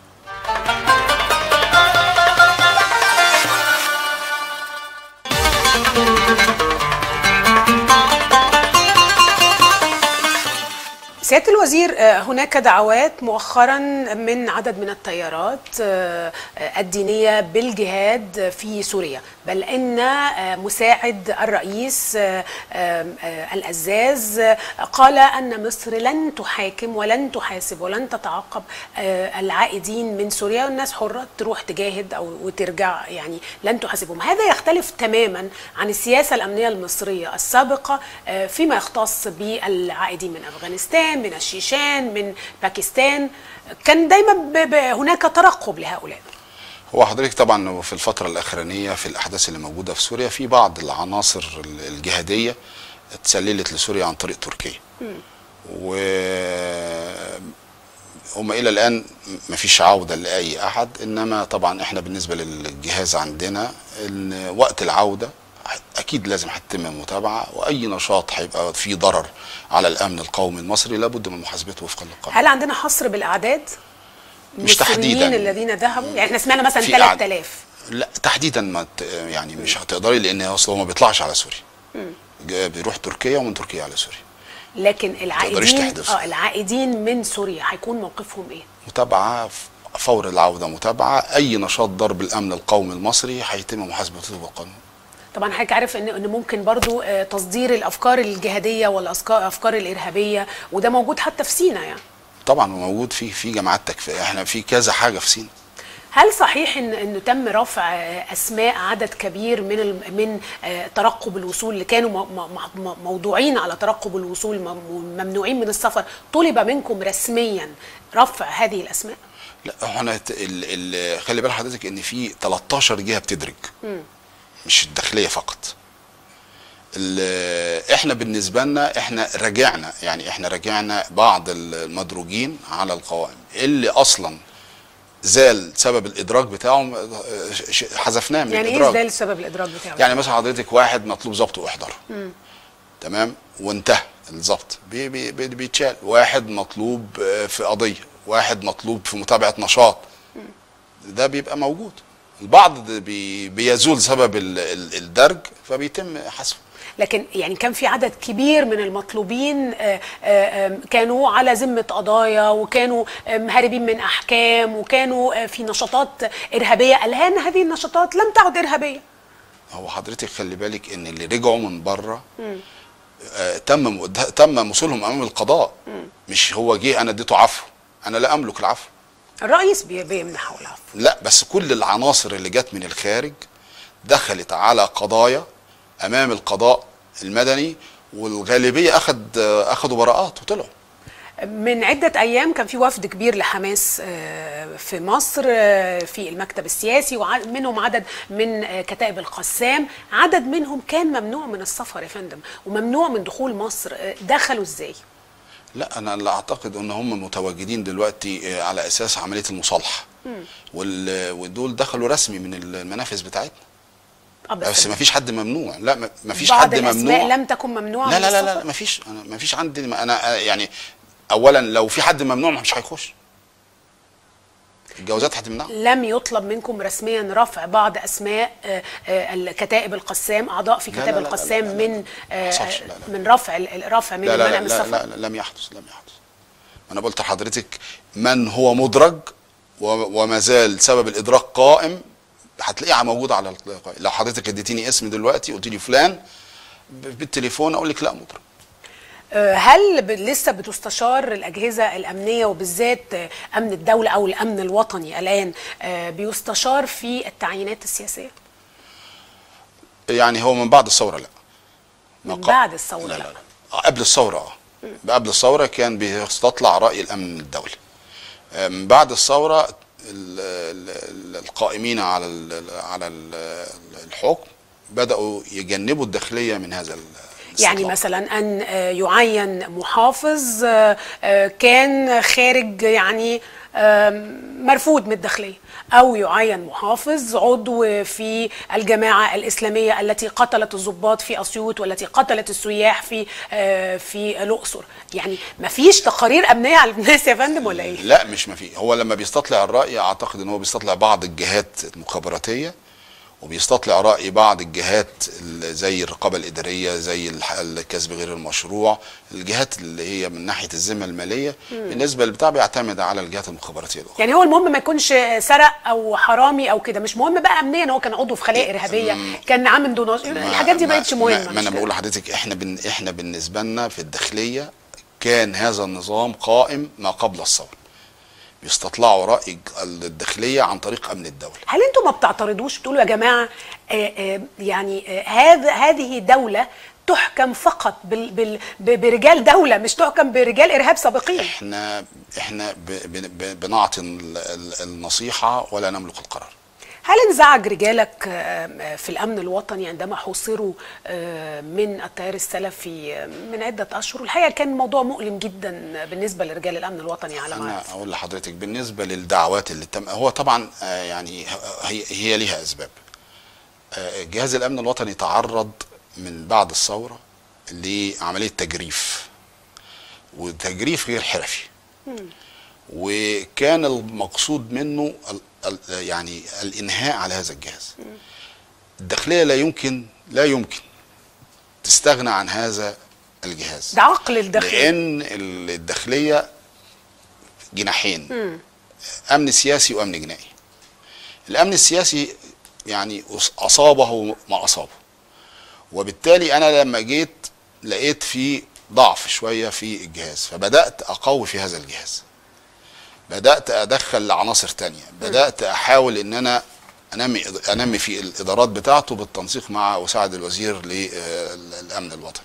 S1: سيادة الوزير، هناك دعوات مؤخرا من عدد من التيارات الدينية بالجهاد في سوريا، بل ان مساعد الرئيس الأزاز قال ان مصر لن تحاكم ولن تحاسب ولن تتعاقب العائدين من سوريا، والناس حرة تروح تجاهد او ترجع، يعني لن تحاسبهم. هذا يختلف تماما عن السياسة الأمنية المصرية السابقة فيما يختص بالعائدين من أفغانستان، من الشيشان، من باكستان، كان دايما هناك ترقب لهؤلاء.
S15: هو حضرتك طبعا في الفترة الأخرانية في الأحداث اللي موجودة في سوريا في بعض العناصر الجهادية اتسللت لسوريا عن طريق تركيا، وهم إلى الآن مفيش عودة لأي أحد، إنما طبعا إحنا بالنسبة للجهاز عندنا إن وقت العودة اكيد لازم هتتم المتابعه، واي نشاط هيبقى فيه ضرر على الامن القومي المصري لابد من محاسبته وفقا للقانون.
S1: هل عندنا حصر بالاعداد؟
S15: مش تحديدا
S1: الذين ذهبوا، يعني احنا سمعنا مثلا 3000.
S15: لا تحديدا ما يعني مش هتقدري، لان اصل هو ما بيطلعش على سوريا، بيروح تركيا ومن تركيا على سوريا.
S1: لكن العائدين من سوريا هيكون موقفهم ايه؟
S15: متابعه فور العوده، متابعه اي نشاط ضرب الامن القومي المصري هيتم محاسبته بالقانون.
S1: طبعا حضرتك عارف ان ممكن برضو تصدير الافكار الجهاديه والافكار الارهابيه، وده موجود حتى في سيناء يعني.
S15: طبعا موجود في جماعات تكفير، احنا في كذا حاجه في سيناء.
S1: هل صحيح انه تم رفع اسماء عدد كبير من ترقب الوصول اللي كانوا موضوعين على ترقب الوصول ممنوعين من السفر، طلب منكم رسميا رفع هذه الاسماء؟
S15: لا احنا خلي بال حضرتك ان في 13 جهه بتدرج، مش الداخليه فقط. احنا بالنسبه لنا احنا راجعنا بعض المدروجين على القوائم اللي اصلا زال سبب الادراج بتاعهم، حذفناه من
S1: يعني
S15: الادراج.
S1: ايه زال سبب الادراج بتاعه؟
S15: يعني مثلا حضرتك واحد مطلوب ضبط واحضار، تمام، وانتهى الضبط بيتشال. واحد مطلوب في قضيه، واحد مطلوب في متابعه نشاط، ده بيبقى موجود. البعض بيزول سبب الدرج فبيتم حذفه.
S1: لكن يعني كان في عدد كبير من المطلوبين كانوا على ذمة قضايا، وكانوا هاربين من أحكام، وكانوا في نشاطات إرهابية. الآن هذه النشاطات لم تعد إرهابية.
S15: هو حضرتك خلي بالك إن اللي رجعوا من بره تم وصولهم أمام القضاء، مش هو جه أنا اديته عفو، أنا لا أملك العفو.
S1: الرئيس بيمنحه العفو.
S15: لا بس كل العناصر اللي جت من الخارج دخلت على قضايا امام القضاء المدني، والغالبيه اخذوا براءات وطلعوا.
S1: من عده ايام كان في وفد كبير لحماس في مصر في المكتب السياسي، ومنهم عدد من كتائب القسام، عدد منهم كان ممنوع من السفر يا فندم وممنوع من دخول مصر. دخلوا ازاي؟
S15: لا انا لا اعتقد ان هم متواجدين دلوقتي على اساس عمليه المصالحه، ودول دخلوا رسمي من المنافذ بتاعتنا. بس ما فيش حد ممنوع. لا ما فيش حد ممنوع. بعض الاسماء
S1: لم تكن ممنوعه.
S15: لا ما فيش. انا ما فيش عندي. انا يعني اولا لو في حد ممنوع مش هيخش. الجوازات هتمنعه.
S1: لم يطلب منكم رسميا رفع بعض اسماء الكتائب القسام، اعضاء في كتائب القسام من رفع من المنع من السفر؟
S15: لا لم يحدث. انا قلت لحضرتك من هو مدرج وما زال سبب الادراج قائم، هتلاقيه موجود على القائمه. لو حضرتك اديتيني اسم دلوقتي قلت لي فلان بالتليفون اقول لك لا مدرج.
S1: هل لسه بتستشار الأجهزة الأمنية وبالذات أمن الدولة أو الأمن الوطني الآن بيستشار في التعيينات السياسية؟
S15: يعني هو من بعد الثورة لا.
S1: من بعد الثورة لا.
S15: قبل الثورة قبل الثورة كان بيستطلع رأي الأمن الدولي. من بعد الثورة القائمين على الحكم بدأوا يجنبوا الداخلية من هذا
S1: يعني مثلا أن يعين محافظ كان خارج يعني مرفوض من الداخلية، أو يعين محافظ عضو في الجماعة الإسلامية التي قتلت الضباط في أسيوط والتي قتلت السياح في الأقصر. يعني مفيش تقارير أمنية على الناس يا فندم ولا إيه؟
S15: لا مش مفيش. هو لما بيستطلع الرأي أعتقد أن هو بيستطلع بعض الجهات المخابراتية وبيستطلع رأي بعض الجهات زي الرقابة الإدارية، زي الكسب غير المشروع، الجهات اللي هي من ناحية الذمة المالية. بالنسبة للبتاع بيعتمد على الجهات المخابراتية الأخرى.
S1: يعني هو المهم ما يكونش سرق أو حرامي أو كده، مش مهم بقى أمنيا هو كان عضو في خلايا إرهابية، كان عامل دوناش، الحاجات دي ما بقتش مهمة.
S15: ما أنا بقول لحضرتك إحنا بالنسبة لنا في الداخلية كان هذا النظام قائم ما قبل الثورة، بيستطلعوا رأي الداخلية عن طريق أمن الدولة.
S1: هل انتم ما بتعترضوش بتقولوا يا جماعة يعني هذه دولة تحكم فقط برجال دولة، مش تحكم برجال إرهاب سابقين؟
S15: احنا بنعطي النصيحة ولا نملك القرار.
S1: هل انزعج رجالك في الأمن الوطني عندما حوصروا من التيار السلفي من عدة أشهر؟ الحقيقة كان موضوع مؤلم جدا بالنسبة لرجال الأمن الوطني على ما أعرف.
S15: أنا أقول لحضرتك بالنسبة للدعوات اللي تم، هو طبعا يعني هي ليها أسباب. جهاز الأمن الوطني تعرض من بعد الثورة لعملية تجريف، وتجريف غير حرفي، وكان المقصود منه يعني الانهاء على هذا الجهاز. الداخليه لا يمكن تستغنى عن هذا الجهاز.
S1: ده عقل الداخليه،
S15: لان الداخليه جناحين، امن سياسي وامن جنائي. الامن السياسي يعني اصابه ما اصابه، وبالتالي انا لما جيت لقيت في ضعف شويه في الجهاز، فبدات اقوي في هذا الجهاز، بدأت أدخل عناصر تانية، بدأت أحاول إن أنا أنمي في الإدارات بتاعته بالتنسيق مع مساعد الوزير للأمن الوطني.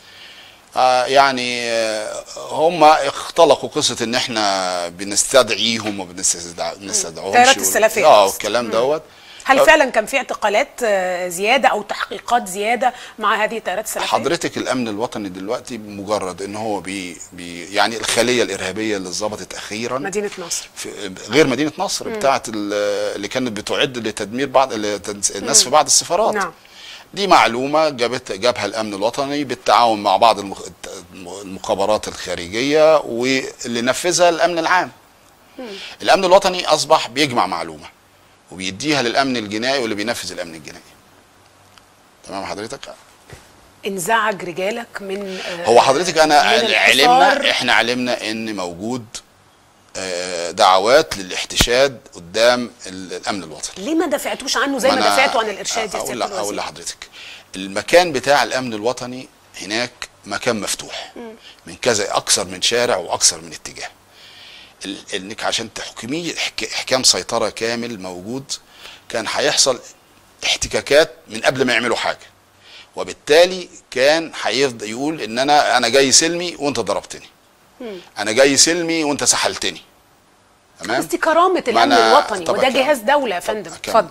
S15: يعني هم اختلقوا قصة إن إحنا بنستدعيهم وما بنستدعوهمش.
S1: تيارات السلفية.
S15: والكلام دوت.
S1: هل فعلا كان في اعتقالات زياده او تحقيقات زياده مع هذه التيارات السلفيه؟
S15: حضرتك الامن الوطني دلوقتي بمجرد ان هو يعني الخليه الارهابيه اللي اتظبطت اخيرا
S1: مدينه نصر،
S15: غير مدينه نصر بتاعه اللي كانت بتعد لتدمير بعض الناس في بعض السفارات.
S1: نعم.
S15: دي معلومه جابها الامن الوطني بالتعاون مع بعض المخابرات الخارجيه واللي نفذها الامن العام. الامن الوطني اصبح بيجمع معلومه وبيديها للامن الجنائي واللي بينفذ الامن الجنائي. تمام حضرتك؟
S1: انزعج رجالك من
S15: هو حضرتك احنا علمنا ان موجود دعوات للاحتشاد قدام الامن الوطني.
S1: ليه ما دافعتوش عنه زي ما دافعتوا عن الارشاد يا سيادة الوزير؟
S15: اقول لحضرتك المكان بتاع الامن الوطني هناك مكان مفتوح من كذا اكثر من شارع واكثر من اتجاه. انك عشان تحكميه احكام سيطره كامل موجود، كان هيحصل احتكاكات من قبل ما يعملوا حاجه، وبالتالي كان هيفضل يقول ان انا جاي سلمي وانت ضربتني، انا جاي سلمي وانت سحلتني. تمام؟
S1: بس دي كرامه الامن الوطني وده جهاز دوله يا فندم. اتفضل.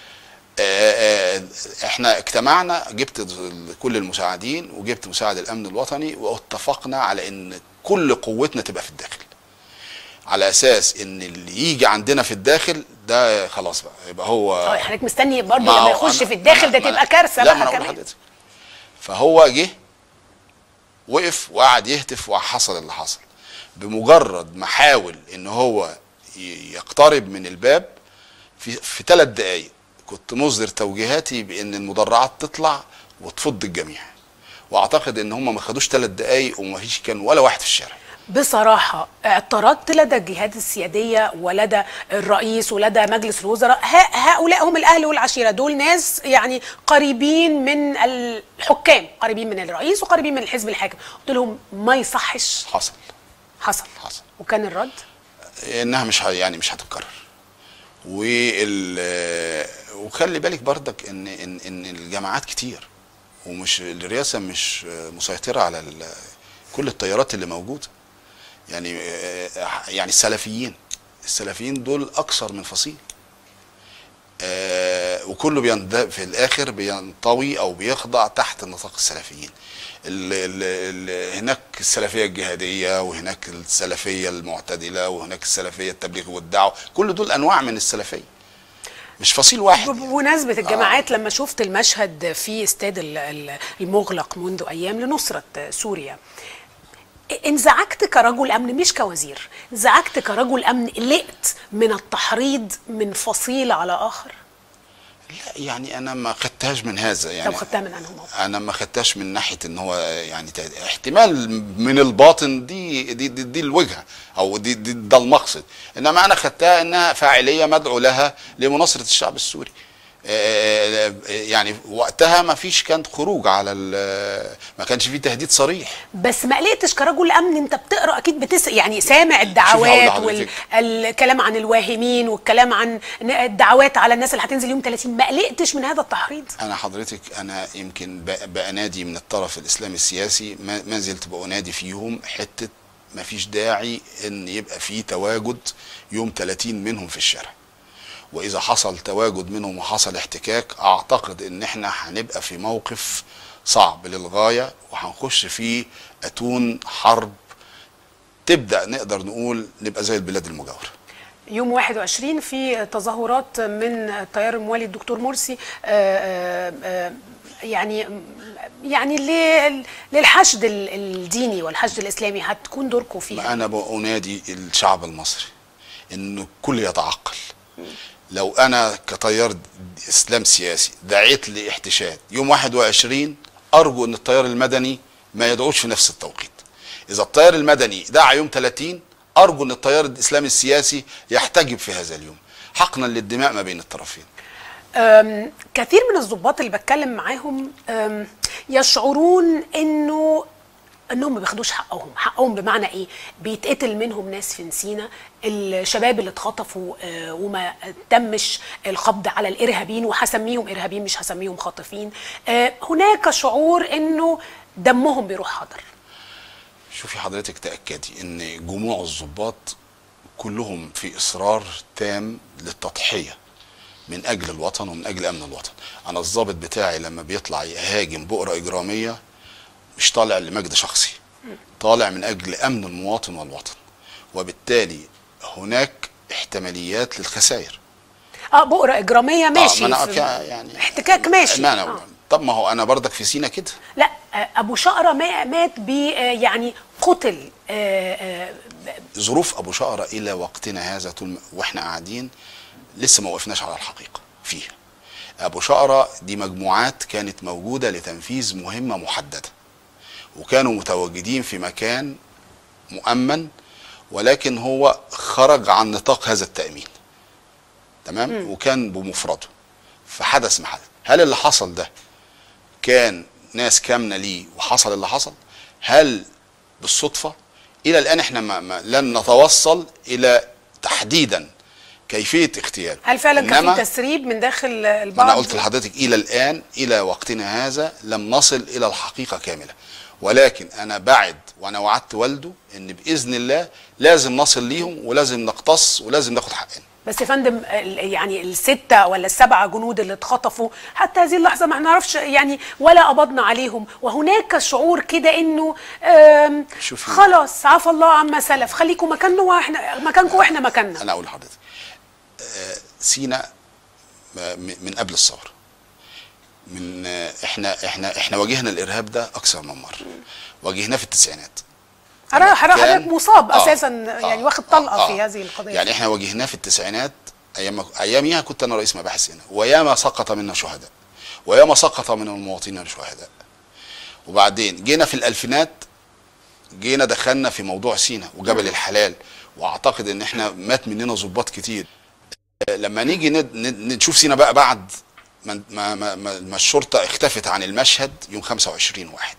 S15: احنا اجتمعنا، جبت كل المساعدين وجبت مساعد الامن الوطني واتفقنا على ان كل قوتنا تبقى في الداخل، على اساس ان اللي يجي عندنا في الداخل ده خلاص بقى يبقى هو
S1: حضرتك مستني برضه لما يخش في الداخل ده تبقى كارثه
S15: بقى كمان. فهو جه وقف وقعد يهتف وحصل اللي حصل. بمجرد ما حاول ان هو يقترب من الباب في 3 دقائق كنت مصدر توجيهاتي بان المدرعات تطلع وتفض الجميع، واعتقد ان هم ما خدوش 3 دقائق وما فيش كان ولا واحد في الشارع.
S1: بصراحة اعترضت لدى الجهات السيادية ولدى الرئيس ولدى مجلس الوزراء، هؤلاء هم الأهل والعشيرة، دول ناس يعني قريبين من الحكام، قريبين من الرئيس وقريبين من الحزب الحاكم، قلت لهم ما يصحش. حصل وكان الرد
S15: انها مش هتتكرر. وخلي بالك برضك ان الجماعات كتير، ومش الرئاسة مش مسيطرة على كل التيارات اللي موجودة. يعني السلفيين دول اكثر من فصيل، وكله في الاخر بينطوي او بيخضع تحت نطاق السلفيين. هناك السلفيه الجهاديه، وهناك السلفيه المعتدله، وهناك السلفيه التبليغ والدعوه، كل دول انواع من السلفيه، مش فصيل واحد.
S1: بمناسبة الجماعات، لما شفت المشهد في استاد المغلق منذ ايام لنصرة سوريا، انزعجت كرجل امن مش كوزير، انزعجت كرجل امن، قلقت من التحريض من فصيل على اخر؟
S15: لا يعني انا ما خدتهاش من هذا. يعني
S1: طب خدتها من انهي موقف؟
S15: انا ما خدتهاش من ناحيه ان هو يعني احتمال من الباطن دي الوجهه، او ده المقصد، انما انا خدتها انها فاعليه مدعو لها لمناصره الشعب السوري. يعني وقتها ما فيش كان خروج على ما كانش فيه تهديد صريح.
S1: بس ما قلقتش كرجل امن؟ انت بتقرا اكيد يعني سامع الدعوات والكلام عن الواهمين والكلام عن الدعوات على الناس اللي هتنزل يوم 30، ما قلقتش من هذا التحريض؟
S15: انا يمكن بأنادي من الطرف الاسلامي السياسي، ما زلت بأنادي فيهم حته ما فيش داعي ان يبقى فيه تواجد يوم 30 منهم في الشارع. واذا حصل تواجد منهم وحصل احتكاك، اعتقد ان احنا هنبقى في موقف صعب للغايه، وهنخش في اتون حرب تبدا نقدر نقول نبقى زي البلاد المجاوره.
S1: يوم 21 في تظاهرات من التيار الموالي الدكتور مرسي، يعني للحشد الديني والحشد الاسلامي، هتكون دوركم فيها؟
S15: انا بأنادي الشعب المصري انه الكل يتعقل. لو انا كتيار اسلام سياسي دعيت لاحتشاد يوم 21، ارجو ان التيار المدني ما يدعوش في نفس التوقيت. اذا التيار المدني دعا يوم 30، ارجو ان التيار الاسلامي السياسي يحتجب في هذا اليوم، حقنا للدماء ما بين الطرفين.
S1: كثير من الضباط اللي بتكلم معاهم يشعرون انهم ما بياخدوش حقهم بمعنى ايه؟ بيتقتل منهم ناس في سينا، الشباب اللي اتخطفوا وما تمش القبض على الارهابيين، وهسميهم ارهابيين مش هسميهم خاطفين، هناك شعور انه دمهم بيروح حضر.
S15: شوفي حضرتك، تأكدي ان جموع الضباط كلهم في اصرار تام للتضحية من اجل الوطن ومن اجل امن الوطن. انا الضابط بتاعي لما بيطلع يهاجم بؤرة اجرامية مش طالع لمجد شخصي، طالع من اجل امن المواطن والوطن، وبالتالي هناك احتماليات للخسائر.
S1: بؤرة اجرامية ماشي،
S15: يعني
S1: احتكاك ماشي.
S15: طب ما هو انا برضك في سينا كده.
S1: لا، ابو شقرة مات يعني قتل.
S15: ظروف ابو شقرة الى وقتنا هذا طول واحنا قاعدين لسه ما وقفناش على الحقيقة فيها. ابو شقرة دي مجموعات كانت موجودة لتنفيذ مهمة محددة، وكانوا متواجدين في مكان مؤمن، ولكن هو خرج عن نطاق هذا التأمين. تمام. وكان بمفرده، فحدث ما حدث. هل اللي حصل ده كان ناس كامنة ليه وحصل اللي حصل؟ هل بالصدفة؟ إلى الآن احنا لن نتوصل إلى تحديدا كيفية اغتياله.
S1: هل فعلا كان في تسريب من داخل البعض؟
S15: أنا قلت لحضرتك إلى الآن، إلى وقتنا هذا لم نصل إلى الحقيقة كاملة، ولكن أنا بعد وأنا وعدت والده إن بإذن الله لازم نصل ليهم، ولازم نقتص، ولازم ناخد حقنا.
S1: بس يا فندم، يعني ال6 ولا ال7 جنود اللي اتخطفوا حتى هذه اللحظة ما نعرفش يعني، ولا قبضنا عليهم، وهناك شعور كده إنه خلاص عفى الله عما سلف، خليكم مكانكم واحنا مكاننا.
S15: أنا أقول لحضرتك، سينا من قبل الثورة، احنا واجهنا الارهاب ده اكثر من مره. واجهناه في التسعينات،
S1: حضرتك مصاب اساسا يعني واخد طلقه في هذه القضيه.
S15: يعني احنا واجهناه في التسعينات اياميها كنت انا رئيس مباحث هنا، وياما سقط منا شهداء وياما سقط من المواطنين شهداء. وبعدين جينا في الالفينات، جينا دخلنا في موضوع سينا وجبل الحلال، واعتقد ان احنا مات مننا ضباط كتير. لما نيجي نشوف سينا بقى بعد ما الشرطه اختفت عن المشهد يوم 25/1،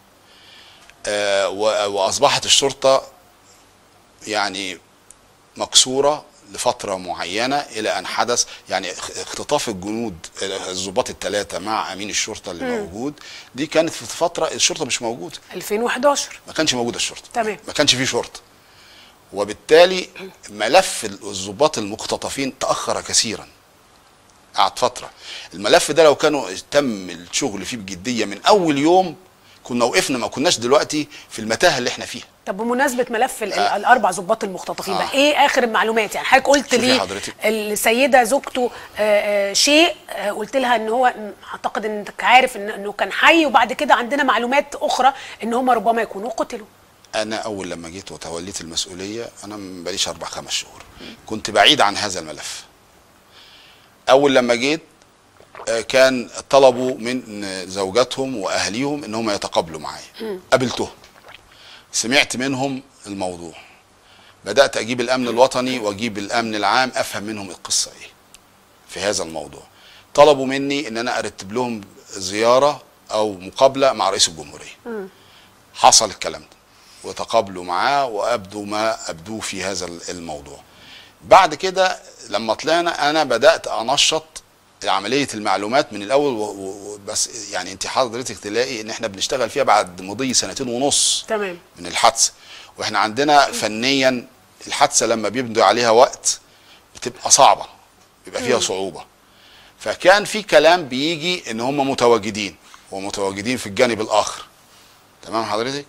S15: واصبحت الشرطه يعني مكسوره لفتره معينه الى ان حدث يعني اختطاف الجنود الضباط الثلاثه مع امين الشرطه اللي موجود. دي كانت في فتره الشرطه مش موجوده،
S1: 2011
S15: ما كانش موجوده الشرطه،
S1: تمام،
S15: ما كانش فيه شرطه، وبالتالي ملف الضباط المختطفين تاخر كثيرا، قعد فتره. الملف ده لو كانوا تم الشغل فيه بجديه من اول يوم كنا وقفنا، ما كناش دلوقتي في المتاهه اللي احنا فيها.
S1: طب بمناسبه ملف الاربع ضباط المختطفين بقى، ايه اخر المعلومات؟ يعني حضرتك قلت لي السيده زوجته شيء، قلت لها ان هو اعتقد انك عارف انه كان حي، وبعد كده عندنا معلومات اخرى ان هم ربما يكونوا قتلوا.
S15: انا اول لما جيت وتوليت المسؤوليه، انا ما بقاليش 4-5 شهور، كنت بعيد عن هذا الملف. اول لما جيت كان طلبوا من زوجاتهم واهليهم ان هم يتقابلوا معايا، قابلتهم، سمعت منهم الموضوع، بدات اجيب الامن الوطني واجيب الامن العام افهم منهم القصه ايه في هذا الموضوع. طلبوا مني ان انا ارتب لهم زياره او مقابله مع رئيس الجمهوريه. حصل الكلام ده وتقابلوا معاه وابدوا ما ابدوه في هذا الموضوع. بعد كده لما طلعنا انا بدات انشط عمليه المعلومات من الاول، بس يعني انت حضرتك تلاقي ان احنا بنشتغل فيها بعد مضي 2.5
S1: تمام
S15: من الحادثه، واحنا عندنا فنيا الحادثه لما بيبدو عليها وقت بتبقى صعبه، بيبقى فيها صعوبه. فكان في كلام بيجي ان هم متواجدين ومتواجدين في الجانب الاخر، تمام حضرتك؟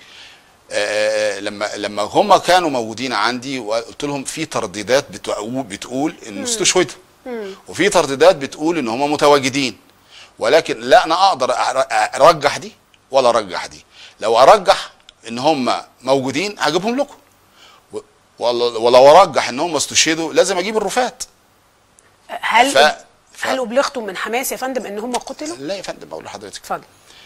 S15: لما هم كانوا موجودين عندي وقلت لهم في ترديدات بتقول انه استشهدوا، وفي ترديدات بتقول ان هم متواجدين، ولكن لا انا اقدر ارجح دي ولا ارجح دي. لو ارجح ان هم موجودين هجيبهم لكم، ولو ارجح ان هم استشهدوا لازم اجيب الرفات.
S1: هل ابلغتم من حماس يا فندم ان هم قتلوا؟
S15: لا يا فندم، بقول لحضرتك
S1: اتفضل.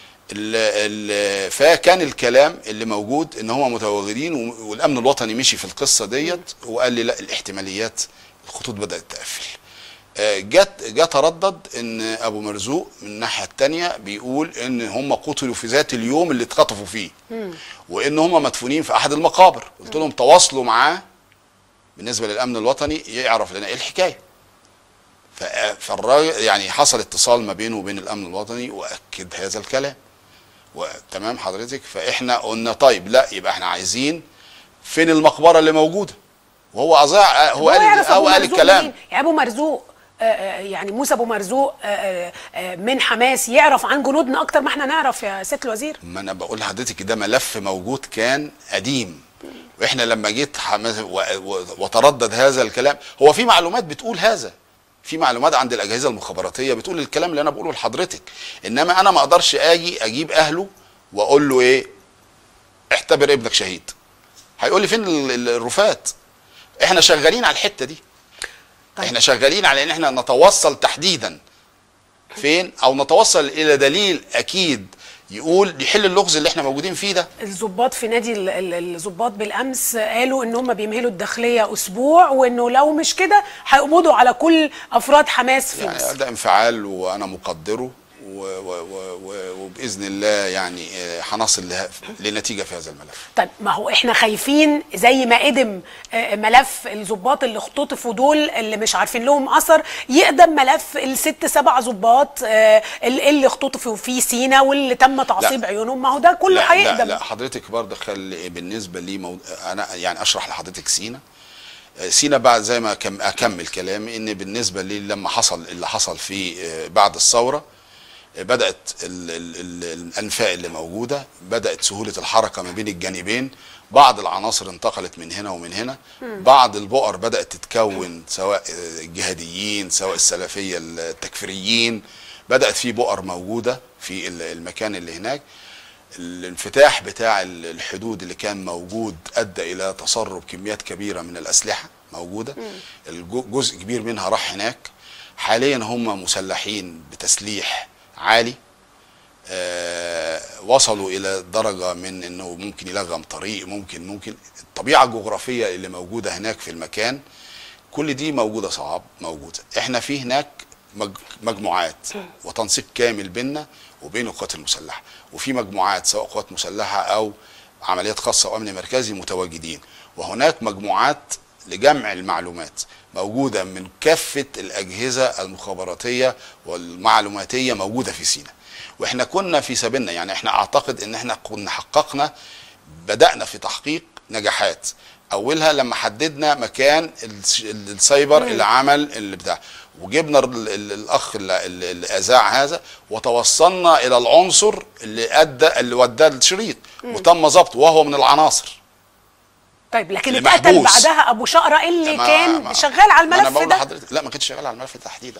S15: فكان الكلام اللي موجود ان هم متواجدين، والامن الوطني مشي في القصه ديت وقال لي لا الاحتماليات الخطوط بدات تقفل. جت تردد ان ابو مرزوق من الناحيه الثانيه بيقول ان هم قتلوا في ذات اليوم اللي اتخطفوا فيه، وان هم مدفونين في احد المقابر. قلت لهم تواصلوا معاه بالنسبه للامن الوطني يعرف لنا ايه الحكايه. فالراجل يعني حصل اتصال ما بينه وبين الامن الوطني واكد هذا الكلام، تمام حضرتك؟ فاحنا قلنا طيب لا يبقى احنا عايزين فين المقبره اللي موجوده، وهو هو قال الكلام.
S1: يعني ابو مرزوق يعني موسى ابو مرزوق من حماس يعرف عن جنودنا اكتر ما احنا نعرف يا سياده الوزير.
S15: ما انا بقول لحضرتك ده ملف موجود كان قديم، واحنا لما جيت حماس وتردد هذا الكلام، هو في معلومات بتقول هذا، في معلومات عند الاجهزه المخابراتيه بتقول الكلام اللي انا بقوله لحضرتك، انما انا ما اقدرش اجيب اهله واقول له ايه اعتبر ابنك شهيد. هيقول لي فين الرفات؟ احنا شغالين على الحته دي. طيب. احنا شغالين على ان احنا نتوصل تحديدا فين، او نتوصل الى دليل اكيد يقول يحل اللغز اللي احنا موجودين فيه ده.
S1: الضباط في نادي الضباط بالامس قالوا ان هم بيمهلوا الداخليه اسبوع، وانه لو مش كده هيقبضوا على كل افراد حماس في مصر.
S15: يعني ده انفعال وانا مقدره، وباذن الله يعني هنصل لنتيجه في هذا الملف.
S1: طيب ما هو احنا خايفين زي ما قدم ملف الضباط اللي اختطفوا دول اللي مش عارفين لهم اثر، يقدم ملف ال6-7 ضباط اللي اختطفوا في سينا واللي تم تعصيب عيونهم. ما هو ده كله هيقدم.
S15: لا حضرتك برضه خلي بالنسبه لي انا يعني اشرح لحضرتك سينا بعد زي ما اكمل كلامي ان بالنسبه لي لما حصل اللي حصل في بعد الثوره، بدأت الأنفاق اللي موجودة، بدأت سهولة الحركة ما بين الجانبين، بعض العناصر انتقلت من هنا ومن هنا، بعض البؤر بدأت تتكون سواء الجهاديين سواء السلفية التكفيريين، بدأت في بؤر موجودة في المكان اللي هناك. الانفتاح بتاع الحدود اللي كان موجود ادى الى تسرب كميات كبيره من الاسلحه موجوده، جزء كبير منها راح هناك. حاليا هم مسلحين بتسليح عالي، وصلوا الى درجه من انه ممكن يلغم طريق، ممكن الطبيعه الجغرافيه اللي موجوده هناك في المكان كل دي موجوده، صعب موجوده. احنا في هناك مجموعات وتنسيق كامل بيننا وبين القوات المسلحه، وفي مجموعات سواء قوات مسلحه او عمليات خاصه او امن مركزي متواجدين، وهناك مجموعات لجمع المعلومات موجوده من كافه الاجهزه المخابراتيه والمعلوماتيه موجوده في سيناء. واحنا كنا في سبيلنا، يعني احنا اعتقد ان احنا كنا حققنا، بدانا في تحقيق نجاحات. اولها لما حددنا مكان السايبر اللي عمل اللي بتاع، وجبنا الاخ اللي اذاع هذا، وتوصلنا الى العنصر اللي ودى الشريط وتم ضبطه وهو من العناصر.
S1: طيب لكن اتقتل بعدها ابو شقره اللي كان شغال على الملف ده؟
S15: لا ما كانش شغال على الملف تحديدا.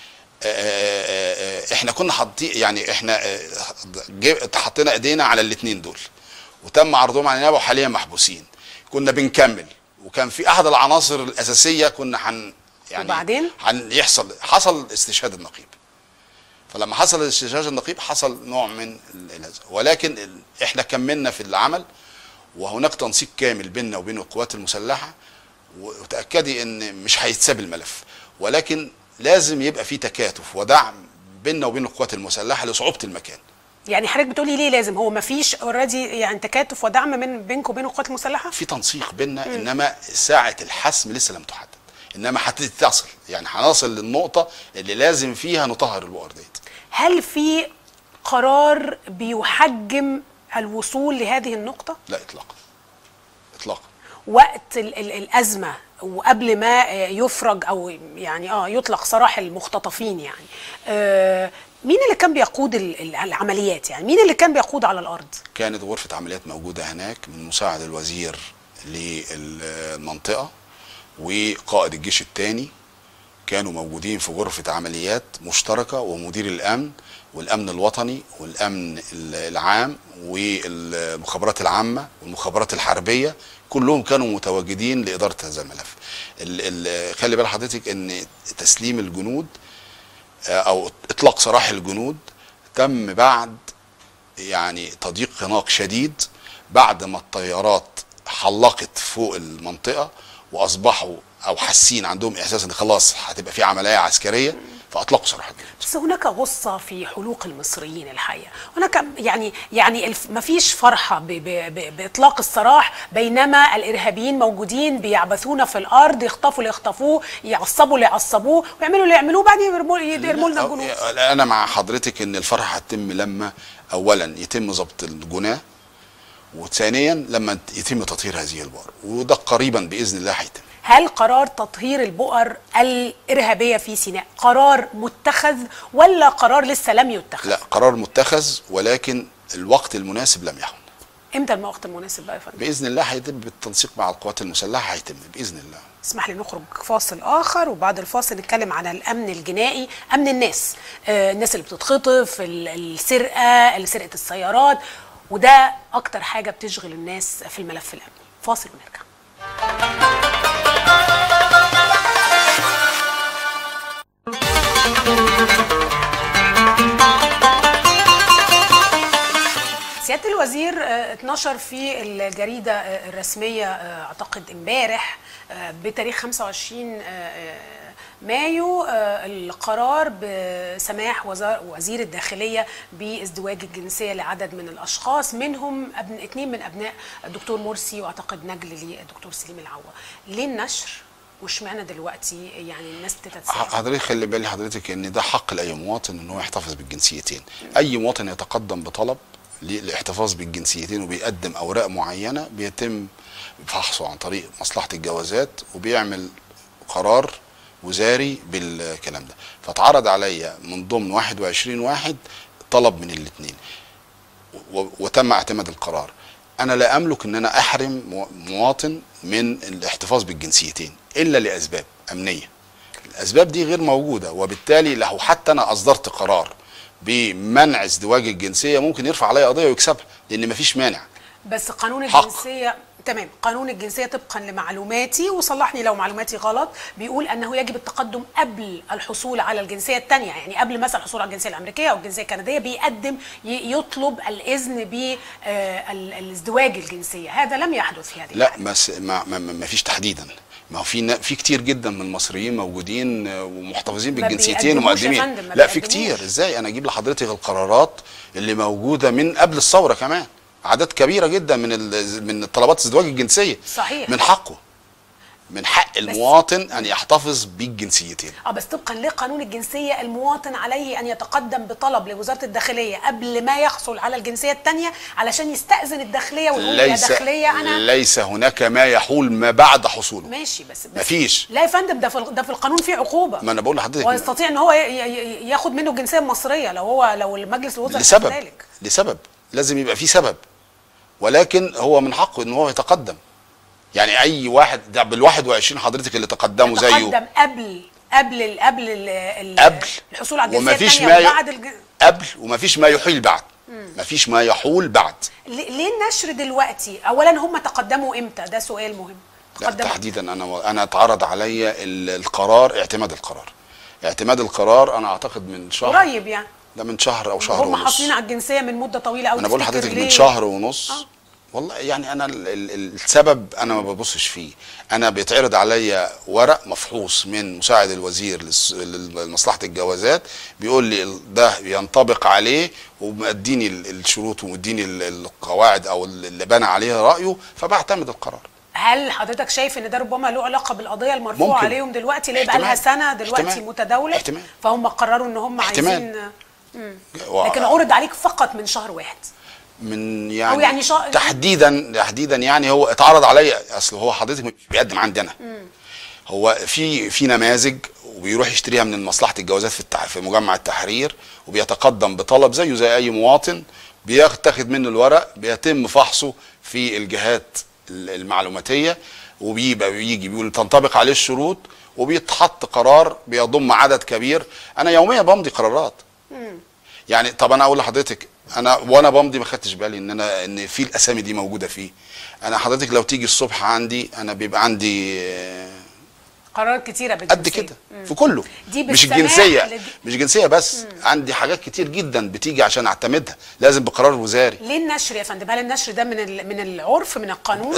S15: احنا كنا حاطين، يعني احنا حطينا ايدينا على الاثنين دول وتم عرضهم على النيابه وحاليا محبوسين. كنا بنكمل، وكان في احد العناصر الاساسيه كنا يعني
S1: وبعدين
S15: حصل استشهاد النقيب. فلما حصل استشهاد النقيب حصل نوع من ولكن احنا كملنا في العمل، وهناك تنسيق كامل بيننا وبين القوات المسلحه، وتاكدي ان مش هيتساب الملف، ولكن لازم يبقى في تكاتف ودعم بيننا وبين القوات المسلحه لصعوبه المكان.
S1: يعني حضرتك بتقولي ليه لازم؟ هو ما فيش اوريدي يعني تكاتف ودعم من بينكم وبين القوات المسلحه؟
S15: في تنسيق بيننا، انما ساعه الحسم لسه لم تحدد، انما هتتصل، يعني هنصل للنقطه اللي لازم فيها نطهر البؤر ديت.
S1: هل في قرار بيحجم الوصول لهذه النقطه؟
S15: لا اطلاقا. اطلاقا.
S1: وقت الازمه وقبل ما يفرج او يعني يطلق سراح المختطفين، يعني مين اللي كان بيقود العمليات؟ يعني مين اللي كان بيقود على الارض؟
S15: كانت غرفه عمليات موجوده هناك من مساعد الوزير للمنطقه وقائد الجيش الثاني، كانوا موجودين في غرفه عمليات مشتركه، ومدير الامن والامن الوطني والامن العام والمخابرات العامه والمخابرات الحربيه، كلهم كانوا متواجدين لاداره هذا الملف. خلي بال حضرتك ان تسليم الجنود او اطلاق سراح الجنود تم بعد يعني تضييق خناق شديد، بعد ما الطيارات حلقت فوق المنطقه واصبحوا او حاسين عندهم احساس ان خلاص هتبقى في عمليه عسكريه، فاطلقوا سراح الجنود.
S1: بس هناك غصه في حلوق المصريين الحقيقه، هناك يعني ما فيش فرحه باطلاق السراح، بينما الارهابيين موجودين بيعبثون في الارض، يخطفوا اللي يخطفوه، يعصبوا اللي يعصبوه، ويعملوا اللي يعملوه، بعدين يرموا لنا الجنود.
S15: انا مع حضرتك ان الفرحه هتتم لما اولا يتم ضبط الجناه، وثانيا لما يتم تطهير هذه البؤر، وده قريبا باذن الله هيتم.
S1: هل قرار تطهير البؤر الإرهابية في سيناء قرار متخذ ولا قرار لسه لم يتخذ؟
S15: لا، قرار متخذ، ولكن الوقت المناسب لم يحن.
S1: امتى الوقت المناسب بقى يا فندم؟
S15: بإذن الله هيتم بالتنسيق مع القوات المسلحة، هيتم بإذن الله.
S1: اسمح لي نخرج فاصل آخر، وبعد الفاصل نتكلم عن الأمن الجنائي، أمن الناس، الناس اللي بتتخطف، السرقة، سرقة السيارات، وده أكتر حاجة بتشغل الناس في الملف الأمني. فاصل ونرجع. سيادة الوزير اتنشر في الجريدة الرسمية اعتقد امبارح بتاريخ 25 مايو القرار بسماح وزير الداخلية بازدواج الجنسية لعدد من الأشخاص، منهم 2 من أبناء الدكتور مرسي واعتقد نجل للدكتور سليم العوا. ليه النشر؟ واشمعنى دلوقتي يعني الناس بتتساءل؟
S15: حضرتك خلي بالي حضرتك ان ده حق لاي مواطن ان هو يحتفظ بالجنسيتين. اي مواطن يتقدم بطلب للاحتفاظ بالجنسيتين وبيقدم اوراق معينه بيتم فحصه عن طريق مصلحه الجوازات، وبيعمل قرار وزاري بالكلام ده. فاتعرض عليا من ضمن 21 واحد طلب من الاثنين وتم اعتماد القرار. انا لا املك ان انا احرم مواطن من الاحتفاظ بالجنسيتين الا لاسباب امنيه. الاسباب دي غير موجوده، وبالتالي لو حتى انا اصدرت قرار بمنع ازدواج الجنسيه ممكن يرفع عليا قضيه ويكسبها، لان مفيش مانع.
S1: بس قانون
S15: حق.
S1: الجنسيه تمام، قانون الجنسيه طبقا لمعلوماتي، وصلحني لو معلوماتي غلط، بيقول انه يجب التقدم قبل الحصول على الجنسيه الثانيه، يعني قبل مثلا الحصول على الجنسيه الامريكيه او الجنسيه الكنديه بيقدم يطلب الاذن بالازدواج الجنسيه. هذا لم يحدث في هذه
S15: لا
S1: الحالة.
S15: بس ما فيش تحديدا. ما هو في كتير جدا من المصريين موجودين ومحتفظين بالجنسيتين ومقدمين. لا في كتير. ازاي انا اجيب لحضرتك القرارات اللي موجوده من قبل الثوره كمان، اعداد كبيره جدا من طلبات ازدواج الجنسيه.
S1: صحيح.
S15: من حقه، من حق المواطن ان يحتفظ بالجنسيتين.
S1: بس طبقا لقانون الجنسيه المواطن عليه ان يتقدم بطلب لوزاره الداخليه قبل ما يحصل على الجنسيه الثانيه علشان يستاذن الداخليه ويقول يا داخليه انا
S15: ليس هناك ما يحول ما بعد حصوله.
S1: ماشي بس
S15: مفيش.
S1: لا يا فندم، ده في القانون فيه عقوبه.
S15: ما انا بقول لحضرتك
S1: ويستطيع ان هو ياخد منه الجنسيه المصريه لو المجلس الوزراء
S15: لسبب لازم يبقى في سبب، ولكن هو من حقه ان هو يتقدم. يعني اي واحد ده بال21 حضرتك اللي تقدموا زيه
S1: يتقدم قبل الحصول على الجنسيه الثانيه وبعد
S15: قبل، ومفيش ما يحيل بعد. مفيش ما يحول بعد.
S1: ليه النشر دلوقتي؟ اولا هم تقدموا امتى؟ ده سؤال مهم.
S15: تحديدا انا اتعرض عليا القرار، اعتماد القرار انا اعتقد من شهر
S1: قريب، يعني
S15: ده من شهر او شهر ونص.
S1: هم حاصلين على الجنسيه من مده طويله قوي.
S15: انا بقول لحضرتك من شهر ونص. والله يعني انا السبب انا ما ببصش فيه. انا بيتعرض عليا ورق مفحوص من مساعد الوزير لمصلحه الجوازات بيقول لي ده ينطبق عليه، ومديني الشروط ومديني القواعد او اللي بنى عليها رايه، فبعتمد القرار.
S1: هل حضرتك شايف ان ده ربما له علاقه بالقضيه المرفوعه عليهم دلوقتي اللي بقى لها سنه دلوقتي متداوله؟ فهم قرروا ان هم عايزين لكن عرض عليك فقط من شهر واحد
S15: من يعني, أو يعني تحديدا يعني هو اتعرض عليا. اصل هو حضرتك مش بيقدم عندنا. هو في نماذج وبيروح يشتريها من مصلحه الجوازات في مجمع التحرير، وبيتقدم بطلب زيه زي اي مواطن، بياخد منه الورق، بيتم فحصه في الجهات المعلوماتيه، وبيجي بيقول تنطبق عليه الشروط، وبيتحط قرار بيضم عدد كبير. انا يوميا بمضي قرارات. يعني طب انا اقول لحضرتك وانا بمضي ما خدتش بالي ان في الاسامي دي موجوده فيه. انا حضرتك لو تيجي الصبح عندي انا بيبقى عندي
S1: قرارات كتيره
S15: قد كده في كله. مش جنسيه بس. عندي حاجات كتير جدا بتيجي عشان اعتمدها لازم بقرار وزاري.
S1: ليه النشر يا فندم؟ هل النشر ده من العرف، من القانون؟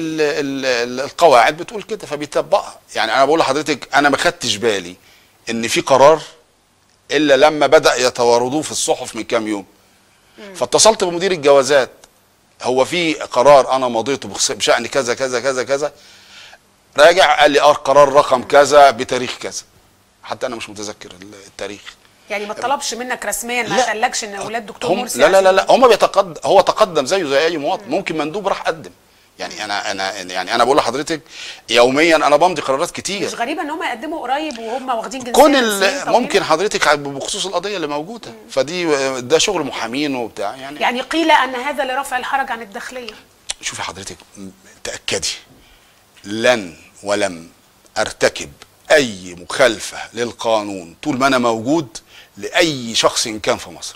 S15: القواعد بتقول كده فبيطبقها. يعني انا بقول لحضرتك انا ما خدتش بالي ان في قرار الا لما بدا يتواردوه في الصحف من كام يوم. فاتصلت بمدير الجوازات، هو في قرار انا مضيته بشأن كذا كذا كذا كذا، راجع قال لي قرار رقم كذا بتاريخ كذا، حتى انا مش متذكر التاريخ.
S1: يعني ما طلبش منك رسميا، ما قالكش ان اولاد دكتور مرسي؟
S15: لا هم هو تقدم زيه زي اي مواطن. ممكن مندوب راح قدم. يعني انا بقول لحضرتك يوميا انا بمضي قرارات كتير.
S1: مش غريبه ان هم يقدموا قريب وهم واخدين جنسيه
S15: ممكن حضرتك بخصوص القضيه اللي موجوده. ده شغل محامين وبتاع.
S1: يعني قيل ان هذا لرفع الحرج عن الداخليه.
S15: شوفي حضرتك تاكدي لن ولم ارتكب اي مخالفه للقانون طول ما انا موجود لاي شخص إن كان في مصر.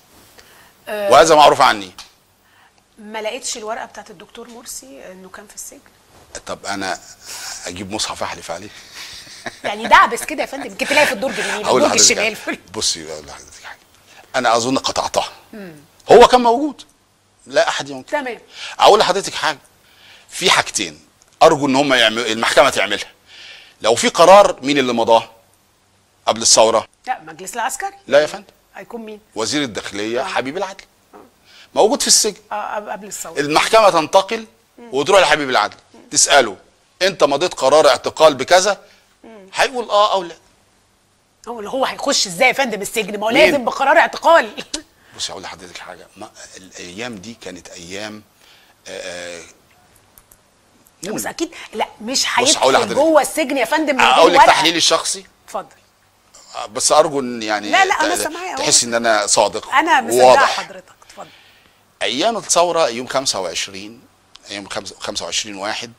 S15: وهذا معروف عني.
S1: ما لقيتش الورقه بتاعت الدكتور مرسي انه كان في السجن؟
S15: طب انا اجيب مصحف احلف عليه؟
S1: يعني دعبس كده يا فندم، يمكن تلاقي في الدرج اليمين او الدرج الشمال.
S15: بصي اقول لحضرتك حاجه، انا اظن قطعتها. هو كان موجود، لا احد ينكر.
S1: تمام.
S15: اقول لحضرتك حاجه، في حاجتين ارجو ان هم المحكمه تعملها. لو في قرار مين اللي مضاه قبل الثوره؟
S1: لا المجلس العسكري.
S15: لا يا فندم.
S1: هيكون مين؟
S15: وزير الداخليه حبيب العدل. موجود في السجن.
S1: قبل الثوره.
S15: المحكمه تنتقل وتروح لحبيب العدل تساله انت مضيت قرار اعتقال بكذا، هيقول او لا.
S1: هو هيخش ازاي يا فندم السجن؟ ما هو لازم بقرار اعتقال.
S15: بصي اقول لحضرتك حاجه، الايام دي كانت ايام
S1: بس اكيد لا مش هيدخل جوه السجن يا فندم من غير
S15: اقول لك تحليلي الشخصي.
S1: اتفضل.
S15: بس ارجو ان يعني
S1: لا انا سامعاك،
S15: تحس ان انا صادق.
S1: انا مصدقه حضرتك. اتفضل.
S15: ايام الثوره يوم 25 يوم 25/1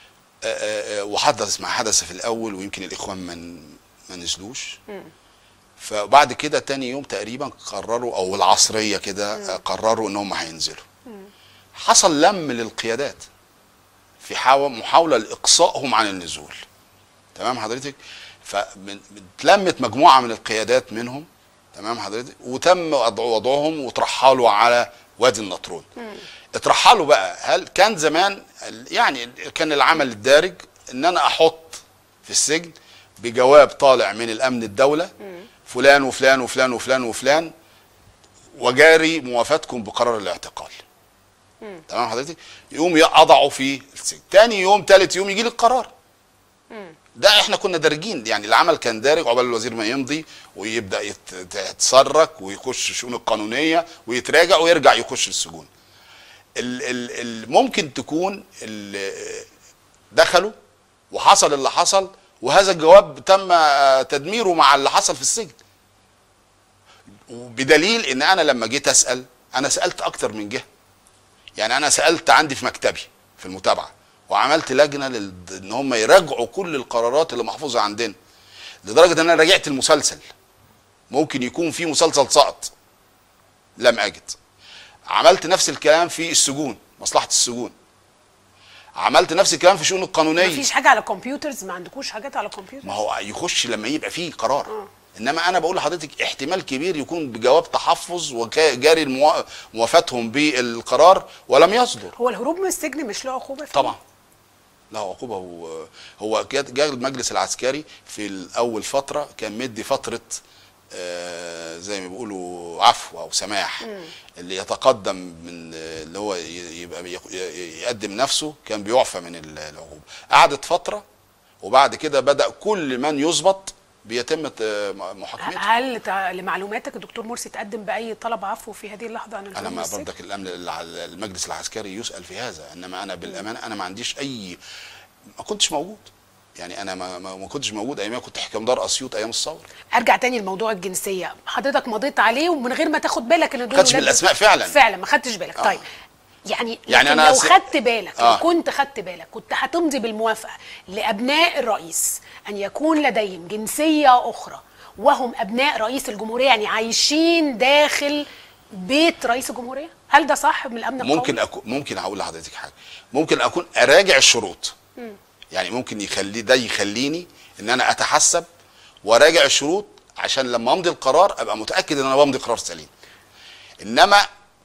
S15: وحدث ما حدث في الاول، ويمكن الاخوان ما نزلوش. فبعد كده تاني يوم تقريبا قرروا، او العصريه كده قرروا ان هم هينزلوا. حصل لم للقيادات في محاوله لاقصائهم عن النزول. تمام حضرتك؟ فاتلمت مجموعه من القيادات منهم، تمام حضرتك، وتم وضعهم وترحلوا على وادي النطرون. اترحلوا بقى. هل كان زمان يعني كان العمل الدارج ان انا احط في السجن بجواب طالع من الامن الدوله فلان وفلان وفلان وفلان وفلان وجاري موافاتكم بقرار الاعتقال. تمام حضرتك؟ يقوم اضعوا في السجن. تاني يوم ثالث يوم يجي لي القرار. ده احنا كنا دارجين، يعني العمل كان دارج عقبال الوزير ما يمضي ويبدا يتسرك ويخش الشؤون القانونيه ويتراجع ويرجع يخش السجون. ممكن تكون دخلوا وحصل اللي حصل، وهذا الجواب تم تدميره مع اللي حصل في السجن. بدليل ان انا لما جيت اسال، انا سالت اكتر من جهه. يعني انا سالت عندي في مكتبي في المتابعه، وعملت لجنه ان هم يراجعوا كل القرارات اللي محفوظه عندنا، لدرجه ان انا راجعت المسلسل. ممكن يكون في مسلسل سقط، لم اجد. عملت نفس الكلام في السجون، مصلحه السجون. عملت نفس الكلام في الشؤون القانونيه.
S1: مفيش حاجه على كمبيوترز؟ ما عندكوش حاجات على كمبيوترز؟
S15: ما هو يخش لما يبقى فيه قرار. انما انا بقول لحضرتك احتمال كبير يكون بجواب تحفظ وجاري موافاتهم بالقرار ولم يصدر.
S1: هو الهروب من السجن مش له عقوبه فيه؟
S15: طبعا له عقوبه. هو جاء المجلس العسكري في الاول فتره كان مدي فتره زي ما بيقولوا عفو او سماح. اللي يتقدم من اللي هو يبقى يقدم نفسه كان بيعفى من العقوبه. قعدت فتره وبعد كده بدا كل من يظبط بيتم محاكمته.
S1: هل لمعلوماتك الدكتور مرسي تقدم باي طلب عفو في هذه اللحظه عن الهروب من السجن؟
S15: انا برضك المجلس العسكري يسال في هذا، انما انا بالامانه انا ما عنديش اي، ما كنتش موجود. يعني انا ما كنتش موجود ايام كنت حكم دار اسيوط ايام الثوره.
S1: ارجع تاني لموضوع الجنسيه، حضرتك مضيت عليه ومن غير ما تاخد بالك ان دول
S15: خدتش بالاسماء فعلا
S1: ما خدتش بالك. طيب يعني
S15: أنا
S1: لو خدت بالك لو كنت خدت بالك كنت هتمضي بالموافقه لابناء الرئيس ان يكون لديهم جنسيه اخرى وهم ابناء رئيس الجمهوريه، يعني عايشين داخل بيت رئيس الجمهوريه؟ هل ده صح من الامن القومي؟
S15: ممكن هقول لحضرتك حاجه، ممكن اكون اراجع الشروط. يعني ممكن يخليني ان انا اتحسب وراجع الشروط عشان لما امضي القرار ابقى متاكد ان انا بمضي قرار سليم. انما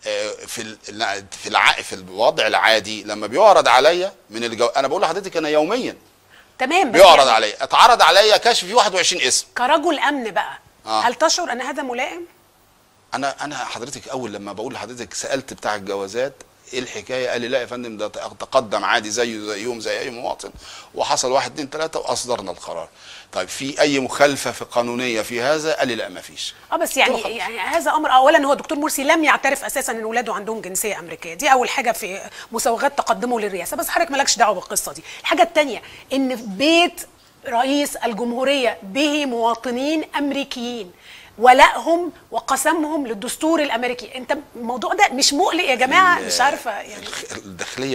S15: في الوضع العادي لما بيعرض عليا من انا بقول لحضرتك انا يوميا
S1: تمام
S15: بيعرض يعني عليا، اتعرض عليا كشف فيه 21 اسم.
S1: كرجل امن بقى هل تشعر ان هذا ملائم؟
S15: انا حضرتك اول لما بقول لحضرتك سالت بتاع الجوازات ايه الحكايه، قال لي لا يا فندم ده تقدم عادي زيهم زي اي مواطن، وحصل 1 2 3 واصدرنا القرار. طيب في اي مخالفه في قانونيه في هذا؟ قال لي لا ما فيش.
S1: بس يعني هذا امر، اولا هو الدكتور مرسي لم يعترف اساسا ان اولاده عندهم جنسيه امريكيه، دي اول حاجه في مسوغات تقدمه للرئاسه، بس حضرتك مالكش دعوه بالقصه دي. الحاجه الثانيه ان بيت رئيس الجمهوريه به مواطنين امريكيين، ولائهم وقسمهم للدستور الامريكي. انت الموضوع ده مش مقلق يا جماعه؟ مش عارفه يعني
S15: الداخليه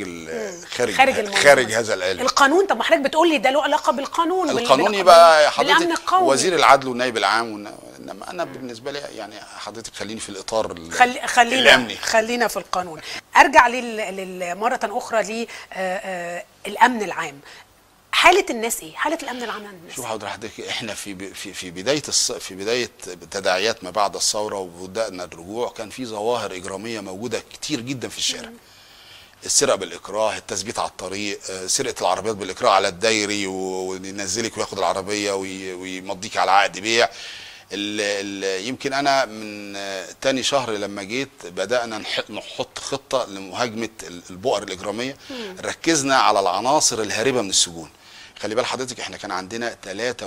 S15: خارج هذا العلم.
S1: القانون. طب ما حضرتك بتقول لي ده له علاقه بالقانون.
S15: القانون يبقى حضرتك وزير العدل والنائب العام، انما انا بالنسبه لي يعني حضرتك خليني في الاطار الامني.
S1: خلينا في القانون. ارجع مره اخرى للامن العام. حالة الناس ايه؟ حالة الامن العام عند الناس؟
S15: شوف حضرتك احنا في بداية تداعيات ما بعد الثورة وبدأنا الرجوع كان في ظواهر إجرامية موجودة كتير جدا في الشارع. السرقة بالإكراه، التثبيت على الطريق، سرقة العربيات بالإكراه على الدايري وينزلك وياخد العربية ويمضيك على عقد بيع. يمكن أنا من تاني شهر لما جيت بدأنا نحط خطة لمهاجمة البؤر الإجرامية. ركزنا على العناصر الهاربة من السجون. خلي بال حضرتك احنا كان عندنا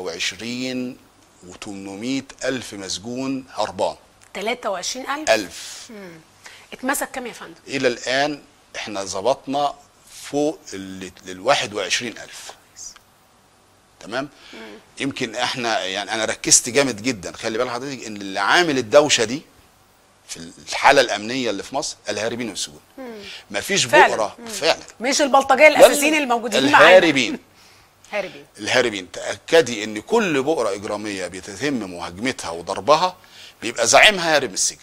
S15: 23,800 ألف مسجون هربان.
S1: 23,000 اتمسك كام يا فندم؟
S15: إلى الآن احنا ظبطنا فوق ال 21,000. تمام؟ يمكن احنا يعني انا ركزت جامد جدا. خلي بال حضرتك ان اللي عامل الدوشه دي في الحاله الامنيه اللي في مصر الهاربين من السجون. مفيش بؤره فعلا،
S1: مش البلطجيه الاساسيين الموجودين معانا،
S15: الهاربين. الهاربين تاكدي ان كل بؤره اجراميه بيتم مهاجمتها وضربها بيبقى زعيمها هارب من السجن.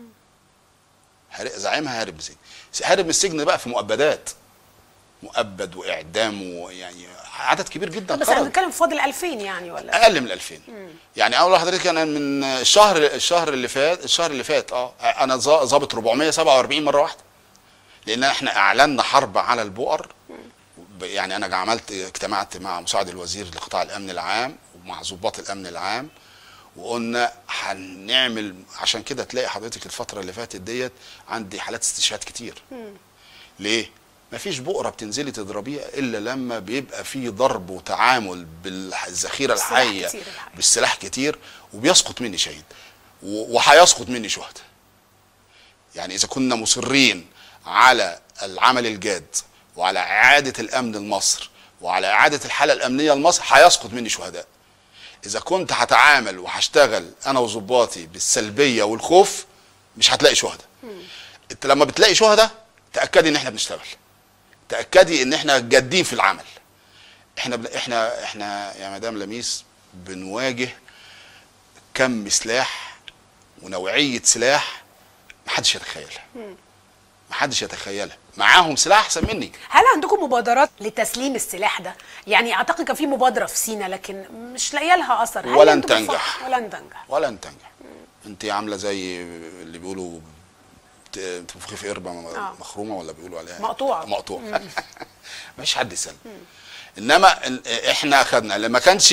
S15: زعيمها هارب من السجن. هارب من السجن بقى في مؤبدات، مؤبد واعدام ويعني عدد كبير جدا.
S1: بس احنا بنتكلم في فاضل 2000 يعني ولا
S15: اقل من 2000. يعني اول حضرتك انا من الشهر اللي فات انا ظابط 447 مره واحده، لان احنا اعلنا حرب على البؤر. يعني انا اجتمعت مع مساعد الوزير لقطاع الامن العام ومع ضباط الامن العام، وقلنا هنعمل عشان كده تلاقي حضرتك الفتره اللي فاتت ديت عندي حالات استشهاد كتير. ليه؟ مفيش بؤره بتنزلي تضربيها الا لما بيبقى في ضرب وتعامل بالذخيره الحيه بالسلاح كتير، وبيسقط مني شهيد وهيسقط مني شهداء. يعني اذا كنا مصرين على العمل الجاد وعلى اعاده الامن لمصر وعلى اعاده الحاله الامنيه لمصر هيسقط مني شهداء. اذا كنت هتعامل وهشتغل انا وظباطي بالسلبيه والخوف مش هتلاقي شهداء. انت لما بتلاقي شهداء تاكدي ان احنا بنشتغل، تاكدي ان احنا جادين في العمل. احنا يا مدام لميس بنواجه كم سلاح ونوعيه سلاح محدش يتخيلها. محدش يتخيلها. معاهم سلاح احسن مني.
S1: هل عندكم مبادرات لتسليم السلاح ده؟ يعني اعتقد كان في مبادره في سينا لكن مش لاقيه لها اثر.
S15: ولن تنجح.
S1: ولن تنجح.
S15: انت عامله زي اللي بيقولوا تنفخي في قربه مخرومه ولا بيقولوا عليها مقطوعه. مفيش حد يسلم. انما احنا اخذنا اللي ما كانش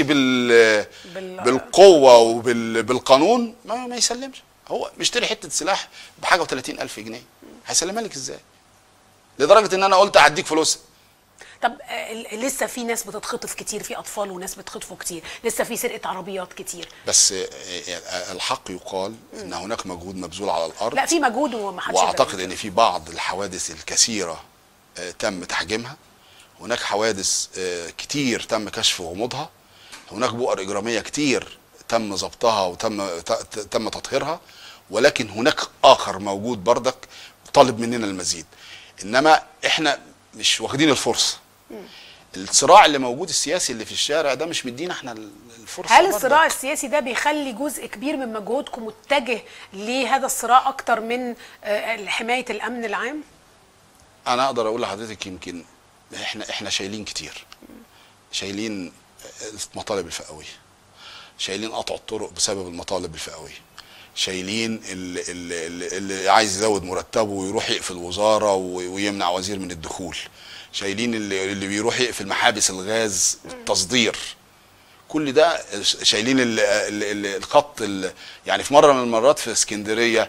S15: بالقوه وبالقانون ما يسلمش. هو بيشتري حته سلاح بحاجه و30,000 جنيه هيسلمها لك ازاي؟ لدرجه ان انا قلت هديك فلوسها.
S1: طب لسه في ناس بتتخطف كتير، في اطفال وناس بتخطفوا كتير، لسه في سرقه عربيات كتير.
S15: بس الحق يقال ان هناك مجهود مبذول على الارض.
S1: لا في مجهود ومحدش.
S15: واعتقد ان في بعض الحوادث الكثيره تم تحجيمها. هناك حوادث كتير تم كشف غموضها. هناك بؤر اجراميه كتير تم ضبطها وتم تطهيرها، ولكن هناك اخر موجود بردك طالب مننا المزيد. انما احنا مش واخدين الفرصه. الصراع اللي موجود السياسي اللي في الشارع ده مش مدينا احنا الفرصه.
S1: هل الصراع السياسي ده بيخلي جزء كبير من مجهودكم متجه لهذا الصراع اكتر من حمايه الامن العام؟
S15: انا اقدر اقول لحضرتك يمكن احنا شايلين كتير. شايلين المطالب الفئويه، شايلين قطع الطرق بسبب المطالب الفئويه، شايلين اللي عايز يزود مرتبه ويروح يقفل وزاره ويمنع وزير من الدخول، شايلين اللي بيروح يقفل محابس الغاز التصدير. كل ده شايلين الخط. يعني في مره من المرات في اسكندريه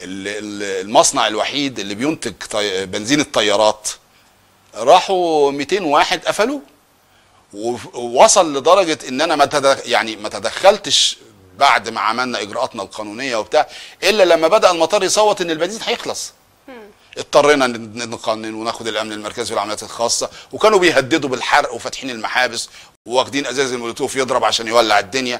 S15: المصنع الوحيد اللي بينتج بنزين الطيارات راحوا 200 واحد قفلوه، ووصل لدرجه ان انا ما تدخلتش بعد ما عملنا اجراءاتنا القانونيه وبتاع الا لما بدا المطار يصوت ان البنزين هيخلص. اضطرينا نقنن وناخد الامن المركزي والعمليات الخاصه، وكانوا بيهددوا بالحرق وفاتحين المحابس وواخدين ازاز المولوتوف يضرب عشان يولع الدنيا.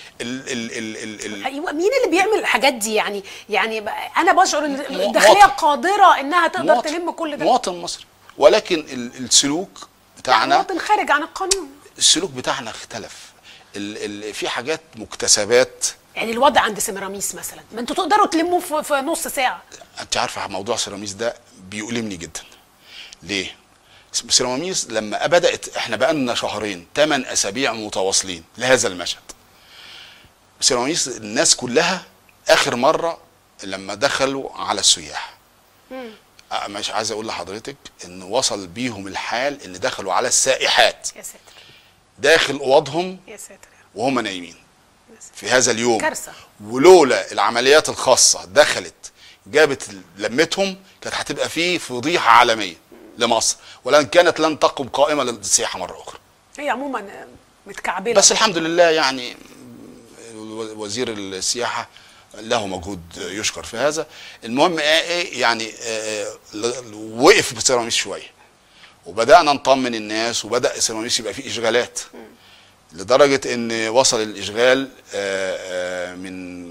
S1: ايوه مين اللي بيعمل الحاجات دي؟ يعني انا بشعر ان الداخليه قادره انها تقدر تلم كل ده.
S15: مواطن مصري، ولكن السلوك بتاعنا
S1: مواطن خارج عن القانون.
S15: السلوك بتاعنا اختلف. في حاجات مكتسبات.
S1: يعني الوضع عند سيراميس مثلا ما انتوا تقدروا تلموه في نص ساعه.
S15: انت عارفه موضوع سيراميس ده بيؤلمني جدا. ليه؟ سيراميس لما بدات احنا بقالنا شهرين 8 اسابيع متواصلين لهذا المشهد. سيراميس الناس كلها اخر مره لما دخلوا على السياح. مش عايز اقول لحضرتك ان وصل بيهم الحال ان دخلوا على السائحات.
S1: يا ساتر.
S15: داخل اوضهم.
S1: يا ساتر.
S15: وهم نايمين. في هذا اليوم.
S1: كارثه.
S15: ولولا العمليات الخاصه دخلت جابت لمتهم كانت هتبقى فيه فضيحه عالميه لمصر، ولن تقم قائمه للسياحه مره اخرى.
S1: هي عموما متكعبله.
S15: بس الحمد لله يعني وزير السياحه له مجهود يشكر في هذا. المهم يعني وقف بسيراميس شويه وبدانا نطمن الناس، وبدا سيراميس يبقى فيه اشغالات لدرجه ان وصل الاشغال من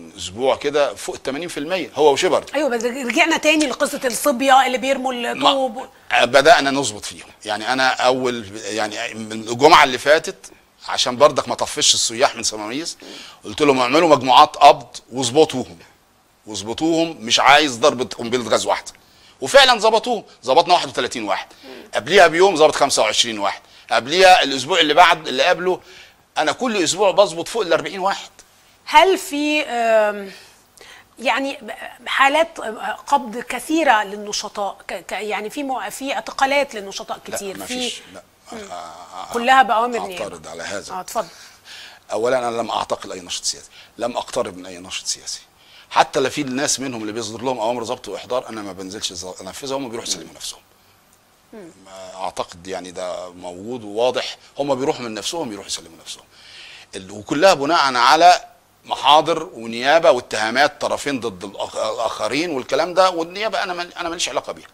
S15: من اسبوع كده فوق 80% هو وشبر.
S1: ايوه بس رجعنا تاني لقصه الصبيه اللي بيرموا الطوب.
S15: بدانا نظبط فيهم، يعني انا اول يعني من الجمعه اللي فاتت عشان بردك ما طفش السياح من سماميس، قلت لهم اعملوا مجموعات قبض واظبطوهم، مش عايز ضربه قنبله غاز واحده. وفعلا ظبطوهم، ظبطنا 31 واحد، قبليها بيوم ظبط 25 واحد، قبليها الاسبوع اللي بعد اللي قبله، انا كل اسبوع بظبط فوق ال 40 واحد.
S1: هل في يعني حالات قبض كثيره للنشطاء، يعني في اعتقالات للنشطاء كتير؟
S15: لا مفيش، لا
S1: كلها باوامر نيابه.
S15: اعترض على هذا.
S1: اتفضل.
S15: اولا انا لم اعتقل اي ناشط سياسي، لم اقترب من اي ناشط سياسي، حتى لو في الناس منهم اللي بيصدر لهم اوامر ضبط واحضار انا ما بنزلش انفذها، هم بيروحوا يسلموا نفسهم. اعتقد يعني ده موجود وواضح، هم بيروحوا من نفسهم يروحوا يسلموا نفسهم، وكلها بناء على محاضر ونيابه واتهامات طرفين ضد الاخرين والكلام ده، والنيابه انا ماليش علاقه بيها.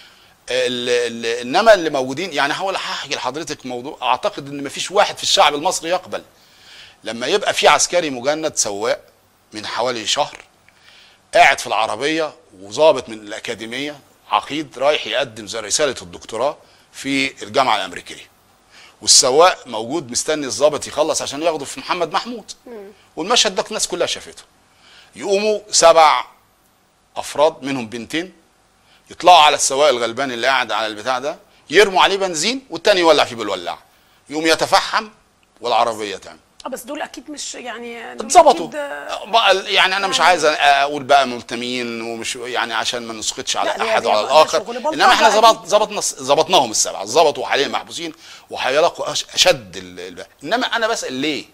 S15: انما اللي موجودين يعني هحكي لحضرتك موضوع، اعتقد ان مفيش واحد في الشعب المصري يقبل لما يبقى في عسكري مجند سواق من حوالي شهر قاعد في العربيه وظابط من الاكاديميه عقيد رايح يقدم زي رساله الدكتوراه في الجامعه الامريكيه، والسواق موجود مستني الظابط يخلص عشان ياخده في محمد محمود، والمشهد ده الناس كلها شافته. يقوموا 7 افراد منهم بنتين يطلعوا على السواق الغلبان اللي قاعد على البتاع ده، يرموا عليه بنزين والتاني يولع فيه بالولاعه، يقوم يتفحم والعربيه تعمل.
S1: بس دول اكيد مش يعني
S15: اتظبطوا يعني انا مش عايز اقول بقى ملتمين ومش يعني عشان ما نسقطش على احد وعلى الاخر، انما احنا ظبطناهم ال7 ظبطوا وحاليا محبوسين وهيلاقوا اشد انما انا بسال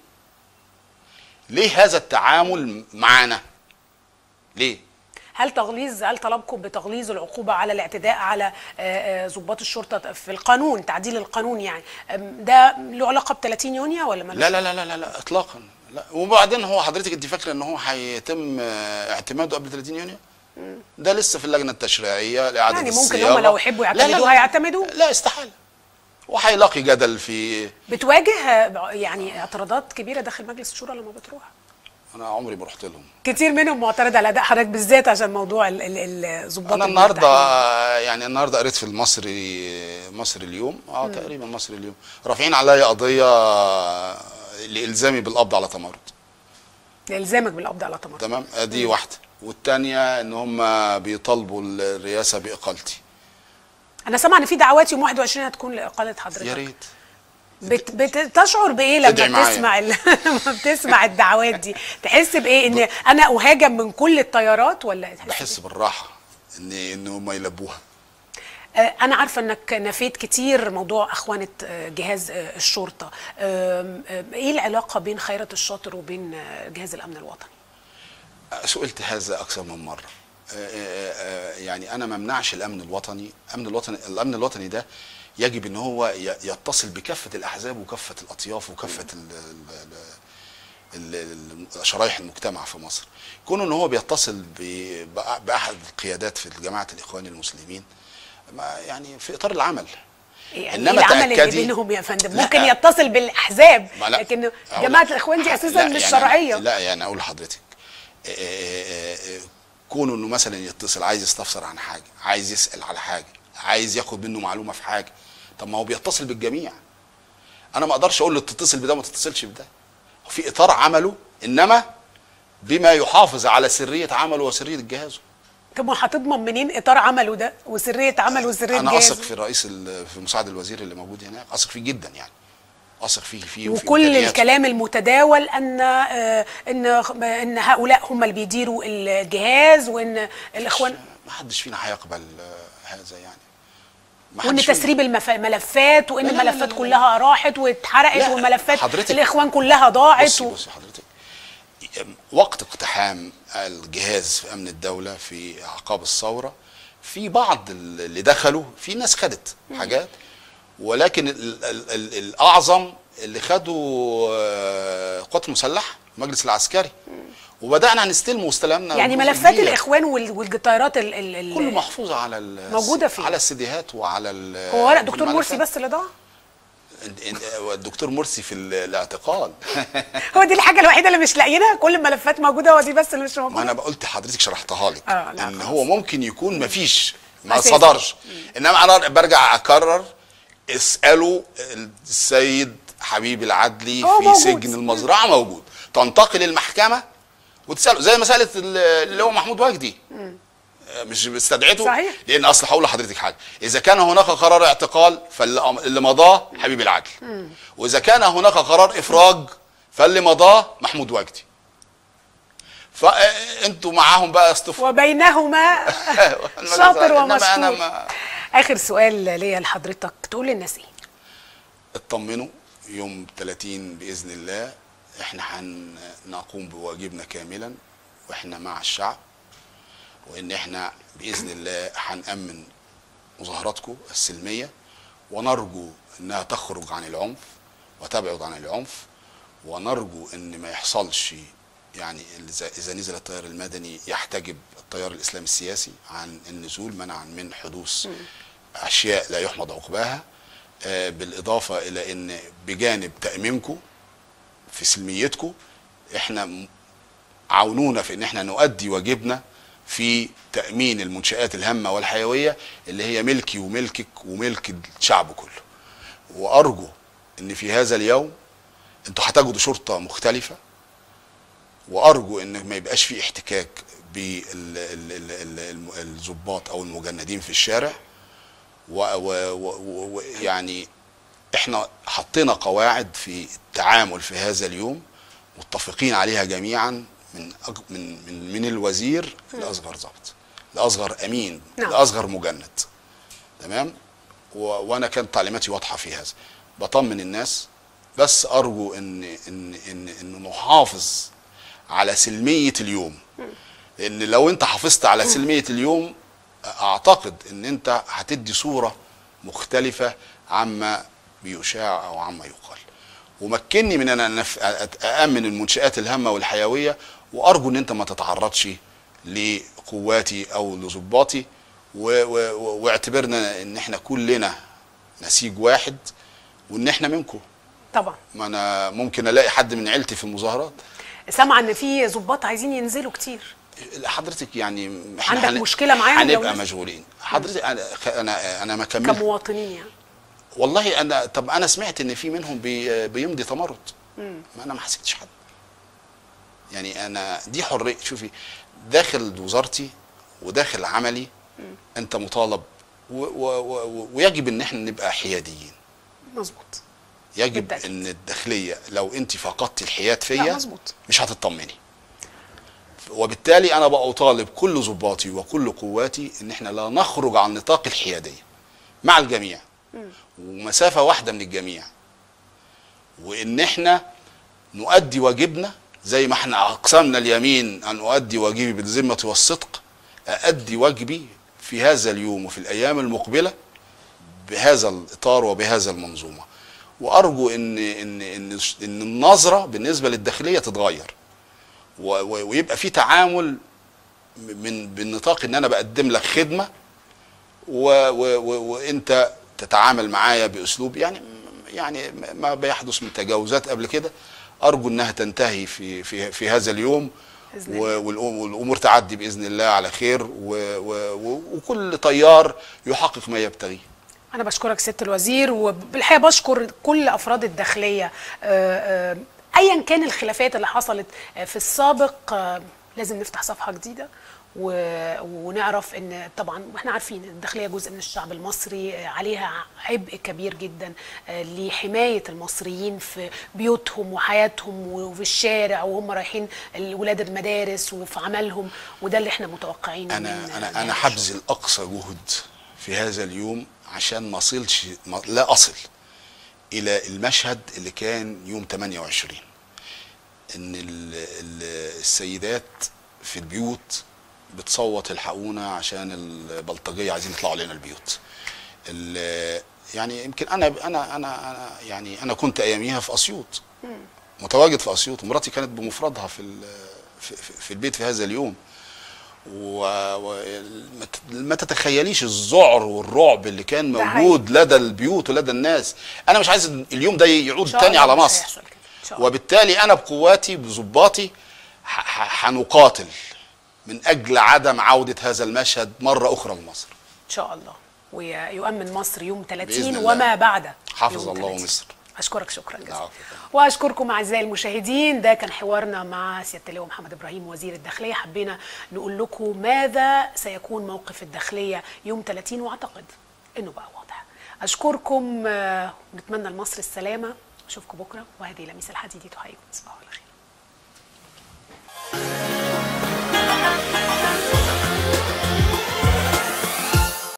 S15: ليه هذا التعامل معانا؟ ليه؟
S1: هل طلبكم بتغليظ العقوبه على الاعتداء على ضباط الشرطه في القانون، تعديل القانون يعني، ده له علاقه ب 30 يونيو ولا مالوش؟
S15: لا لا لا لا لا اطلاقا لا. وبعدين هو حضرتك انت فاكره ان هو هيتم اعتماده قبل 30 يونيو؟ ده لسه في اللجنه التشريعيه لاعاده
S1: يعني
S15: الصياغه.
S1: ممكن هم لو يحبوا يعتمدوا هيعتمدوا؟
S15: لا استحاله، وهيلاقي جدل في.
S1: بتواجه يعني اعتراضات كبيره داخل مجلس الشورى لما بتروح؟
S15: انا عمري ما رحت لهم.
S1: كتير منهم معترض على اداء حضرتك بالذات عشان موضوع الضباط.
S15: انا النهارده قريت في مصري اليوم تقريبا مصري اليوم رافعين عليا قضيه لالزامي بالقبض على تمرد.
S1: لالزامك بالقبض على تمرد.
S15: تمام، دي واحده، والثانيه ان هم بيطالبوا الرئاسه باقالتي.
S1: انا سامعه ان في دعوات يوم 21 هتكون لاقاله حضرتك.
S15: يا ريت.
S1: بتشعر بايه لما بتسمع الدعوات دي؟ تحس بايه؟ ان انا اهاجم من كل التيارات ولا
S15: بحس بالراحه ان هم يلبوها؟
S1: انا عارفه انك نفيت كتير موضوع اخوانه جهاز الشرطه، ايه العلاقه بين خيرت الشاطر وبين جهاز الامن الوطني؟
S15: سئلت هذا اكثر من مره. يعني انا ما امنعش الامن الوطني ده يجب ان هو يتصل بكافه الاحزاب وكافه الاطياف وكافه شرائح المجتمع في مصر. كونه ان هو بيتصل باحد القيادات في جماعه الاخوان المسلمين يعني في اطار العمل.
S1: يعني انما العمل اللي بينهم يا فندم ممكن يتصل بالاحزاب، لكن جماعه الاخوان دي اساسا مش شرعيه.
S15: لا يعني اقول لحضرتك كونه انه مثلا يتصل عايز يستفسر عن حاجه، عايز يسال على حاجه، عايز ياخد منه معلومه في حاجه، طب ما هو بيتصل بالجميع. انا ما اقدرش اقول له تتصل بده وما تتصلش بده، في اطار عمله انما بما يحافظ على سريه عمله وسريه جهازه.
S1: طب ما هتضمن منين اطار عمله ده وسريه عمله وسريه جهازه؟
S15: انا اثق في في مساعد الوزير اللي موجود هناك، اثق فيه جدا يعني، اثق فيه
S1: وكل الكلام المتداول ان هؤلاء هم اللي بيديروا الجهاز وان الاخوان
S15: ما حدش فينا هيقبل هذا يعني،
S1: وان تسريب الملفات وان الملفات كلها راحت واتحرقت والملفات الاخوان كلها ضاعت.
S15: بصي حضرتك، وقت اقتحام الجهاز في امن الدوله في اعقاب الثوره في بعض اللي دخلوا، في ناس خدت حاجات، ولكن الاعظم اللي خدوا القوات المسلحه المجلس العسكري، وبدانا نستلمه واستلمنا
S1: يعني ملفات الاخوان والجطيرات
S15: كله محفوظه على
S1: موجوده فيه،
S15: على السيديهات وعلى
S1: هو ورق دكتور مرسي بس اللي ضاع؟
S15: الدكتور مرسي في الاعتقال.
S1: هو دي الحاجه الوحيده اللي مش لاقيينها، كل الملفات موجوده، هو دي بس اللي مش موجوده.
S15: ما انا قلت حضرتك شرحتها لك ان
S1: خلاص.
S15: هو ممكن يكون ما فيش، ما صدرش، انما انا برجع اكرر، اسالوا السيد حبيب العدلي في موجود. سجن المزرعه موجود، تنتقل المحكمه وتساله زي مساله اللي هو محمود وجدي. مش استدعيته صحيح. لان اصل هقول لحضرتك حاجه، اذا كان هناك قرار اعتقال فاللي مضاه حبيب العدل، واذا كان هناك قرار افراج فاللي مضاه محمود وجدي. فانتوا معاهم بقى اصطفوا
S1: وبينهما شاطر ومشكور. اخر سؤال ليا لحضرتك، تقول للناس ايه؟
S15: اطمنوا، يوم 30 باذن الله احنا هنقوم بواجبنا كاملا، واحنا مع الشعب، وان احنا باذن الله هنأمن مظاهراتكم السلميه، ونرجو انها تخرج عن العنف وتبعد عن العنف، ونرجو ان ما يحصلش يعني اذا نزل التيار المدني يحتجب التيار الاسلامي السياسي عن النزول منعا من حدوث اشياء لا يحمد عقباها. بالاضافه الى ان بجانب تأمينكم في سلميتكم، احنا عاونونا في ان احنا نؤدي واجبنا في تأمين المنشآت الهامة والحيوية اللي هي ملكي وملكك وملك الشعب كله. وأرجو إن في هذا اليوم أنتوا هتجدوا شرطة مختلفة، وأرجو إن ما يبقاش في احتكاك بالضباط أو المجندين في الشارع. ويعني إحنا حطينا قواعد في التعامل في هذا اليوم متفقين عليها جميعا، من الوزير لاصغر ضابط، لاصغر امين، لاصغر مجند. تمام؟ وانا كانت تعليماتي واضحه في هذا. بطمن الناس، بس ارجو ان نحافظ على سلميه اليوم، لان لو انت حافظت على سلميه اليوم اعتقد ان انت هتدي صوره مختلفه عما بيشاع او عما يقال. ومكنني من ان أأمن المنشآت الهامة والحيوية، وأرجو أن أنت ما تتعرضش لقواتي أو لضباطي، واعتبرنا أن احنا كلنا نسيج واحد، وأن احنا منكم.
S1: طبعا.
S15: ما أنا ممكن ألاقي حد من عيلتي في المظاهرات.
S1: سامعة أن في ضباط عايزين ينزلوا كتير.
S15: حضرتك يعني
S1: عندك مشكلة معاهم؟
S15: هنبقى مشغولين. حضرتك أنا ما كملت
S1: كمواطنين يعني.
S15: والله انا سمعت ان في منهم بيمضي تمرد. ما انا ما حسبتش حد. يعني انا دي حريه. شوفي، داخل وزارتي وداخل عملي انت مطالب ويجب ان احنا نبقى حياديين.
S1: مظبوط.
S15: يجب بالدليل. ان الداخليه لو انت فقدتي الحياد فيا مش هتطمني. وبالتالي انا بقى اطالب كل ضباطي وكل قواتي ان احنا لا نخرج عن نطاق الحياديه مع الجميع، ومسافة واحدة من الجميع، وإن احنا نؤدي واجبنا زي ما احنا أقسمنا اليمين أن أؤدي واجبي بالذمة والصدق، أؤدي واجبي في هذا اليوم وفي الأيام المقبلة بهذا الإطار وبهذا المنظومة. وأرجو إن النظرة بالنسبة للداخلية تتغير، ويبقى في تعامل بالنطاق إن أنا بقدم لك خدمة وأنت تتعامل معايا باسلوب يعني ما بيحدث من تجاوزات قبل كده. ارجو انها تنتهي في هذا اليوم، والامور تعدي باذن الله على خير، وكل طيار يحقق ما يبتغيه.
S1: انا بشكرك سياده الوزير، وبالحقيقه بشكر كل افراد الداخليه. ايا كان الخلافات اللي حصلت في السابق، لازم نفتح صفحه جديده ونعرف ان طبعا واحنا عارفين الداخليه جزء من الشعب المصري، عليها عبء كبير جدا لحمايه المصريين في بيوتهم وحياتهم وفي الشارع وهم رايحين ولاد المدارس وفي عملهم، وده اللي احنا متوقعينه.
S15: انا هبذل اقصى جهد في هذا اليوم عشان ما اصلش، لا اصل الى المشهد اللي كان يوم 28 ان السيدات في البيوت بتصوت الحقونا عشان البلطجيه عايزين يطلعوا علينا البيوت. يعني يمكن انا كنت اياميها في اسيوط، متواجد في اسيوط، ومراتي كانت بمفردها في البيت في هذا اليوم، ما تتخيليش الذعر والرعب اللي كان موجود لدى البيوت ولدى الناس. انا مش عايز اليوم ده يعود تاني على مصر، وبالتالي انا بقواتي بضباطي هنقاتل من اجل عدم عودة هذا المشهد مرة اخرى لمصر
S1: ان شاء الله، ويؤمن مصر يوم 30 وما بعده.
S15: حافظ الله مصر.
S1: أشكرك شكرا جزيلا. وأشكركم أعزائي المشاهدين، ده كان حوارنا مع سيادة اللواء محمد إبراهيم وزير الداخلية. حبينا نقول لكم ماذا سيكون موقف الداخلية يوم 30، وأعتقد إنه بقى واضح. أشكركم ونتمنى لمصر السلامة. أشوفكم بكرة، وهذه لميس الحديدي تحييكم. تصبحوا على خير.